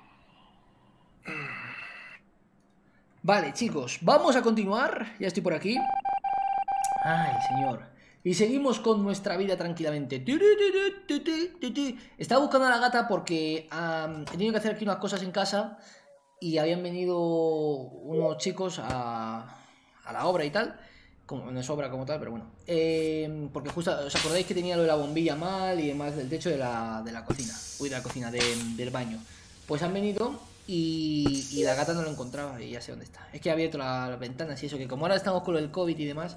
Vale, chicos, vamos a continuar. Ya estoy por aquí. Ay, señor. Y seguimos con nuestra vida tranquilamente. Tu, tu, tu, tu, tu, tu, tu. Estaba buscando a la gata porque um, he tenido que hacer aquí unas cosas en casa y habían venido unos chicos a, a la obra y tal. Como, no es obra como tal, pero bueno. Eh, porque justo, ¿os acordáis que tenía lo de la bombilla mal y demás del techo de la, de la cocina? Uy, de la cocina, de, del baño. Pues han venido y, y la gata no lo encontraba y ya sé dónde está. Es que he abierto la- las ventanas y eso, que como ahora estamos con lo del COVID y demás.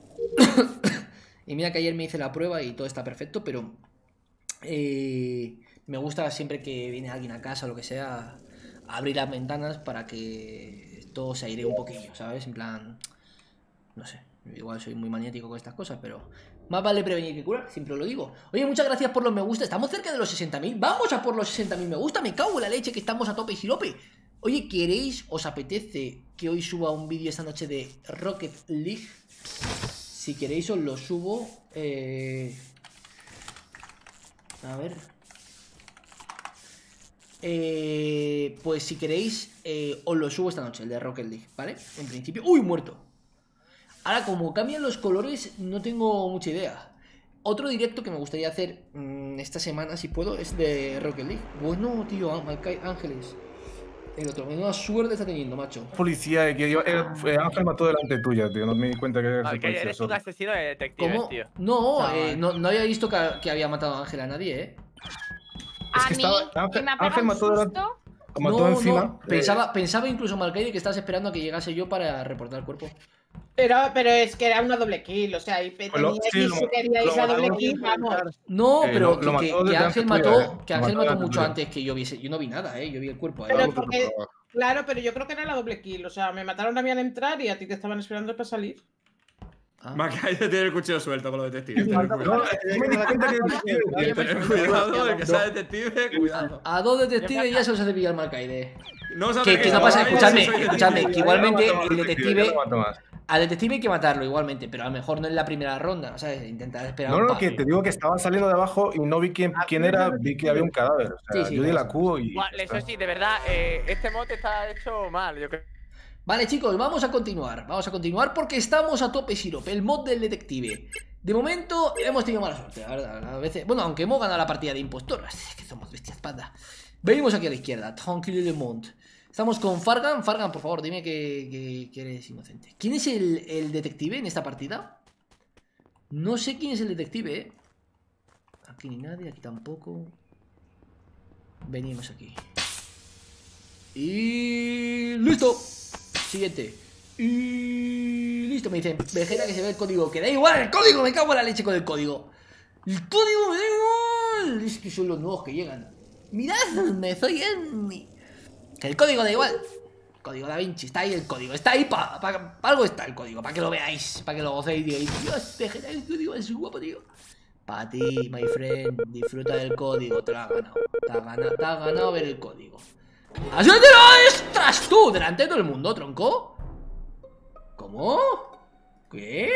Y mira que ayer me hice la prueba y todo está perfecto, pero eh, me gusta siempre que viene alguien a casa o lo que sea, abrir las ventanas para que todo se aire un poquillo, ¿sabes? En plan, no sé, igual soy muy maniático con estas cosas, pero más vale prevenir que curar, siempre lo digo. Oye, muchas gracias por los me gusta, estamos cerca de los sesenta mil, vamos a por los sesenta mil me gusta, me cago en la leche que estamos a tope y sirope. Oye, ¿queréis, os apetece que hoy suba un vídeo esta noche de Rocket League? Si queréis os lo subo. Eh... A ver. Eh... Pues si queréis, eh, os lo subo esta noche, el de Rocket League, ¿vale? En principio. ¡Uy, muerto! Ahora, como cambian los colores, no tengo mucha idea. Otro directo que me gustaría hacer mmm, esta semana, si puedo, es de Rocket League. Bueno, tío, Malkai- Ángeles. El otro, menuda suerte está teniendo, macho. Policía, que yo, eh, fue- Ángel mató delante tuya, tío. No me di cuenta que eres Ah, el que policía eres un solo. asesino de detectives, ¿Cómo? tío. No, Chaval. eh, no, no había visto que, que había matado a Ángel a nadie, ¿eh? A que mí, estaba- que Ángel- me ha pegado Ángel un mató delante- susto. Mató no, encima. no, pensaba, pensaba incluso Malkaide que estabas esperando a que llegase yo para reportar el cuerpo. Pero, pero es que era una doble kill, o sea, y pe- Pues lo- teníais sí, y lo- si queríais lo la doble mató. kill, vamos. No, Eh, pero lo- que, lo que- mató que desde Ángel antes mató, tuya, ¿eh? que Lo Ángel mató mató antes mucho tuya. antes que yo viese. Yo no vi nada, eh. Yo vi el cuerpo ahí. Pero Algo que porque- tocaba. Claro, pero yo creo que era la doble kill, o sea, me mataron a mí al entrar y a ti te estaban esperando para salir. Ah. Malkaide tiene el cuchillo suelto con los detectives. No, no, me di cuenta que Oye, pues, Tener cuidado, el que sea detective, cuidado. A dos detectives ya se los hace pillar Malkaide. No os Que, que acerquéis no a pasa, Malkaide escuchadme, si sois escuchadme, detectives. que igualmente Yo no mato el más, detective. yo no mato más. Al detective hay que matarlo igualmente, pero a lo mejor no en la primera ronda, ¿sabes? Intentar esperar No, un no, pa- que te digo que estaba saliendo de abajo y no vi quién, quién era, vi que había un cadáver. O sea, Sí, sí, yo di pasa. la Q y. Buah, eso sí, de verdad, eh, este mod está hecho mal, yo creo. Vale, chicos, vamos a continuar. Vamos a continuar porque estamos a tope sirope, el mod del detective. De momento hemos tenido mala suerte, la verdad. A veces, bueno, aunque hemos ganado la partida de impostoras, es que somos bestias panda. Venimos aquí a la izquierda, Tranquille Le Monde. Estamos con Fargan. Fargan, por favor, dime que, que- que eres inocente. ¿Quién es el, el detective en esta partida? No sé quién es el detective, ¿eh? Aquí ni nadie, aquí tampoco. Venimos aquí. Y... ¡listo! Siguiente. Y... listo, me dicen, Vegeta, que se ve el código. Que da igual el código, me cago en la leche con el código. El código me da igual. Es que son los nuevos que llegan. Miradme, soy Enmi. Que el código da igual. Código Da Vinci, está ahí el código. Está ahí, para pa, pa algo está el código. Para que lo veáis, para que lo gocéis. Y digáis, Dios, Vegeta, el código es guapo, tío. Para ti, my friend, disfruta del código. Te lo has ganado. Te has ganado, te has ganado ver el código. ¡Así te lo extras tú! Delante de todo el mundo, tronco. ¿Cómo? ¿Qué?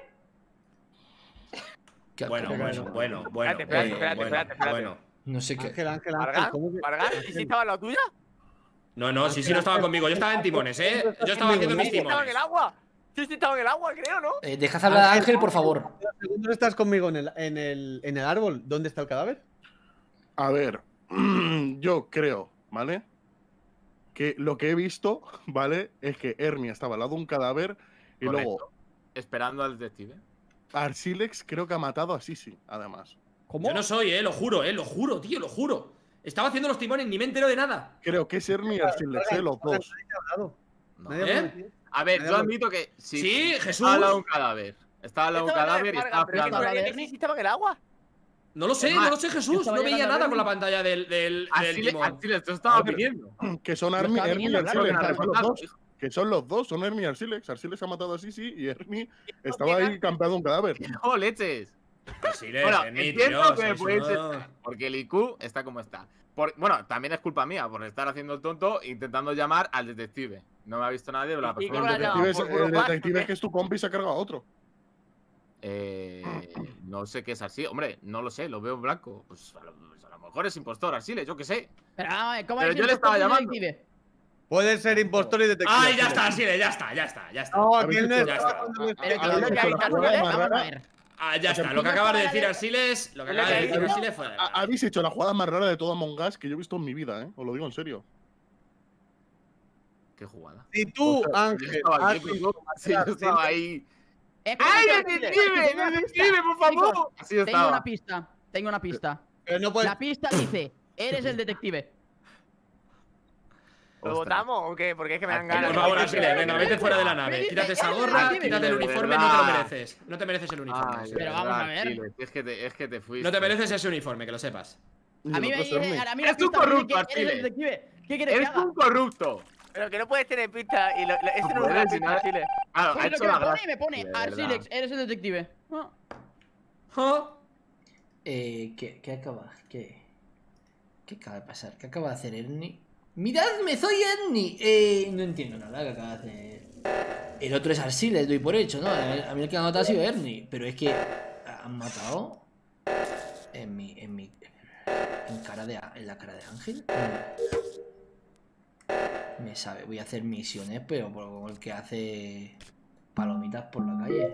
¿Qué? Bueno, bueno, bueno, bueno. Espérate, espérate, eh, espérate, bueno, espérate, espérate. bueno. No sé qué. Ángel, Ángel, Ángel. ¿Vargas? ¿cómo que- ¿Vargas? ¿Y si estaba en la tuya? No, no, sí, sí, no estaba conmigo. Yo estaba en timones, ¿eh? Yo estaba haciendo mis Sí, estaba en timones. el agua. Sí, sí, estaba en el agua, creo, ¿no? Eh, dejad hablar a Ángel, por favor. ¿Segundos estás conmigo en el, en, el, en el árbol? ¿Dónde está el cadáver? A ver, yo creo, ¿vale? Que lo que he visto, ¿vale? Es que Ermi estaba al lado de un cadáver y Correcto. luego Esperando al detective. Arsilex creo que ha matado a Sisi, además. ¿Cómo? Yo no soy, eh, lo juro, eh, lo juro, tío, lo juro. Estaba haciendo los timones, ni me entero de nada. Creo que es Ernie y Arsilex, eh, los dos. No. ¿Eh? A ver, yo admito que sí. Sí, Jesús. Estaba al lado de un cadáver. Estaba al lado de un cadáver y estaba Pero es que pegando. no había que estaba en el agua. No lo sé, Es más, no lo sé, Jesús. estaba No veía llegando a nada Bernie. con la pantalla del, del, del Así le, timón. así le esto estaba A ver, pidiendo. Que son Lo Armi, estaba Ernie y viniendo, claro, Arsilex, que que son los reportado, dos. hijo. Que son los dos, son Ernie y Arsilex. Arsilex ha matado a Sisi y Ernie estaba ahí campeando un cadáver. ¡No, leches! Arsilex, Bueno, Ernie, entiendo tío, que me sois podéis uno- estar, porque el I Q está como está. Por- bueno, también es culpa mía por estar haciendo el tonto intentando llamar al detective. No me ha visto nadie, pero la ¿Y persona. cómo la El llama? detective, es, por puro el fan, detective ¿o es que es tu compi y se ha cargado a otro. Eh, no sé qué es así. Hombre, no lo sé, lo veo en blanco. Pues a lo, pues a lo mejor es impostor, así yo qué sé. Pero, vamos a ver, ¿cómo Pero es yo le estaba impostor llamando. detective? Puede ser impostor y detective. Ay, ya está, Arsilex, ya está, ya está, ya está. No, Habéis aquí no hecho- está. Pero Habéis que hecho lo que hay la que jugada hacer, más vamos a rara. ver. Ah, ya está, lo que acaba de decir Arsilex, lo que acaba de decir Arsilex fue. Ha- Habéis hecho la jugada más rara de todo Among Us que yo he visto en mi vida, ¿eh? Os lo digo en serio. Qué jugada. Si tú, O sea, Yo Ángel, estaba has aquí, sí, yo estaba ahí. Escucha, ¡Ay, Arsilex, detective! tengo una ¡Detective, pista. por favor! Así Tengo estaba. una pista, tengo una pista. pero no puedes. La pista dice, eres el detective. ¿Lo votamos o qué? Porque es que me dan Por ganas. Por favor, Arsilex, venga, vete fuera de la nave. Quítate esa gorra, Arsilex, quítate el de uniforme, no te lo mereces. No te mereces el uniforme. Ay, Arsilex. Pero vamos a ver. Chile, Es que te, es que te fuiste. No te mereces ese uniforme, que lo sepas. Y A el mí me otro es dice, Ernie. a mí la Es un pista me dice corrupto, que eres el Arsilex. detective. ¿Qué quieres que ¡Eres haga? un corrupto! Pero que no puedes tener pista y lo, lo- eso no es una Puedes, pista, si Chile. Claro, ha Pues lo hecho que la me pone gracia. y me pone, De verdad. Arsilex, eres el detective. Ah. ¿Ah? Eh, ¿qué, ¿Qué acaba? ¿Qué? ¿Qué acaba de pasar? ¿Qué acaba de hacer Ernie? ¡Miradme, soy Ernie! Eh, no entiendo nada que acaba de hacer. El otro es Arsilex, doy por hecho, ¿no? A mí el que ha matado ha sido Ernie. Pero es que han matado en mi. en mi. en cara de. en la cara de Ángel. Me sabe, voy a hacer misiones, pero por como el que hace palomitas por la calle.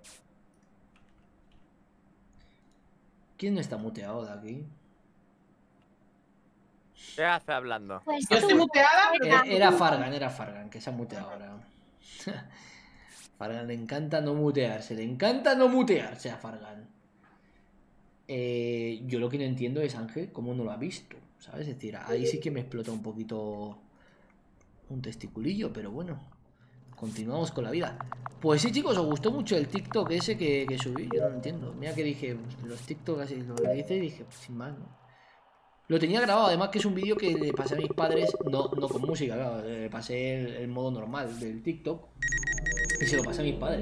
¿Quién no está muteado de aquí? ¿Qué haces hablando? Pues Yo estoy tú. muteada. Era, era Fargan, era Fargan, que se ha muteado ahora. Fargan le encanta no mutearse, le encanta no mutearse a Fargan. Eh, yo lo que no entiendo es, Ángel, cómo no lo ha visto, ¿sabes? Es decir, ahí sí que me explota un poquito un testiculillo, pero bueno, continuamos con la vida. Pues sí, chicos, os gustó mucho el TikTok ese que, que subí, yo no lo entiendo. Mira que dije, los TikTok así lo hice y dije, pues sin más, ¿no? Lo tenía grabado, además que es un vídeo que le pasé a mis padres, no, no con música, claro, le pasé el, el modo normal del TikTok y se lo pasé a mis padres.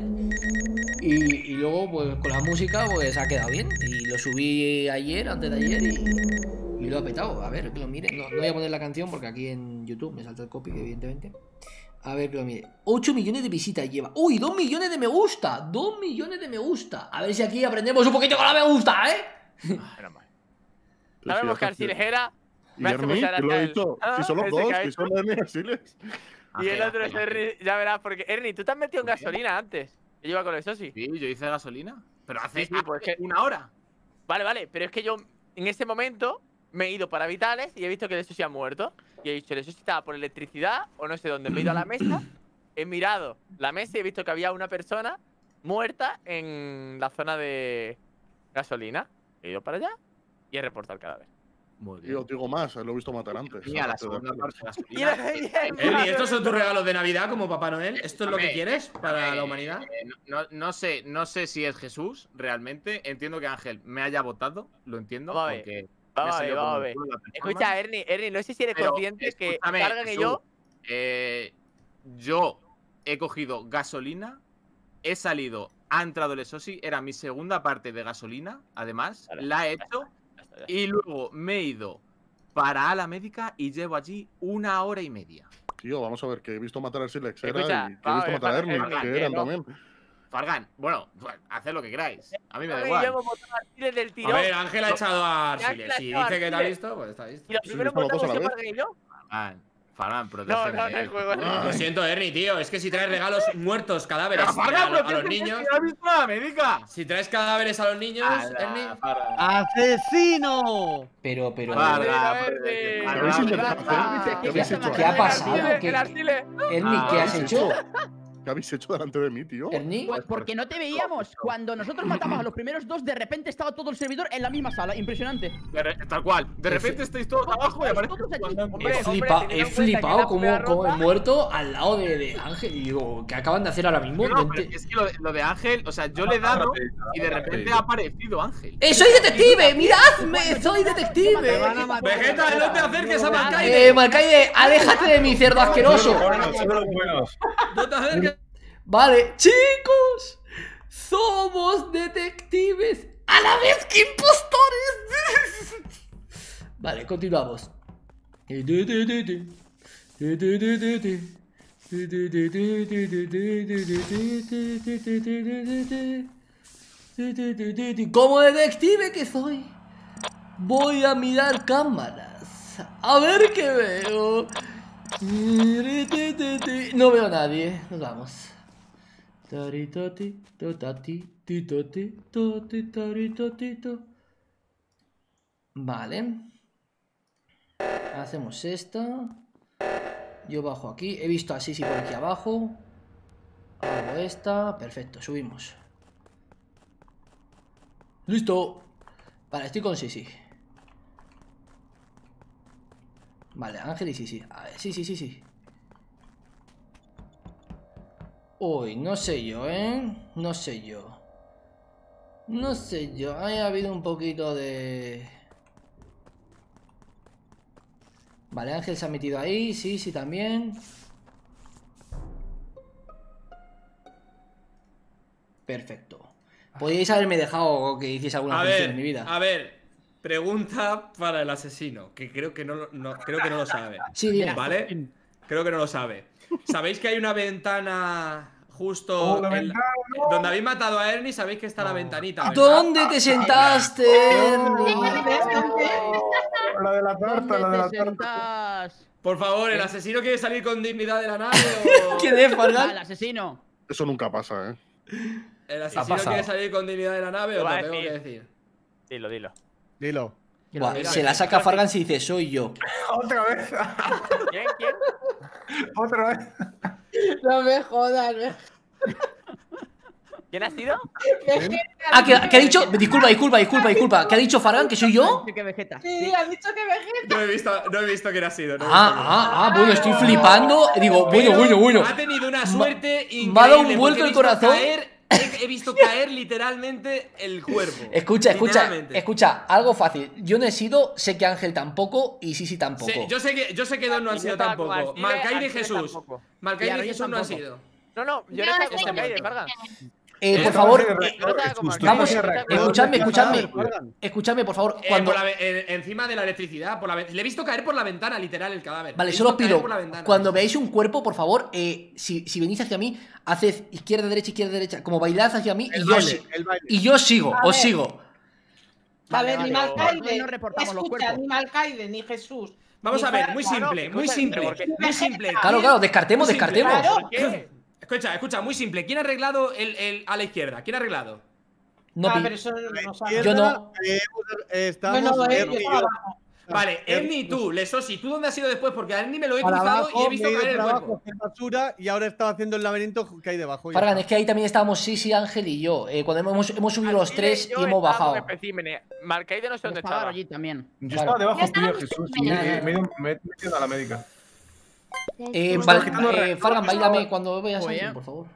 Y, y luego, pues con la música, pues ha quedado bien. Y lo subí ayer, antes de ayer, y, y lo ha petado. A ver, que lo mire. No, no voy a poner la canción porque aquí en YouTube me salta el copy, evidentemente. A ver, que lo mire. ocho millones de visitas lleva. ¡Uy! dos millones de me gusta. dos millones de me gusta. A ver si aquí aprendemos un poquito con la me gusta, ¿eh? Menos mal. Sabemos que Arsilex era. Y Me hace Ernie, mucha que lo he gracia dicho. el- Si son los ese dos, que ha si hecho. son Ernie y Arsilex. Y el Ángel, otro es Ángel, Ángel. Ernie, ya verás, porque Ernie, tú te has metido en gasolina antes. Yo iba con eso, sí. Sí, yo hice gasolina. Pero hace, Sí, sí, pues hace que- una hora. Vale, vale, pero es que yo en ese momento me he ido para Vitales y he visto que el Susi ha muerto. Y he dicho, el Susi estaba por electricidad o no sé dónde. Me he ido a la mesa, he mirado la mesa y he visto que había una persona muerta en la zona de gasolina. He ido para allá y he reportado el cadáver. Muy Y os digo más, lo he visto matar antes. Y a la aparte de segunda Arsilex. parte de Y gasolina. era- Ernie, ¿estos son tus regalos de Navidad como Papá Noel? ¿Esto es lo que Escúchame, quieres para Eh, la humanidad? eh, no, no sé, no sé si es Jesús realmente. Entiendo que Ángel me haya votado, lo entiendo. Vamos a ver, porque me Vamos a ver, salió vamos a por el ver. culo la performance. Escucha, Ernie, Ernie, no sé si eres Pero, consciente que escúchame, Cargan y Jesús, yo. eh, yo he cogido gasolina, he salido, ha entrado el Sosi, era mi segunda parte de gasolina, además, Vale, la he ya hecho Ya está, ya. y luego me he ido para la médica y llevo allí una hora y media. Tío, vamos a ver, que he visto matar a Arsilex era Escucha, y que he vamos visto a ver, matar a Ernie, Ernie, que Ernie, eran no. también. Fargan, bueno, pues, haced lo que queráis. A mí me da Y igual. yo hemos votado a Arsilex del A tirón. ver, Ángel ha echado a Ángel ha Arsilex. Si echado a dice que te ha Arsilex. visto, pues está visto. Y los Sí, primeros visto los dos a votamos la yo vez. Cargan y yo. Fargan, Fargan, No, protégeme. no, no, el juego. Lo siento, Ernie, tío. Es que si traes regalos muertos, cadáveres Pero a, Fargan, lo- a pero los ¿qué- niños. qué has visto a la médica? Si traes cadáveres a los niños, Ernie. Ala, Fargan. ¡Asesino! Pero, pero. Fargan, Ernie, protégeme. ¿Qué habéis Fargan, intentado Fargan. hacer? ¿Qué habéis hecho? ¿Qué ha pasado? El ¿Qué, Arsilex. Ernie, Ah, ¿qué has ¿qué has hecho? ¿Qué habéis hecho delante de mí, tío? ¿Ernie? Pues porque no te veíamos. Cuando nosotros matamos a los primeros dos, de repente estaba todo el servidor en la misma sala. Impresionante. De re- tal cual. De repente estáis todos abajo y aparece todos aquí. He, flipa- he flipado como, como he muerto al lado de, de Ángel. Y digo, ¿qué acaban de hacer ahora mismo? No, no, pero es que lo de, lo de Ángel, o sea, yo le he dado y de repente ha aparecido Ángel. ¡Eh, soy detective! ¡Miradme! ¡Soy detective! Vegeta, no te acerques a Malkaide. Eh, Malkaide, aléjate de mi cerdo asqueroso. No te acerques. Vale, chicos, somos detectives a la vez que impostores. Vale, continuamos. Como detective que soy, voy a mirar cámaras. A ver qué veo. No veo a nadie. Nos vamos. Vale. Hacemos esto. Yo bajo aquí. He visto a Sisi por aquí abajo. Hago esta. Perfecto, subimos. Listo. Vale, estoy con Sisi. Vale, Ángel y Sisi. A ver, sí, sí, sí, sí. Uy, no sé yo, ¿eh? No sé yo. No sé yo. Ha habido un poquito de... Vale, Ángel se ha metido ahí. Sí, sí, también. Perfecto. Podríais haberme dejado que hiciese alguna A función ver, en mi vida. a ver. Pregunta para el asesino, que creo que no, lo- no, creo que no lo sabe. Sí, dime. ¿Vale? Creo que no lo sabe. ¿Sabéis que hay una ventana justo Oh, la en la- ventana, donde habéis matado a Ernie? Sabéis que está la ventanita, ¿verdad? ¿Dónde te sentaste, Ernie? La de la tarta, la de la ¿Dónde te tarta. sentas? Por favor, ¿el asesino quiere salir con dignidad de la nave o...? ¿Quién es, Fargan? Al asesino. Eso nunca pasa, ¿eh? ¿El Ha asesino pasado. quiere salir con dignidad de la nave o Lo va lo a tengo que decir. decir? Dilo, dilo. Dilo. Que lo Buah, diga. se la saca Fargan si dice soy yo. Otra vez. ¿Quién? ¿Quién? Otra vez. No me jodas, no. ¿Quién ha sido? Ah, ¿qué, qué ha dicho? Disculpa, disculpa, disculpa, disculpa. ¿Qué ha dicho Fargan? ¿Que soy yo? Dice que Vegeta. Sí, has dicho que Vegeta. No he visto, no he visto quién ha sido. No he Ah, visto quién. ah, ah, bueno, estoy flipando. Digo, bueno, Pero bueno, bueno. Ha tenido una suerte increíble. me ha dado un porque vuelco he el visto corazón. caer- he, he visto caer literalmente el cuerpo. Escucha, escucha, Literalmente. escucha, algo fácil. Yo no he sido, sé que Ángel tampoco y Sisi tampoco. Sí, yo sé que yo sé que dos no han Y yo sido estaba con tampoco. Alcide, Malkaide y Alcide Jesús. tampoco. Y Malkaide y Arroyo Jesús no han tampoco. sido. No, no, yo Yo no no estaba con estoy Malkaide, Fargan. Eh, por Eh, favor, no, eh, Yo no estaba con Jesús, Malkaide. vamos, Yo no sé, escuchadme, escuchadme. Fargan. Escuchadme, por favor. Eh, Cuando, por la ve- eh, encima de la electricidad, por la ve- le he visto caer por la ventana, literal, el cadáver. Vale, Le he solo os visto caer pido, por la ventana. cuando veáis un cuerpo, por favor, eh, si, si venís hacia mí, haced izquierda, derecha, izquierda, derecha, como bailad hacia mí y El yo, baile, si- el baile. y yo sigo, A os ver. sigo. A ver, ni vale. Malkaide. No reportamos los Escucha, cuerpos. ni Malkaide, ni Jesús. Vamos ni a ver, Fargan. muy no, simple, muy escucha, simple, porque- muy simple. Claro, claro, descartemos, Muy simple. descartemos. Claro. ¿Por qué? Escucha, escucha, muy simple. ¿Quién ha arreglado el, el- a la izquierda? ¿Quién ha arreglado? No, Ah, pi- pero eso no sabe. Izquierda, Yo no. eh, eh, estamos Bueno, eh, Ernie y yo yo. abajo. Vale, Ernie y tú, Lesosi, ¿tú dónde has ido después? Porque a Ernie me lo he Para cruzado abajo, y he me visto he ido caer el para abajo, cuerpo. hacer basura y ahora estaba haciendo el laberinto que hay debajo. y ya Fargan, está. es que ahí también estábamos Sisi, Ángel y yo. Eh, cuando hemos, hemos subido los Alcide tres yo y hemos estábamos bajado. en especímenes. Malkaide no sé dónde Estaba estaba. allí también. Yo Claro. estaba debajo Yo tuyo, estaba Jesús. en y el- Me, me, he ido- me he metido a la médica. Eh, Jesús. Val- quitando eh, reactor, Fargan, por bailame favor. cuando veas a Voy, alguien, eh. por favor.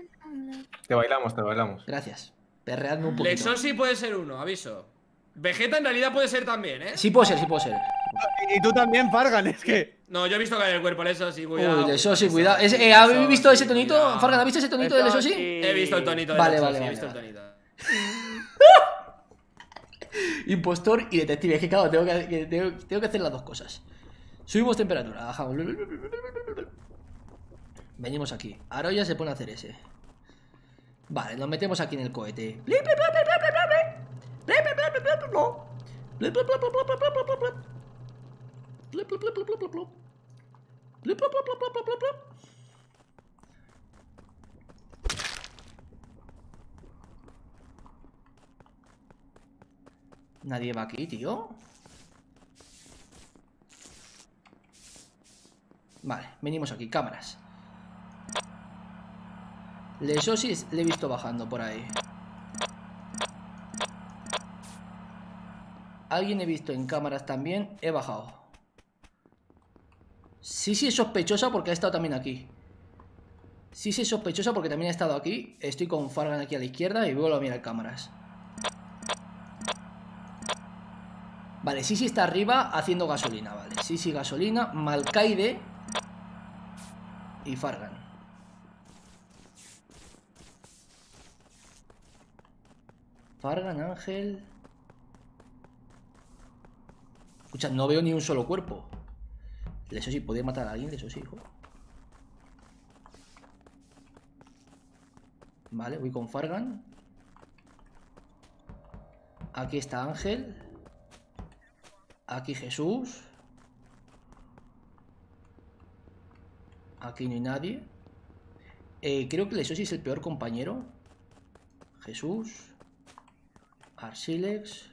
Te bailamos, te bailamos. Gracias. Perreadme un poquito. Lesosi puede ser uno, aviso. Vegeta en realidad puede ser también, ¿eh? Sí puede ser, sí puede ser. Y tú también, Fargan, es que. No, yo he visto caer el cuerpo, Lesosi, cuidado. Uy, Lesosi, Lesosi, cuidado. Es- eh, ¿Habéis Lesosi, visto ese tonito? cuidado. Fargan, ¿has visto ese tonito de Estaba Lesosi? aquí. He visto el tonito de Vale, Lesosi, vale, he vale, visto vale. el tonito. Impostor y detective. Es que claro, tengo que, que- tengo, tengo que hacer las dos cosas. Subimos temperatura, bajamos. Venimos aquí. Ahora ya se pone a hacer ese. Vale, nos metemos aquí en el cohete. Nadie va aquí, tío. Vale, venimos aquí, cámaras. Lesosi le he visto bajando por ahí. Alguien he visto en cámaras también. He bajado. Sí, sí es sospechosa porque ha estado también aquí. Sí, sí es sospechosa porque también ha estado aquí. Estoy con Fargan aquí a la izquierda y vuelvo a mirar cámaras. Vale, sí, sí está arriba haciendo gasolina, vale. Sí, sí, gasolina. Malkaide y Fargan. Fargan, Ángel. Escucha, no veo ni un solo cuerpo. Eso sí, podía matar a alguien, eso sí, hijo. Vale, voy con Fargan. Aquí está Ángel. Aquí Jesús. Aquí no hay nadie. Eh, creo que Lesosi es el peor compañero. Jesús. Arsilex.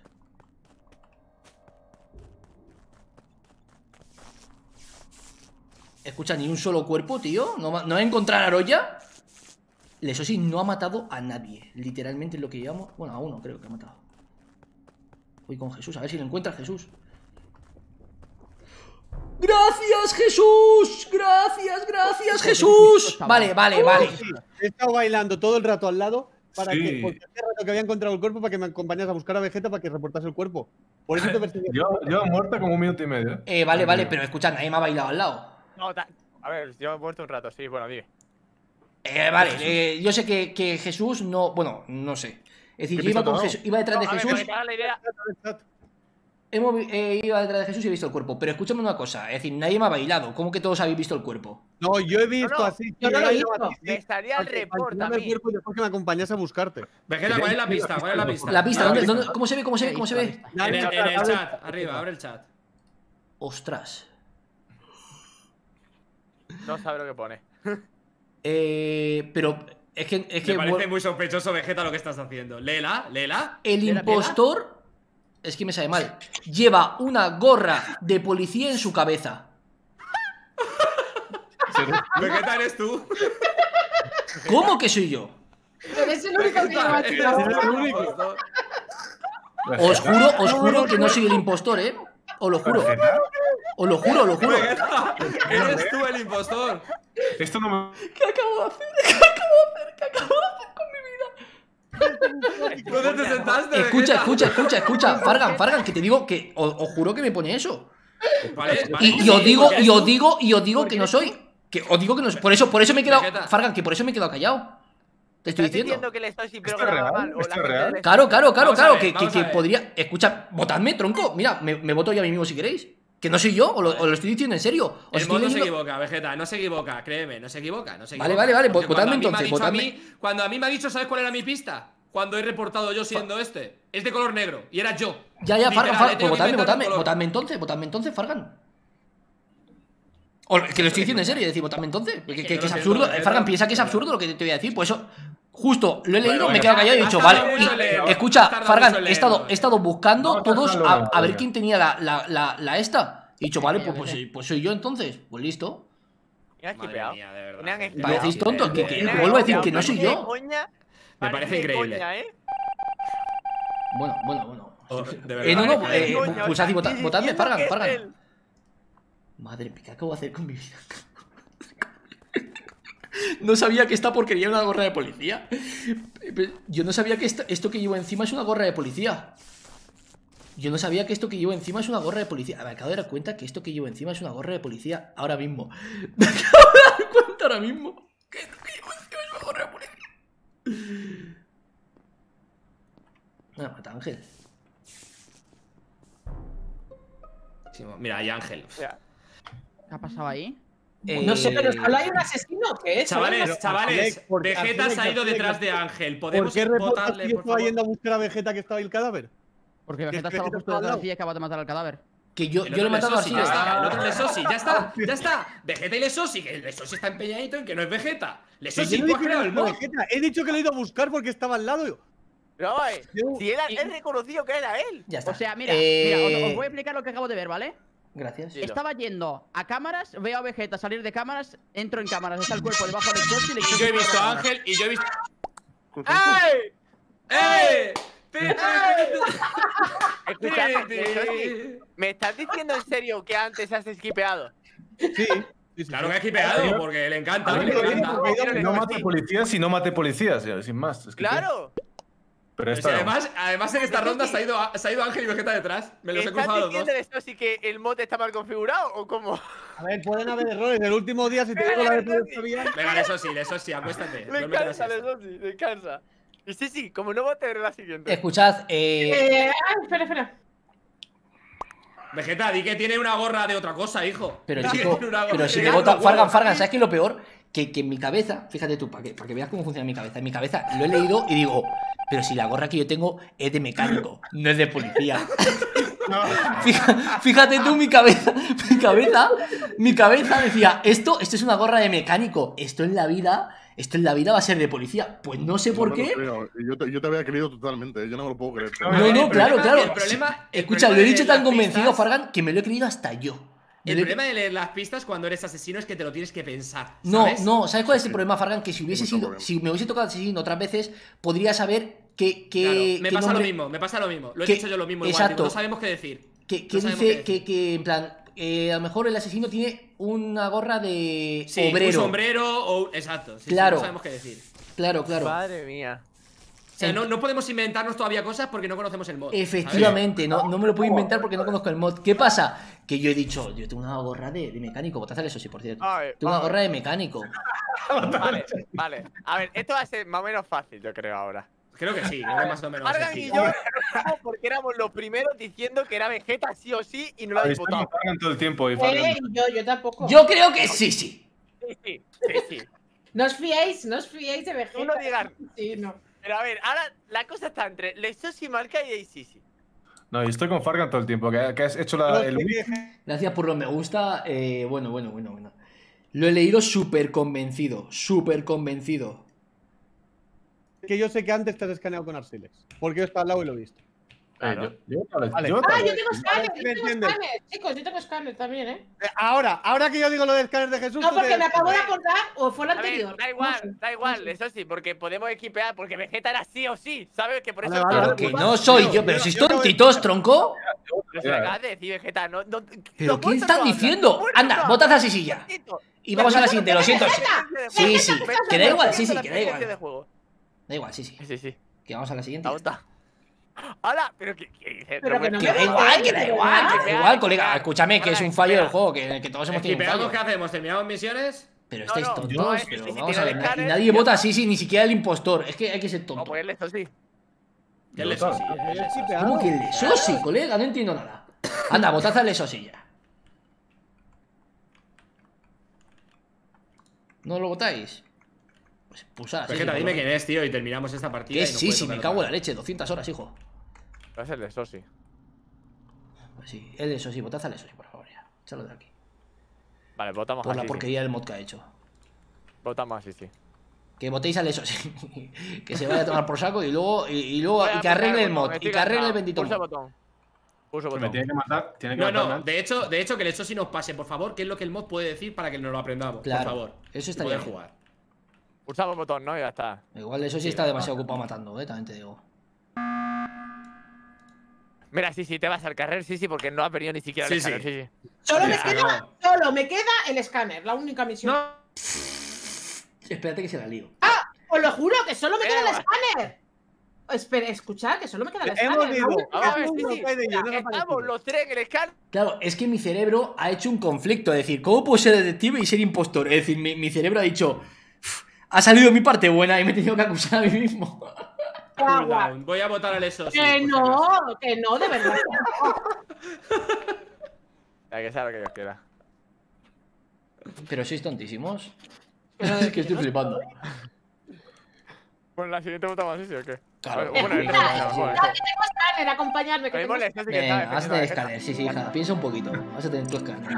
Escucha, ni un solo cuerpo, tío. ¿No va, no va a encontrar a Aroya? Lesosi no ha matado a nadie. Literalmente lo que llevamos. Bueno, a uno creo que ha matado. Voy con Jesús, a ver si lo encuentra Jesús. ¡Gracias, Jesús! ¡Gracias, gracias, Jesús! Vale, vale, vale. He estado bailando todo el rato al lado para Sí. que, porque hace rato que había encontrado el cuerpo para que me acompañas a buscar a Vegeta para que reportase el cuerpo. Por eso te perseguí. Yo, yo muerta como un minuto y medio. ¿eh? Eh, vale, vale, pero escucha, nadie me ha bailado al lado. No, ta- a ver, yo he muerto un rato, sí, bueno, dime. Eh, vale, eh, yo sé que, que Jesús no. Bueno, no sé. Es decir, ¿Qué yo iba, con pista Jesús, iba detrás de No, a ver, Jesús. para que te hagas la idea, Hemos, vi- eh, iba detrás de Jesús y he visto el cuerpo. Pero escúchame una cosa, es decir, nadie me ha bailado. ¿Cómo que todos habéis visto el cuerpo? No, yo he visto No, no, así. yo no lo he visto. me estaría el report a el mí. cuerpo y después que me acompañase a buscarte. Vegeta, ¿cuál es la pista? ¿Cuál es la pista? La pista, Ah, ¿dónde, pista. dónde- ¿cómo se ve? ¿Cómo se ve? ¿Cómo se ve? En el, en el chat, arriba, abre el chat. Ostras. No sabe lo que pone. Eh, pero es que, es que Me parece bueno, muy sospechoso, Vegeta, lo que estás haciendo. Léela, léela. el Espera, impostor, es que me sale mal, lleva una gorra de policía en su cabeza. Vegeta, eres tú. ¿Cómo que soy yo? Pero es el único que lleva Eres tirado. el impostor. Os juro, os juro que no soy el impostor, ¿eh? Os lo juro. Os lo juro, os lo juro. Vegeta, eres tú el impostor. Esto no me. ¿Qué acabo de hacer? ¿Qué acabo de hacer? ¿Qué acabo de hacer con mi vida? ¿Dónde te sentaste, Escucha, Vegeta? escucha, escucha, escucha. Fargan, Fargan, que te digo que os, os juro que me pone eso. Vale, vale, Y, y sí, os digo, porque y eres os tú. digo, y os digo que no soy. Que os digo que no soy. Por eso, por eso me he quedado. Vegeta. Fargan, que por eso me he quedado callado. Te estoy ¿Estás diciendo. diciendo que le estoy sin ¿Esto es programa real? mal? O ¿Esto la es gente real? le- Claro, claro, claro, Vamos a claro. ver, Que, que, vamos que a ver. podría. Escucha, votadme, tronco. Mira, me, me voto yo a mí mismo si queréis. Que no soy yo, os lo, os lo estoy diciendo en serio. Os El estoy mod no se leyendo- equivoca, Vegeta, no se equivoca, créeme, no se equivoca, no se equivoca. Vale, vale, vale, Porque votadme cuando a mí me ha entonces, dicho a mí- Cuando a mí me ha dicho, ¿sabes cuál era mi pista? Cuando he reportado yo siendo este. Es de color negro, y era yo. Ya, ya, Fargan, Literal, Fargan. he tenido Pues que votadme, inventar un votadme. color. Votadme entonces, votadme entonces, Fargan. O, que lo estoy diciendo en serio, es decir, votadme entonces. Que, que- que lo es siento, absurdo. Vegeta. Fargan piensa que es absurdo lo que te voy a decir. Por eso, justo lo he leído, Bueno, me he bueno, quedado callado y he has dicho, tardado vale. mucho y- en leerlo, escucha, has tardado Fargan, mucho en he estado, leerlo. he estado buscando No, todos no, a, no, a ver no. quién tenía la, la, la, la esta. He dicho, vale, pues, Vale, pues, vale. pues soy yo entonces. Pues listo. Me han Madre skipeado. mía, de verdad. Me han Me skipeado. Parecéis tontos, que- que- Me han vuelvo a decir skipeado, que no soy parece yo. coña, Me parece increíble. coña, ¿eh? Bueno, bueno, bueno. Oh, de verdad. Eh, no, no, Parece eh, coña, pulsad y o sea, votad- estoy votadme, diciendo Fargan, que es Fargan. él. Madre mía, ¿qué acabo de hacer con mi vida? No sabía que esta porquería era una gorra de policía. Yo no sabía que esto, esto que llevo encima es una gorra de policía. Yo no sabía que esto que llevo encima es una gorra de policía. Me acabo de dar cuenta que esto que llevo encima es una gorra de policía ahora mismo. Me acabo de dar cuenta ahora mismo que esto que llevo encima es una gorra de policía. No, mata Ángel. Mira, hay Ángel. O sea, ¿Qué ha pasado ahí? No sé, pero solo hay un asesino. ¿Qué es? Chavales, Pero, chavales, Arsilek, porque Vegeta Arsilek, se ha ido Arsilek, detrás de Arsilek. Ángel. ¿Por ¿Podemos qué reportas votarle, que por estaba favor? yendo a buscar a Vegeta que estaba ahí el cadáver? Porque ¿Qué Vegeta es que estaba Vegeta justo estaba al detrás lado? de y acaba de matar al cadáver. Que yo, El yo lo he otro matado Lesosi, así. ya está. ¿eh? El otro Lesosi, ya está, ya está. Vegeta y Lesosi, que Lesosi está empeñadito en que no es Vegeta. Que Lesosi, yo no tú he has dicho creado que el era mod. Vegeta, he dicho que lo he ido a buscar porque estaba al lado. pero, oye, Yo- si él ha- él reconocido que era él. Ya está. O sea, mira, Eh, mira os, os voy a explicar lo que acabo de ver, ¿vale? Gracias. Dilo. Estaba yendo a cámaras, veo a Vegeta salir de cámaras, entro en cámaras, está el cuerpo debajo del Exosi y le Y yo he visto a Ángel y yo he visto. ¡Ey! ¡Eh! Escuchad, Exosi, ¿me estás diciendo en serio que antes has esquipeado? Sí. sí, sí, Claro sí. que ha hipeado, porque le encanta, le encanta. No mate policías y no mate policías, ya, sin más. Es que ¡Claro! Pero O esta sea, no. además, además en esta ronda se ha ido, se ha ido Ángel y Vegeta detrás. Me los he ¿Estás cruzado los dos. diciendo esto sí que el mod está mal configurado o cómo? A ver, pueden haber errores. El último día, si te digo la de poder sabía. Venga, eso sí, eso sí, acuéstate. Le duérmete la cansa, siesta. eso sí, le cansa. Y sí, sí, como no voy a tener la siguiente. Escuchad, eh. Eh, ah, espera, espera. Vegeta, di que tiene una gorra de otra cosa, hijo. Pero Di que chico, tiene una gorra- pero si Tiene me unos bota. huevos. Fargan, Fargan, ¿sabes qué es lo peor? Que, que en mi cabeza, fíjate tú, para que, para que veas cómo funciona mi cabeza. En mi cabeza lo he leído y digo, pero si la gorra que yo tengo es de mecánico, no es de policía. Fija- Fíjate tú mi cabeza, mi cabeza, mi cabeza decía, esto, esto es una gorra de mecánico, esto en la vida, esto en la vida va a ser de policía. Pues no sé por No me lo qué. creo. Yo te, yo te había creído totalmente, yo no me lo puedo creer. No, No, el no, claro, problema- claro. el problema- el Escucha, problema lo he de dicho las tan convencido, pistas- Fargan, que me lo he creído hasta yo. El Me lo he- problema de leer las pistas cuando eres asesino es que te lo tienes que pensar. No, ¿sabes? no, ¿sabes cuál es el problema, Fargan? Que si hubiese mucho sido, problema. si me hubiese tocado asesino otras veces, podría saber que, que, Claro, me qué pasa nombre- lo mismo, me pasa lo mismo. Lo he que- dicho yo lo mismo igual, exacto. digo, no sabemos qué decir. que, que no sabemos dice qué que, decir. que, en plan, eh, a lo mejor el asesino tiene una gorra de Sí, obrero. un sombrero o... Exacto, sí, sí, Claro. no sabemos qué decir. Claro, claro. Madre mía. O sea, no, no podemos inventarnos todavía cosas porque no conocemos el mod. ¿sabes? Efectivamente, no, no me lo puedo inventar porque no conozco el mod. ¿Qué pasa? Que yo he dicho, yo tengo una gorra de, de mecánico. Botazale eso sí, por cierto. A ver, Tengo una a ver. gorra de mecánico. Vale, vale. A ver, esto va a ser más o menos fácil, yo creo ahora. Creo que sí, creo que más o menos Argan y sencillo. yo empezamos porque éramos los primeros diciendo que era Vegeta sí o sí y no lo habéis Estamos votado. Fargan todo el tiempo y Eh, Fargan. yo, yo tampoco. Yo creo que sí, sí. Sí, sí, sí, sí. No os fiéis, no os fiéis de Vegeta. Tú no digas. Sí, no. Pero a ver, ahora la cosa está entre Lexosi, Marca y Eisisi. No, yo estoy con Fargan todo el tiempo, que, que has hecho la, el win. Gracias por lo me gusta. Eh, bueno, bueno, bueno, bueno. Lo he leído súper convencido. Súper convencido. Que yo sé que antes te has escaneado con Arsilex. Porque yo he estado al lado y lo he visto. Eh, yo, yo, Vale. yo Ah, también. yo tengo escáner, ¿Me yo tengo entiendes? escáner. Chicos, yo tengo escáner también, ¿eh? Eh, Ahora, ahora que yo digo lo del escáner de Jesús. No, tú porque te- me acabo de acordar, o fue lo A ver, anterior. da No igual, sé. da igual, eso sí, porque podemos equipear, porque Vegeta era sí o sí, ¿sabes? Que por eso. Vale, vale, Pero vale, que pues no va. soy Yo- yo, pero yo- sois yo acabo de- tontitos, tronco. Pero se le acabas de decir, Vegeta, no. no ¿Pero los qué muertos están no hablan, diciendo? los muertos Anda, no botad hablan. así silla. Maldito. Y vamos a la siguiente, lo siento. Sí, sí, que da igual, sí, sí, La que da experiencia de igual. juego. Da igual, sí, sí. Sí, sí. Que vamos a la siguiente. Aguanta. ¡Hala! Pero que. que, que- Pero que no Que me da igual, que da igual, que da Espera, igual, colega. espera. Escúchame, que es un fallo del juego, que, que todos hemos tenido un ¿Esquipeamos fallo. qué hacemos? ¿Terminamos misiones? Pero No, estáis no, tontos, yo- pero sí, sí, vamos tiene a ver. el na- escáner, Nadie ya vota está. así, sí, ni siquiera el impostor. Es que hay que ser No, tonto. pues él eso sí. Que él eso sí. Yo él he eso sí. esquipeado. ¿Cómo que el eso sí, colega? No entiendo nada. Anda, botad al eso sí ya. ¿No lo votáis? Pues pulsad así. Vegeta, por dime lo- quién es, tío, y terminamos esta partida. Que y nos sí, puede sí, tocar me otra cago en la vez. leche. doscientas horas, hijo. Va a ser el Sosi. Pues sí, el eso sí, botad al eso sí, por favor, ya. Échalo de aquí. Vale, votamos Por la así. porquería del mod que ha hecho. Votamos así, sí. Que votéis al eso sí. Que se vaya a tomar por saco y luego, y, y luego Voy a y que pulsar arregle el botón, mod. estoy Y que arregle el cansado. bendito Pulsa mod. botón. Pulsa Me botón. tiene que matar, tiene que No, matarme no, antes. de hecho, de hecho que el eso sí nos pase, por favor, qué es lo que el mod puede decir para que nos lo aprendamos, Claro, por favor. eso Y estaría poder bien. jugar. Pulsamos botón, ¿no? Y ya está. Igual eso sí está demasiado ocupado matando, eh, también te digo. Mira, sí, sí, te vas al carrer, sí, sí, porque no has venido ni siquiera Sí, al sí. escáner, sí, sí. Solo me Ya, queda, no. solo me queda el escáner, la única misión. No, Espérate que se la lío. Os lo juro que solo me queda el Venga. escáner. Espera, escuchad, que solo me queda el escáner. Hemos la dicho. única- Vamos a ver, sí, Uno sí. cae de lleno, no Estamos aparece. los tres en el escáner. Claro, es que mi cerebro ha hecho un conflicto. Es decir, ¿cómo puedo ser detective y ser impostor? Es decir, mi, mi cerebro ha dicho. "Uf, ha salido mi parte buena y me he tenido que acusar a mí mismo. Agua. cooldown. Voy a votar al eso sí. Que por si no, acaso. que no, de verdad. Hay que sea lo que Dios quiera. Pero sois tontísimos. Es que estoy flipando. Bueno, la siguiente votamos así, ¿sí o qué? Claro. Bueno, bueno, Claro, bueno, sí. bueno, Ya que tengo escáner, acompañadme. Que tengo... Ponle esto sí que está Venga, vas a tener escáner, sí, sí, hija. Piensa un poquito. Vas a tener tu escáner.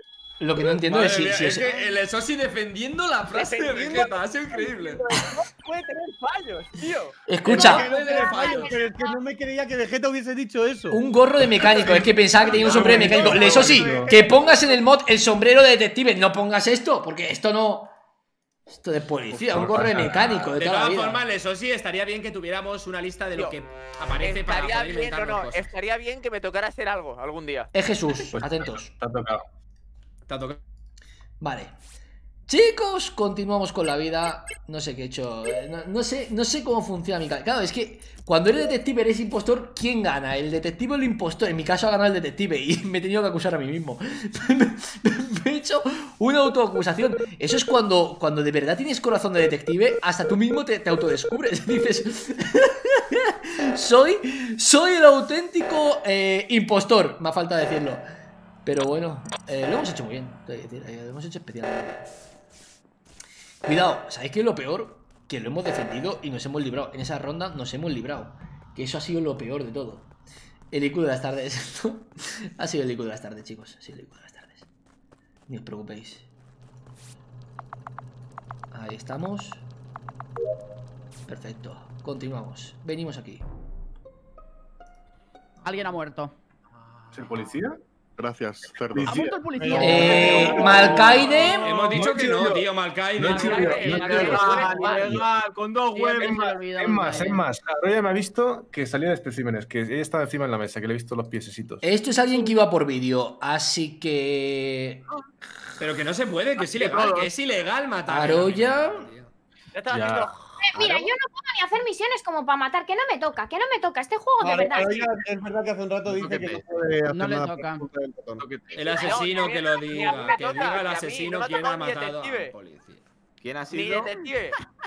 Lo que no entiendo Madre es si, mía, si es os- que el eso sí defendiendo la frase de Defendiendo- Vegeta, ha sido increíble. puede tener fallos, tío. Escucha, Pero es que no tiene fallos, pero es que no me creía que Vegeta hubiese dicho eso. un gorro de mecánico. Es que pensaba que tenía un sombrero de mecánico. Eso sí, que pongas en el mod el sombrero de detective. No pongas esto, porque esto no. Esto de policía, un gorro de mecánico de De toda la todas vida. formas, eso sí, estaría bien que tuviéramos una lista de lo que aparece para Estaría poder bien, no, inventarnos no, cosas. estaría bien que me tocara hacer algo algún día. Es Jesús, atentos. Te ha tocado. Te ha tocado. Vale. Chicos, continuamos con la vida. No sé qué he hecho. eh, No, no sé, no sé cómo funciona mi caso. Claro, es que cuando eres detective, eres impostor. ¿Quién gana? ¿El detective o el impostor? En mi caso ha ganado el detective y me he tenido que acusar a mí mismo. Me he hecho una autoacusación. Eso es cuando, cuando de verdad tienes corazón de detective, hasta tú mismo te, te autodescubres. Dices, soy, soy el auténtico eh, impostor. Me ha falta decirlo. Pero bueno, eh, lo hemos hecho muy bien. Te voy a decir, eh, lo hemos hecho especial. Cuidado, ¿sabéis qué es lo peor? Que lo hemos defendido y nos hemos librado. En esa ronda nos hemos librado. Que eso ha sido lo peor de todo. El I Q de las tardes. Ha sido el I Q de las tardes, chicos. Ha sido el I Q de las tardes. Ni os preocupéis. Ahí estamos. Perfecto. Continuamos. Venimos aquí. Alguien ha muerto. ¿Es el policía? Gracias, cerdo. ¿Ha muerto el policía? Eh, Malkaide. Hemos dicho que no, tío, Malkaide. No he sido yo, no he sido yo. Ilegal, ilegal, con dos Sí, a mí huevos. se me ha olvidado Es más, el es más. Arroya me ha visto que salía de especímenes, que ella estaba encima en la mesa, que le he visto los piececitos. Esto es alguien que iba por vídeo. Así que. Pero que no se puede, que es ilegal, que es ilegal matar. Aroya. Ya estaba Ya. haciendo. Eh, Mira, yo no puedo ni hacer misiones como para matar, que no me toca, que no me toca este juego de Vale, verdad. ahora ya es verdad que hace un rato dice que no puede hacer No le nada toca. por culpa del botón. El asesino que lo Ni a mí diga, me que toca, diga el ni a mí, asesino no me ha quién ha tocado ni matado al detective. policía. ¿Quién ha Ni sido? detective.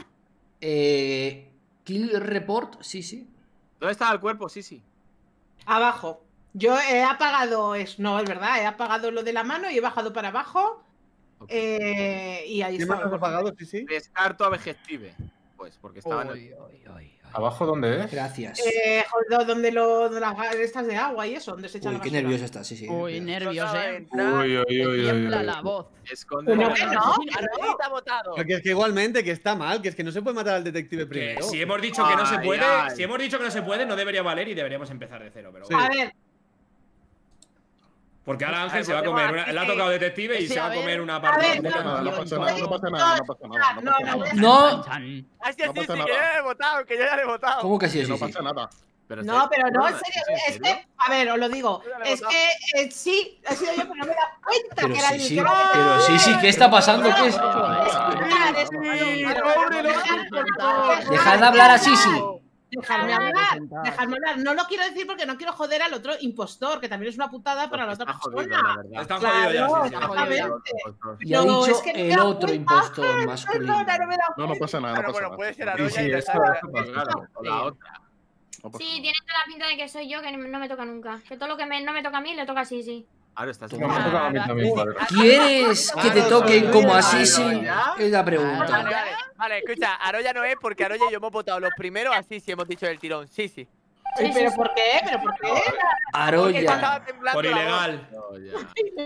Eh, Kill Report, sí, sí. ¿Dónde estaba el cuerpo? Sí, sí. Abajo. Yo he apagado, es, no, es verdad, he apagado lo de la mano y he bajado para abajo. Ok. Eh, y ahí ¿Qué más está. has apagado? Sí, sí. Descarto a Vegettive. Pues porque estaba en el... Uy, uy, uy, uy. ¿Abajo dónde es? Gracias. Eh, joder, donde lo, de las estas de agua y eso, donde se echa Uy, la qué basura. nervioso está, sí, sí. Uy, nervios, Acaba de eh. entrar. Uy, uy, uy, uy, Tiembla uy, la uy. voz. Esconde No, la- que no. Arroyita ha votado. Porque es que igualmente que está mal, que es que no se puede matar al detective Que primero. si hemos dicho que no se Ay, puede, ay. si hemos dicho que no se puede, no debería valer y deberíamos empezar de cero, pero Sí. bueno. A ver, Porque ahora Ángel Ay, se va a pues comer tengo una, aquí le ha que- tocado detective y Sí, se va a a ver. comer una A parte. ver, No pasa nada, no pasa nada, no pasa nada, no pasa nada. No, No pasa no, nada. No. Chan. Así No así, sí, pasa que nada. yo ya le he votado, que yo ya le he votado. ¿Cómo que sí, Que sí, no sí? pasa nada. Pero no, estáis- pero no, en Perdona, serio, ¿en es serio? que, a ver, os lo digo, Yo ya le he es votado. que eh, sí, he sido yo, pero no me da cuenta Pero que era sí, el sí. micrófono. Pero sí, sí, ¿qué está pasando? ¿Qué es? Claro, es- pobre loco. Dejad de hablar así, sí. Dejarme Ah, hablar, sentar. dejarme hablar. No lo quiero decir porque no quiero joder al otro impostor, que también es una putada para la otra Está jodido, persona. la verdad. Está Claro, jodido ya, sí, sí. exactamente. Y ha No, dicho es que no me he el dado otro cuenta. impostor masculino. Perdona, no me he dado No, no pasa nada, no Bueno, pasa bueno, nada. puede ser Sí, Arroya sí, y ya eso- está. eso pasa. Claro, o la otra. No pasa Sí, nada. tiene toda la pinta de que soy yo, que no me toca nunca. Que todo lo que me- no me toca a mí, le toca a Sisi. Ahora estás No me ha tocado a mí también, padre. ¿Quieres que te toquen como así, sí? Es la Vale, pregunta. vale. Vale, escucha, Aroya no es porque Aroya y yo hemos votado los primeros, así sí hemos dicho del tirón. Sí, sí. Sí, ¿Pero por qué? ¿Pero por qué? Porque Aroya. estaba temblando Por la voz. ilegal. No, ya.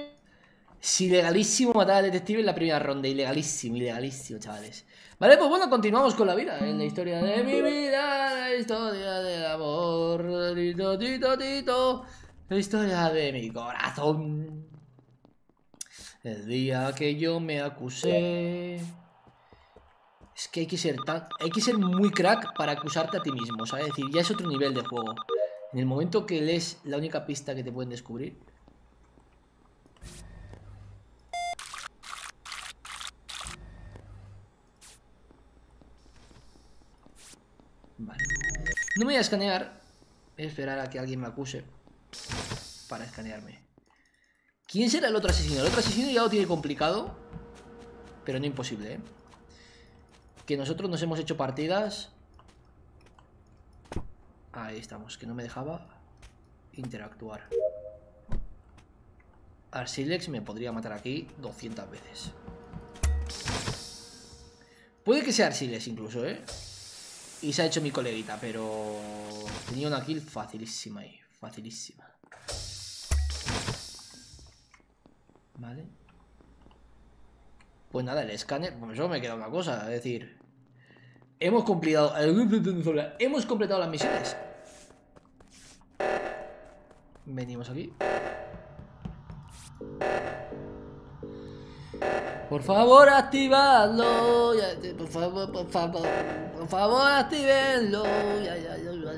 Es ilegalísimo matar al detective en la primera ronda. Ilegalísimo, ilegalísimo, chavales. Vale, pues bueno, continuamos con la vida. En la historia de mi vida, la historia del amor. Tito, tito, tito. La historia de mi corazón. El día que yo me acusé. Es que hay que ser tan. Hay que ser muy crack para acusarte a ti mismo, ¿sabes? Es decir, ya es otro nivel de juego. En el momento que lees la única pista que te pueden descubrir. Vale. No me voy a escanear. Voy a esperar a que alguien me acuse para escanearme. ¿Quién será el otro asesino? El otro asesino ya lo tiene complicado, pero no imposible, ¿eh? Que nosotros nos hemos hecho partidas. Ahí estamos, que no me dejaba interactuar. Arsilex me podría matar aquí doscientas veces. Puede que sea Arsilex incluso, ¿eh? Y se ha hecho mi coleguita, pero tenía una kill facilísima ahí, facilísima. Vale. Pues nada, el escáner, pues solo me queda una cosa, es decir, Hemos completado. Hemos completado las misiones. Venimos aquí. Por favor, activadlo. Ya, por favor, por favor. Por favor, activenlo. Ya, ya, ya, ya,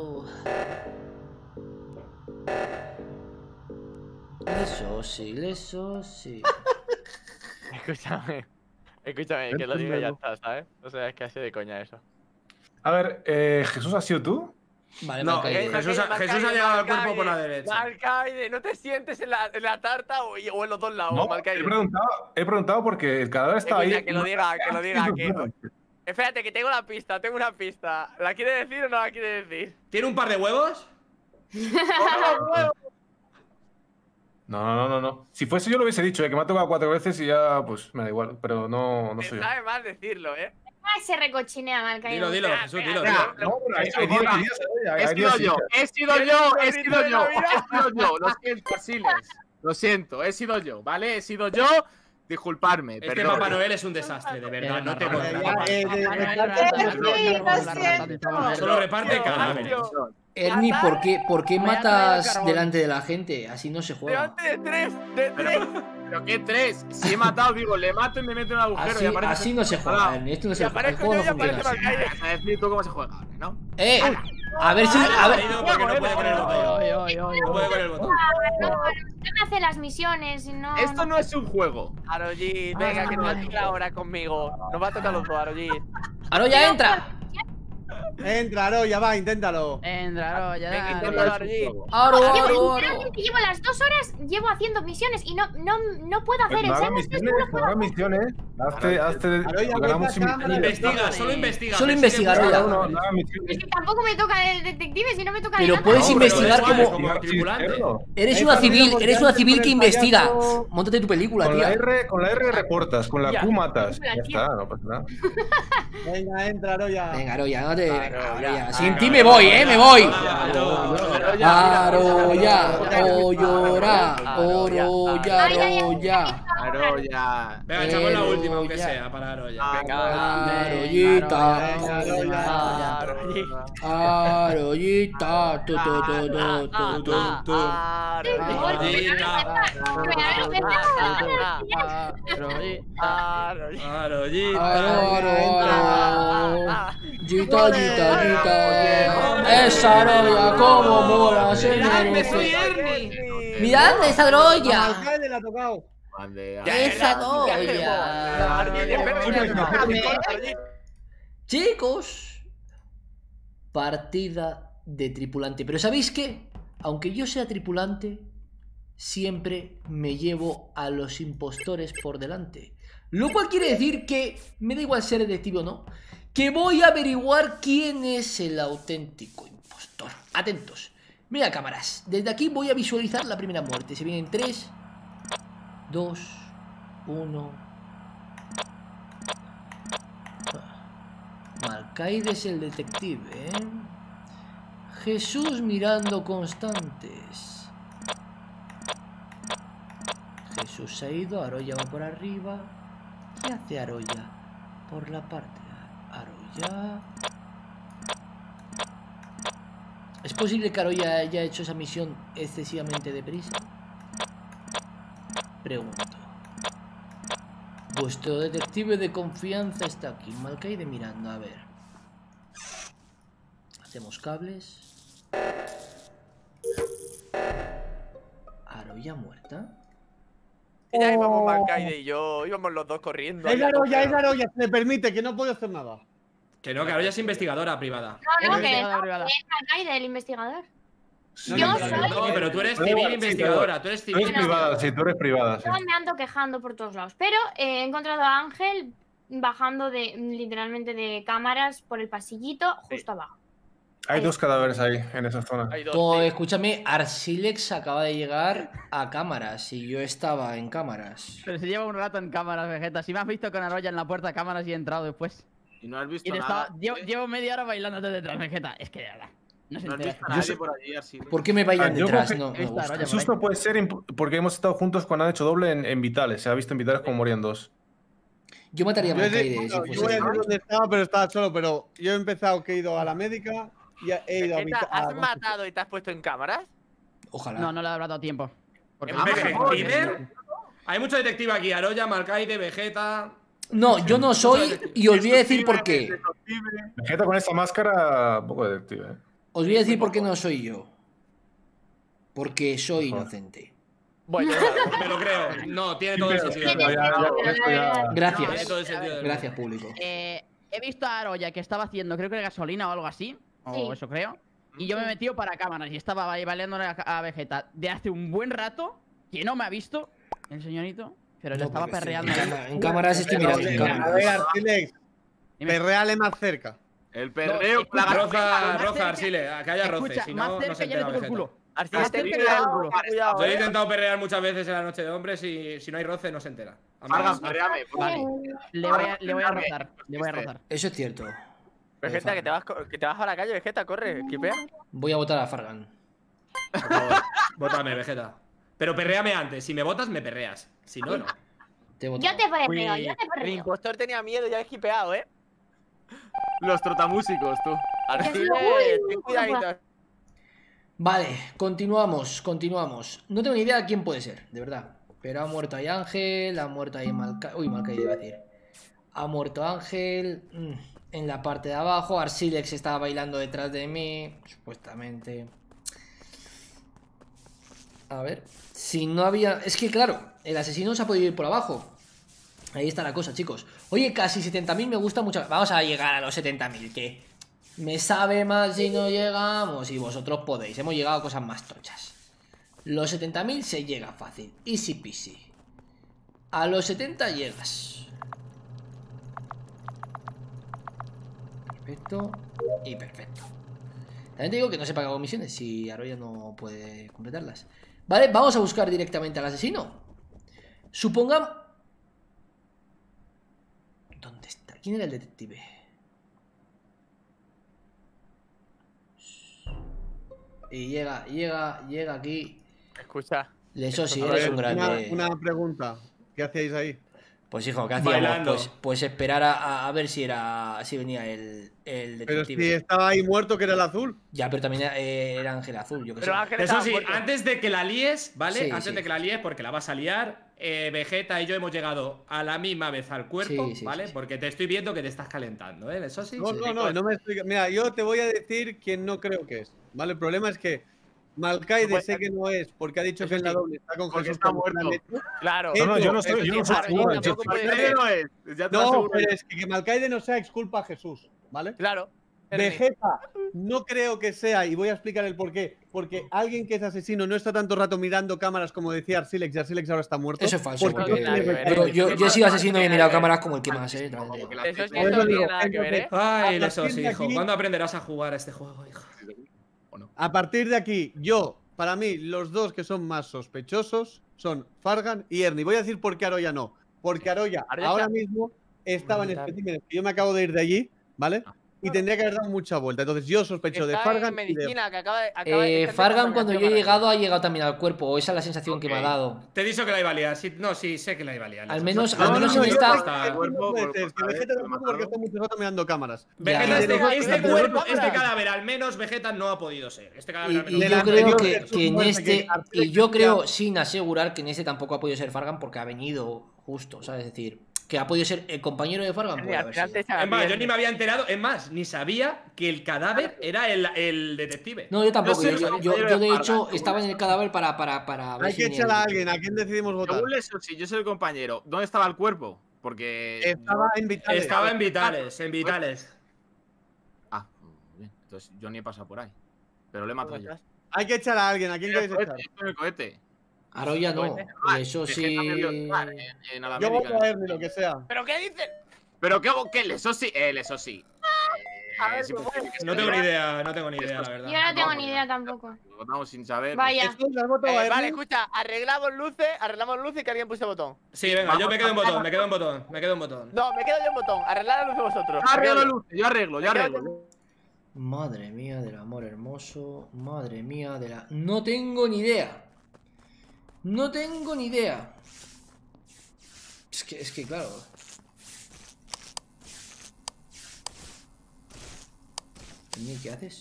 ya. Eso sí, eso sí. Escúchame. Escúchame, que lo diga y ya está, ¿sabes? O sea, es que hace de coña eso. A ver, eh, ¿Jesús ha sido tú? Vale, No, Malcaide. eh, Jesús, ha, Jesús ha llegado al cuerpo por la derecha. Malcaide, no te sientes en la, en la tarta o, o en los dos lados, No, Malcaide. he preguntado, he preguntado porque el cadáver estaba Escucha, ahí. que lo diga, que lo diga, que... Espérate, que tengo una pista, tengo una pista. ¿La quiere decir o no la quiere decir? ¿Tiene un par de huevos? No, no, no, no. Si fuese yo lo hubiese dicho, eh, que me ha tocado cuatro veces y ya, pues me da igual. Pero no, no soy yo. Me sabe mal decirlo, ¿eh? Ah, se recochinea, Malcaide. Dilo, dilo, Jesús, dilo, Venga, dilo. No, pero hay- hay días y días, eh, hay He días sido y yo, días. he sido yo, he sido yo, he sido yo. Lo siento, Siles. Lo siento, he sido yo, ¿vale? He sido yo. Disculparme, Este perdón. Papá Noel es un desastre, de verdad, no te Era contra. una Eh, de- Solo reparte cadáveres. Ernie, ¿por qué, ¿por qué matas delante de la gente? Así no se juega. Delante de tres, de tres. ¿Pero qué tres? Si he matado, digo, le mato y me meto en un agujero Así, y aparece. así no se juega, Ernie. Esto no se Y juega. El aparezco juego no yo y funciona aparece así. Malcaide. Vas a decir tú cómo se juega, ¿no? ¡Eh! A ver si. A ver. No, porque no puede con el botón. Oy, oy, oy, No puede oy. con el botón. No, no me hace las misiones y no. Esto no es un juego. Arojit, venga, que te va a tocar ahora conmigo. Nos va a tocar los dos, Arojit. ¡Aroya, entra! Entra, Aroya, va, inténtalo. Entra, ya. Venga, ya. inténtalo, Arojit. ¡Aro, Llevo, aro, aro! literalmente llevo las dos horas llevo haciendo misiones y no, no, no puedo hacer Pues no el hagas misiones, no hagas misiones. Hazte, hazte. Aroya, ganamos vete a cámara. Investiga, solo investiga. Solo persigue investiga, por Aroya. cada No, uno. no hagas misiones. Es que tampoco me toca el detective si no me toca Pero ni puedes nada. No, pero investigar da igual, como. como tripulante. Eres Eh, una Pablo, civil, porque eres una antes civil con que el investiga. payaso- Móntate tu película, Con la tía. R, con la R reportas, con la Ya. Q matas. La Ya tía. está, no pasa nada. Venga, entra, Aroya. Venga, Aroya, no te. Aroya, Venga, Aroya. Aroya, Sin ti me voy, eh, me voy. Aroya. Aroya, o llora, oroya, aroya. Aroya. Venga, echamos la última, aunque Aroya. sea, para Aroya. Venga, Aroyita, Venga, Arojit. aroyita, tu, tu, tu, tu, tu, tu, tu. Aro, aro, aro. Gita, gita, gita. Esa Aroya, como mola, se merece. Mirad esa Aroya. Alcalde le ha tocado. Ande, Esa Aroya. Chicos, partida de tripulante. Pero ¿sabéis qué? Aunque yo sea tripulante, siempre me llevo a los impostores por delante. Lo cual quiere decir que me da igual ser detective o no, que voy a averiguar quién es el auténtico impostor. Atentos. Mira, cámaras. Desde aquí voy a visualizar la primera muerte. Se vienen tres, dos, uno. Malcaide es el detective, ¿eh? Jesús mirando constantes. Jesús se ha ido, Aroya va por arriba. ¿Qué hace Aroya? Por la parte. Aroya. ¿Es posible que Aroya haya hecho esa misión excesivamente deprisa? Pregunto. Vuestro detective de confianza está aquí. Malcaide mirando, a ver. Hacemos cables. Aroya muerta. Ya íbamos Malcaide y yo, íbamos los dos corriendo. Es ahí a Aroya, tope. es Aroya. Se le permite, que no puede hacer nada. Que no, que Aroya es investigadora privada. No, no, que Investigadora privada. es Malcaide el investigador. Sí, Yo sí, soy- No, pero tú eres Da civil igual, sí, investigadora. Tú eres Tú civil eres privada, investigadora. sí, tú eres privada, sí. Yo me ando quejando por todos lados. Pero eh, he encontrado a Ángel bajando de literalmente de cámaras por el pasillito justo abajo. Hay dos cadáveres ahí, en esa zona. Hay dos, Pues sí. escúchame, Arsilex acaba de llegar a cámaras y yo estaba en cámaras. Pero se lleva un rato en cámaras, Vegeta. Si me has visto con Aroya en la puerta de cámaras y he entrado después. Y no has Y visto le nada. estaba- llevo, llevo media hora bailándote detrás, Vegeta. Es que de verdad. No se No has entera. visto a nadie por allí, así. ¿Por qué me vayan Ah, yo detrás? creo que- No, no me Esta gusta. Aroya- Jesús no puede ser imp- porque hemos estado juntos cuando han hecho doble en, en Vitales. Se ha visto en Vitales como morían dos. Yo mataría a Yo, he Malkaide dicho- si yo fuese voy a yo. decir dónde estaba, pero estaba solo. Pero yo he empezado que he ido a la médica y he ido a Vegeta, Vita- a- ¿has matado y te has puesto en cámaras? Ojalá. No, no le habrá dado tiempo. Porque Ah, ¿Detective? Hay mucho detective aquí. Aroya, Malkaide, Vegeta. No, yo no soy y os voy a decir por qué. Vegeta con esa máscara, un poco detective. ¿eh? Os voy a decir por qué no soy yo. Porque soy Por favor. inocente. Bueno, Me lo creo. No, tiene todo el Pero- sentido. pero ya- ya con esto ya- Tiene Gracias. todo el sentido del Gracias, público. Eh, he visto a Aroya que estaba haciendo, creo que era gasolina o algo así. O Sí. eso creo. Y yo me he metido para cámaras y estaba ahí baleándole a, a Vegeta de hace un buen rato. Que no me ha visto el señorito. Pero le No, estaba porque sí, perreando. En, ahí. cámara- en cámaras estoy mirando. En A ver, cámaras. Arcilex, Dime. perreale más cerca. El perreo. escucha, la- Roza, Más Roza, cerca- Arsile, que haya roce. Escucha, Si más no, no cerca se ya le entera toco el Vegeta. culo. Arcila, Más ten cerca ya le cuidado, toco el culo. cuidado, Yo he eh. intentado perrear muchas veces en la noche de hombres y si no hay roce no se entera. Fargan, perreame. Vale. Le voy a, le voy a rozar. Le voy a rozar. Eso es cierto. Vegeta, que te, vas, co- que te vas a la calle, Vegeta, corre, kipea. Voy a votar a Fargan. Por favor, vótame, Vegeta. Pero perréame antes. Si me votas, me perreas. Si no, no. Te voto. Yo te perreo, Uy, yo te el perreo. impostor tenía miedo, ya he kipeado, eh. Los trotamúsicos, tú. Arcile, Uy, ten cuidadito. Vale, continuamos, continuamos. No tengo ni idea de quién puede ser, de verdad. Pero ha muerto ahí Ángel, ha muerto ahí Malkaide. Uy, Malkaide iba a decir. Ha muerto Ángel. mm, En la parte de abajo. Arsilex estaba bailando detrás de mí. Supuestamente. A ver. Si no había. Es que claro, el asesino se ha podido ir por abajo. Ahí está la cosa, chicos. Oye, casi setenta mil me gusta mucho. Vamos a llegar a los setenta mil, que me sabe mal si no llegamos. Y vosotros podéis. Hemos llegado a cosas más tochas. Los setenta mil se llega fácil. Easy peasy. A los setenta llegas. Perfecto. Y perfecto. También te digo que no se pagan comisiones si Aroya no puede completarlas. Vale, vamos a buscar directamente al asesino. Supongamos... ¿Dónde está? ¿Quién era el detective? Y llega, llega, llega aquí. Escucha. Eso sí, A eres ver, un una, grande. una pregunta. ¿Qué hacíais ahí? Pues hijo, ¿qué hacíamos? Bailando. Pues, pues esperar a, a ver si era si venía el, el Pero detective. si estaba ahí muerto, que era el azul. Ya, pero también eh, era Ángel Azul, yo que Pero sé. Ángel Eso estaba sí, muerto. antes de que la líes, ¿vale? Sí, antes sí. de que la líes, porque la vas a liar, eh, Vegeta y yo hemos llegado a la misma vez al cuerpo, Sí, sí, ¿vale? sí, sí. Porque te estoy viendo que te estás calentando, ¿eh? Eso sí. No, sí. no, no, no me explica. Mira, yo te voy a decir quién no creo que es. ¿Vale? El problema es que Malkaide Pues, sé que no es porque ha dicho eso que en la sí, doble está con porque Jesús está como muerto. una leche. Claro. Eh, No, no, yo no soy, yo no soy Claro, seguro de tampoco Jesús. puede Malkaide ser. no es. Ya te lo No, aseguro. pero es que, que Malkaide no sea es culpa a Jesús, ¿vale? Claro. Ernie. Vegeta no creo que sea, y voy a explicar el porqué. Porque alguien que es asesino no está tanto rato mirando cámaras como decía Arsilex, y Arsilex ahora está muerto. Eso es falso, Porque porque no tiene yo- recuerdo. yo, yo, yo he sido asesino y he mirado cámaras como el que más, eh. también te digo. Porque la Eso es gente- que eso no tiene digo, nada que ver, ¿eh? Ay, A eso partir sí, de hijo. aquí- ¿Cuándo aprenderás a jugar a este juego, hijo? A partir de aquí, yo, para mí, los dos que son más sospechosos son Fargan y Ernie. Voy a decir por qué Aroya no. Porque Aroya Aroya ahora está- mismo estaba en Brutal. especímenes que yo me acabo de ir de allí, ¿vale? Y tendría que haber dado mucha vuelta. Entonces yo sospecho de Está Fargan en y de... medicina, que acaba de. Acaba de Eh, está en Fargan, cuando yo he contaminación llegado, ha llegado también al cuerpo. O esa es la sensación que me ha Ok. dado. Te he dicho que la iba a liar. Sí, no, sí, sé que la iba a liar. Al menos, No, al no, menos no, en yo esta. creo que- No Cuerpo, puede por- ser, que por Vegeta saber, tampoco porque está mucho rato mirando cámaras. Vegeta, Ya. este, Y de- este de- cuerpo, de- este cadáver, al menos Vegeta no ha podido ser. Este cadáver al Y, menos y de no. la yo creo anterior que, Jesús que en muerte este. que Arceus Y yo decía- creo, sin asegurar, que en este tampoco ha podido ser Fargan porque ha venido justo, ¿sabes? Es decir, que ha podido ser el compañero de Fargan. Ernie, Puede al haber final sido. te echa la Es más, yo piel. ni me había enterado, es más, ni sabía que el cadáver era el, el detective. No, yo tampoco. Yo Yo, sé, yo, el yo, compañero de de hecho, Fargan, estaba en según el cadáver para, para, para ver Hay si que venía echar a el- alguien. ¿A quién decidimos votar? Según eso, sí, yo soy el compañero. ¿Dónde estaba el cuerpo? Porque. Estaba en Vitales. Estaba en Vitales, en Vitales. Ah, bien. Entonces yo ni he pasado por ahí. Pero le he matado yo. Hay que echar a alguien. ¿A quién Estoy queréis en el echar? cohete, estoy en el cohete. Aroya no. Ah, Y eso Vegeta sí. me vio entrar En, en Yo Alamérica. voto a Ernie, lo que sea. ¿Pero qué dices? Pero qué hago, ¿qué? Eso sí, él, eso sí. A ver, sí, ¿cómo pues, es? que No se tengo ni diga. idea, no tengo ni idea, la Yo verdad. no tengo Vamos, ni ya. idea tampoco. Lo votamos sin saber. Vaya. Jesús, ¿le has votado Eh, a Ernie? vale, escucha, arreglamos luces, arreglamos luces y que alguien puse botón. Sí, venga, yo me quedo en botón, me quedo en botón, me quedo en botón. No, me quedo yo en botón, arreglar la luz de vosotros. Yo arreglo Me quedo luz, yo arreglo, yo Me quedo arreglo. Madre mía del amor hermoso. Madre mía de la. No tengo ni idea. No tengo ni idea. Es que, es que claro. Ernie, ¿qué haces?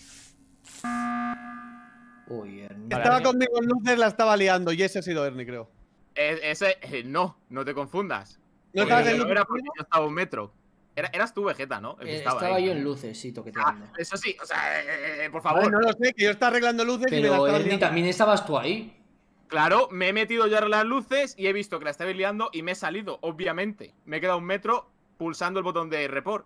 Uy, Ernie. Estaba conmigo en luces, la estaba liando. Y ese ha sido Ernie, creo. Eh, ese, eh, no, no te confundas. ¿No Porque estabas en no luces? era porque yo estaba a un metro. Era, eras tú, Vegeta, ¿no? El que Eh, estaba estaba ahí. yo en luces, sí, toqueteando. Ah, eso sí, o sea, eh, eh, por Vale, favor. no lo sé, que yo estaba arreglando luces y me la Pero estaba Ernie, liando. también estabas tú ahí. Claro, me he metido yo a las luces y he visto que la estabais liando y me he salido, obviamente. Me he quedado un metro pulsando el botón de report.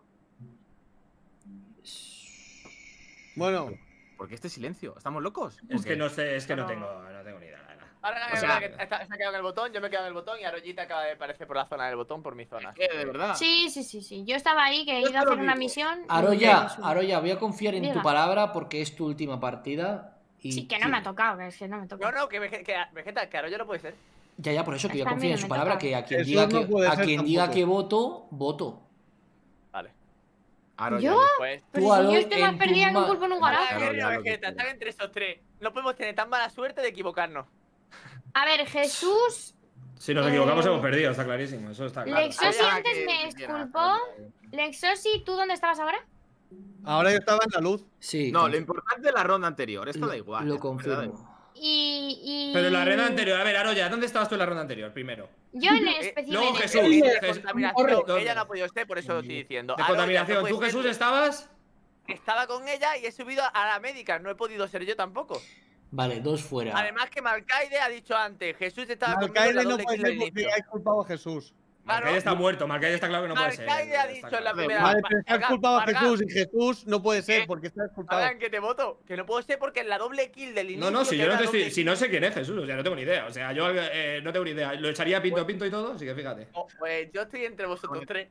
Bueno, ¿Por qué este silencio? ¿Estamos locos? Es ¿O que qué? no sé, es que no No, no. tengo, no tengo ni idea, la verdad. Ahora O es sea- verdad que está- se ha quedado en el botón, yo me he quedado en el botón y Arollita acaba de aparecer por la zona del botón por mi zona. Eh, de verdad. Sí, sí, sí, sí. Yo estaba ahí, que he Yo ido a te lo hacer una digo. misión. y Aroya, me subí. Aroya, voy a confiar en tu Diga. palabra porque es tu última partida. Y Sí, que no me ha tocado, que es que no me No, toca. no, que, Vege- que Vegeta, que Arroyo no puede ser. Ya, ya, por eso que voy a Está confiar en bien, su me palabra, toca. que a quien Jesús diga no que, puede a ser quien diga tampoco. que voto, voto. Vale. Ahora ¿Yo? Pues. Pero Tú, si Aro, yo estoy más en tu perdida que un ma- pulpo en un Ahora, garaje. Claro, Henry ya o lo que Vegeta, quieras. están entre esos tres. No podemos tener tan mala suerte de equivocarnos. A ver, Jesús. Si nos equivocamos Eh, hemos perdido, está clarísimo, eso está claro. Lexosi Ahora antes que- me que quieras, exculpó. pero- Lexosi, ¿tú dónde estabas ahora? ahora yo estaba en la luz. Sí, No, conf- lo importante es la ronda anterior. Esto lo- da igual. Lo esto en verdad da confirmo. Y, y... Pero en la ronda anterior, a ver, Aroya, ¿dónde estabas tú en la ronda anterior? Primero. Yo en Eh, específico. luego en Jesús. el- De Jes- contaminación, ¿dónde? ella no ha podido ser, por eso lo estoy diciendo. De Aroya, contaminación. no puede ¿Tú, ser. Jesús, estabas? Estaba con ella y he subido a la médica, no he podido ser yo tampoco. Vale, dos fuera. Además que Malcaide ha dicho antes, Jesús estaba conmigo en Alcaide la no doble puede kill ser del porque inicio. ha culpado a Jesús. Malcaide está muerto, Malcaide está claro que no puede ser. Malcaide ha está dicho en claro. la primera... Vale, pero está Fargan, culpado a Fargan, Jesús y Jesús no puede ser ¿Qué? porque está culpado. Fargan, que te voto, que no puedo ser porque en la doble kill del inicio... No, no, si que yo no era te estoy. doble Si kill- no sé quién es Jesús, o sea, no tengo ni idea. O sea, yo eh, no tengo ni idea. Lo echaría pinto a pinto y todo, así que fíjate. Oh, pues yo estoy entre vosotros tres.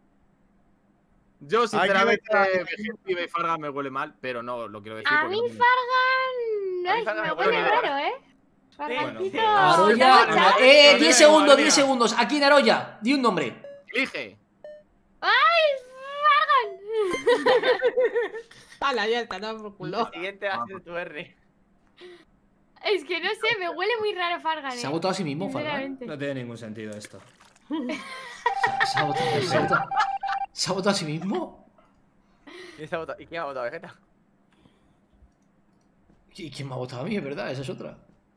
Yo, sinceramente, Hay que ver- Vegeta y Fargan me huele mal, pero no lo quiero decir. A porque mí no- Fargan. A mí Ay, Fargan me me huele huele raro, ¿eh? Fargancito. Bueno, Aroya, ¿Sabes, sabes? eh, Amiga, diez segundos, amiga. diez segundos. Aquí en Aroya, di un nombre. Elige. ¡Ay, Fargan! Hala, ya está, no por culo. El siguiente va a ser tu R. Es que no sé, me huele muy raro Fargan. Se ha eh. votado a sí mismo, Fargan. Sinceramente. No tiene ningún sentido esto. Se ha votado, se ha votado- ¿se ha votado a sí mismo? ¿Quién se ha votado? ¿Y quién ha votado, Vegeta? ¿Y quién me ha votado a mí? Es verdad, esa es otra.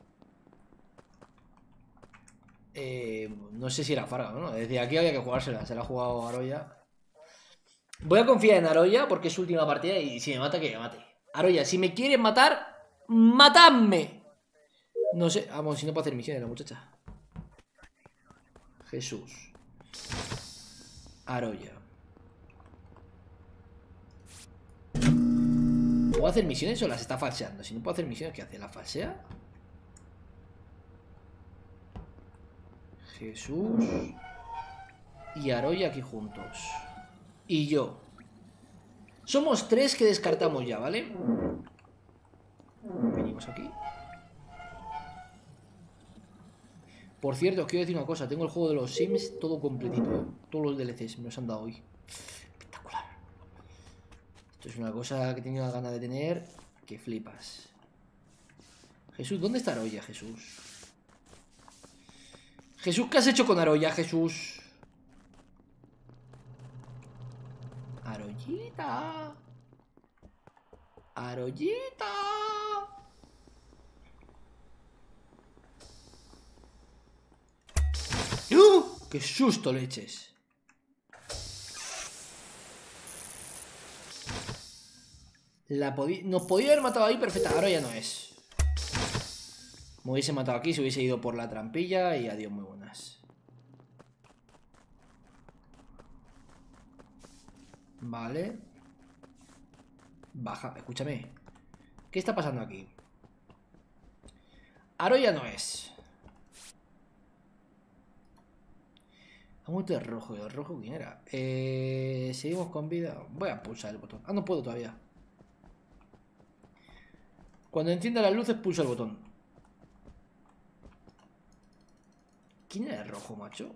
Eh, no sé si era Fargan, ¿no? Desde aquí había que jugársela, se la ha jugado Aroya. Voy a confiar en Aroya porque es su última partida y si me mata, que me mate. Aroya, si me quieren matar, ¡matadme! No sé, vamos, si no puedo hacer misiones la muchacha. Jesús. Aroya. ¿Puedo hacer misiones o las está falseando? Si no puedo hacer misiones, ¿qué hace? ¿La falsea? Jesús y Aroya aquí juntos. Y yo. Somos tres que descartamos ya, ¿vale? Venimos aquí. Por cierto, os quiero decir una cosa. Tengo el juego de los Sims todo completito, ¿eh? Todos los D L Cs me los han dado hoy. Espectacular. Esto es una cosa que tenía ganas de tener. Que flipas. Jesús, ¿dónde está Aroya, Jesús? Jesús, ¿qué has hecho con Aroya, Jesús? Aroyita. Aroyita. ¡Uh! ¡Qué susto, leches! La podí- Nos podía haber matado ahí perfecta. Ahora ya no es. Me hubiese matado aquí, se hubiese ido por la trampilla y adiós, muy buenas. Vale. Baja, escúchame. ¿Qué está pasando aquí? Aro ya no es. Ha muerto el rojo. ¿El rojo quién era? Eh, seguimos con vida. Voy a pulsar el botón. Ah, no puedo todavía. Cuando encienda las luces, pulso el botón. ¿Quién era el rojo, macho?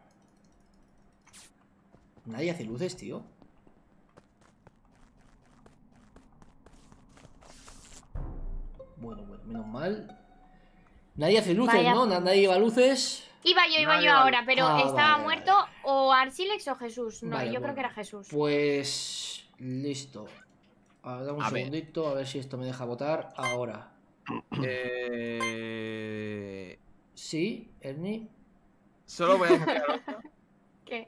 Nadie hace luces, tío. Bueno, bueno, menos mal. Nadie hace luces, Vaya. ¿no? Na- Nadie lleva luces. Iba yo, iba Nadie yo vale. ahora, pero Ah, estaba vale, muerto vale. o Arsilex o Jesús. No, Vale, yo bueno. creo que era Jesús. Pues... listo. A ver, dame un A ver. segundito, a ver si esto me deja votar. Ahora. Eh... ¿Sí, Ernie? Solo voy a decir algo, ¿Qué?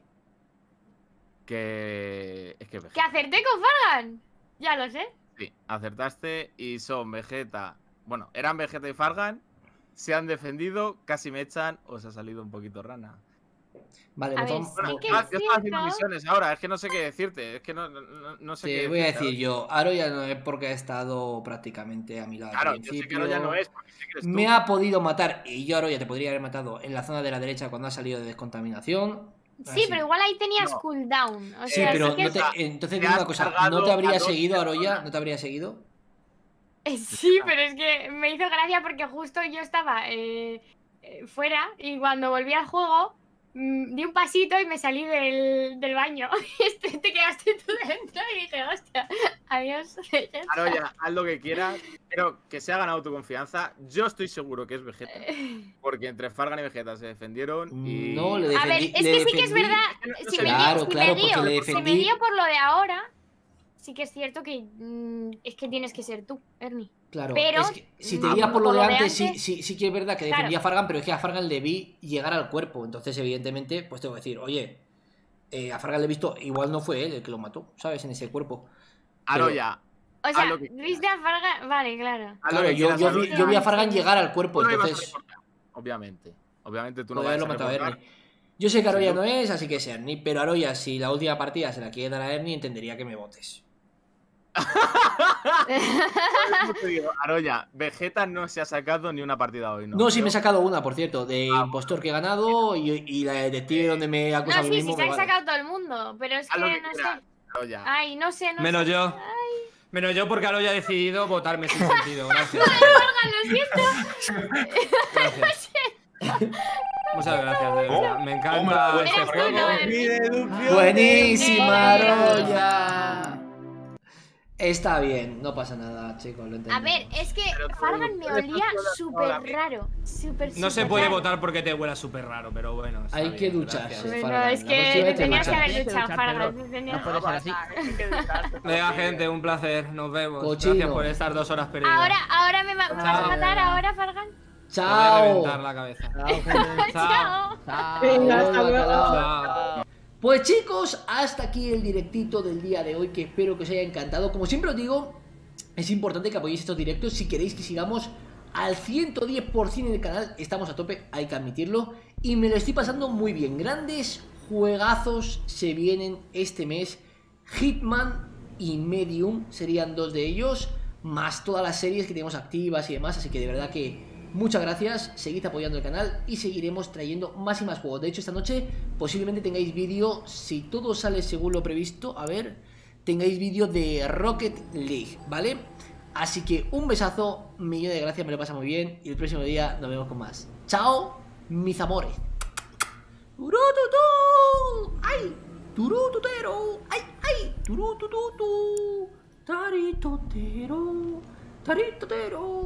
que... Es que ¿Que Vegeta. acerté con Fargan? Ya lo sé. Sí, acertaste y son Vegeta. Bueno, eran Vegeta y Fargan. Se han defendido, casi me echan. Os ha salido un poquito rana. Vale, A ver, botón. sí Bueno, que ah, es yo estaba haciendo cierto. misiones ahora, es que no sé qué decirte. Es que no, no, no- no sé qué Te voy a decirte. decir yo, Aro ya no es porque ha estado prácticamente a mi lado. Claro, al yo sé que principio. ahora ya no es, porque sé que eres tú. Me ha podido matar y yo Aro ya te podría haber matado en la zona de la derecha cuando ha salido de descontaminación. Sí, Así. pero igual ahí tenías No. cooldown. O Sí, sea, pero sí que no te- es- entonces te dime has una cosa, cargado ¿no te habría a dos seguido Aro ya? personas. ¿No te habría seguido? Eh, Sí, pero es que me hizo gracia porque justo yo estaba eh, eh, fuera y cuando volví al juego mm, di un pasito y me salí del, del baño. Y este- te quedaste tú dentro y dije, hostia, adiós. Ahora ya, haz lo que quieras, pero que se ha ganado tu confianza. Yo estoy seguro que es Vegeta, porque entre Fargan y Vegeta se defendieron y... No, le A ver, defendí. es le que sí que es defendí- verdad. no Si sé. me, Claro, guío, si claro, me porque guío, le si me defendí. guío por lo de ahora, sí que es cierto que mm, es que tienes que ser tú, Ernie. Claro, Pero, es que si te mm, guías por lo por de lo de antes, sí, antes- sí, sí que es verdad que Claro. defendía a Fargan, pero es que a Fargan le vi llegar al cuerpo. Entonces, evidentemente, pues tengo que decir, oye, eh, a Fargan le he visto, igual no fue él el que lo mató, ¿sabes? En ese cuerpo. Ahora pero- ya, O Haz sea, lo que viste a Farga. Vale, claro. haz lo Claro, que yo, quieras, yo, haz lo vi, que yo vi a Sí, Fargan sí. llegar al cuerpo, Tú no ibas a entonces reportar, obviamente. Obviamente tú no podía vas a haberlo matado a reportar. Ernie. Yo sé que Aroya Sí, no es, así que es Ernie, pero Aroya, si la última partida se la quiere dar a Ernie, entendería que me votes. Yo te digo, Aroya, Vegeta no se ha sacado ni una partida hoy, ¿no? No, sí me he Creo. sacado una, por cierto, de impostor que he ganado y, y la de detective donde me he No, acusado a mí sí, mismo. sí, se me han vale. sacado todo el mundo. Pero es Haz lo que que no quieras, sé. Aroya. Ay, no sé, no Menos sé. yo. Menos yo porque ahora ya he decidido votarme sin sentido. Gracias. Lo siento. Gracias. Muchas gracias, de verdad. Me encanta Hombre, este eres tú, juego. no eres- Mi deducción. Buenísima, Eh, Aroya. Está bien, no pasa nada, chicos, lo entendemos. A ver, es que Pero tú- Fargan me tú estás olía sola súper sola. raro. Súper, No se súper puede raro. votar porque te huela súper raro, pero bueno. está Hay bien, que ducharse. gracias. Bueno, Fargan, es la que próxima te vez te tenías que duchas. haber Tienes que duchado, ducharte, Fargan. bro. te tenías- No puede ser así. Hay que ducharte, Venga, porque- gente, un placer. Nos vemos. Cochino. Gracias por estas dos horas perdidas. Ahora, ahora me, ma- me vas a Chao. matar, ahora, Fargan. Te voy a ¡Chao! reventar la cabeza. Chao. Chao. Chao. Venga, hasta Adiós, luego. bacalao. Chao. Pues chicos, hasta aquí el directito del día de hoy, que espero que os haya encantado. Como siempre os digo, es importante que apoyéis estos directos si queréis que sigamos al ciento diez por ciento en el canal. Estamos a tope, hay que admitirlo. Y me lo estoy pasando muy bien. Grandes juegazos se vienen este mes. Hitman y Medium serían dos de ellos, más todas las series que tenemos activas y demás. Así que de verdad que muchas gracias, seguid apoyando el canal y seguiremos trayendo más y más juegos. De hecho, esta noche posiblemente tengáis vídeo, si todo sale según lo previsto, a ver, tengáis vídeo de Rocket League, ¿vale? Así que un besazo, millón de gracias, me lo pasa muy bien y el próximo día nos vemos con más. ¡Chao, mis amores! ¡Turututú! ¡Ay! ¡Turututero! ¡Ay, ay! ¡Turutututu! ¡Taritotero! ¡Taritotero!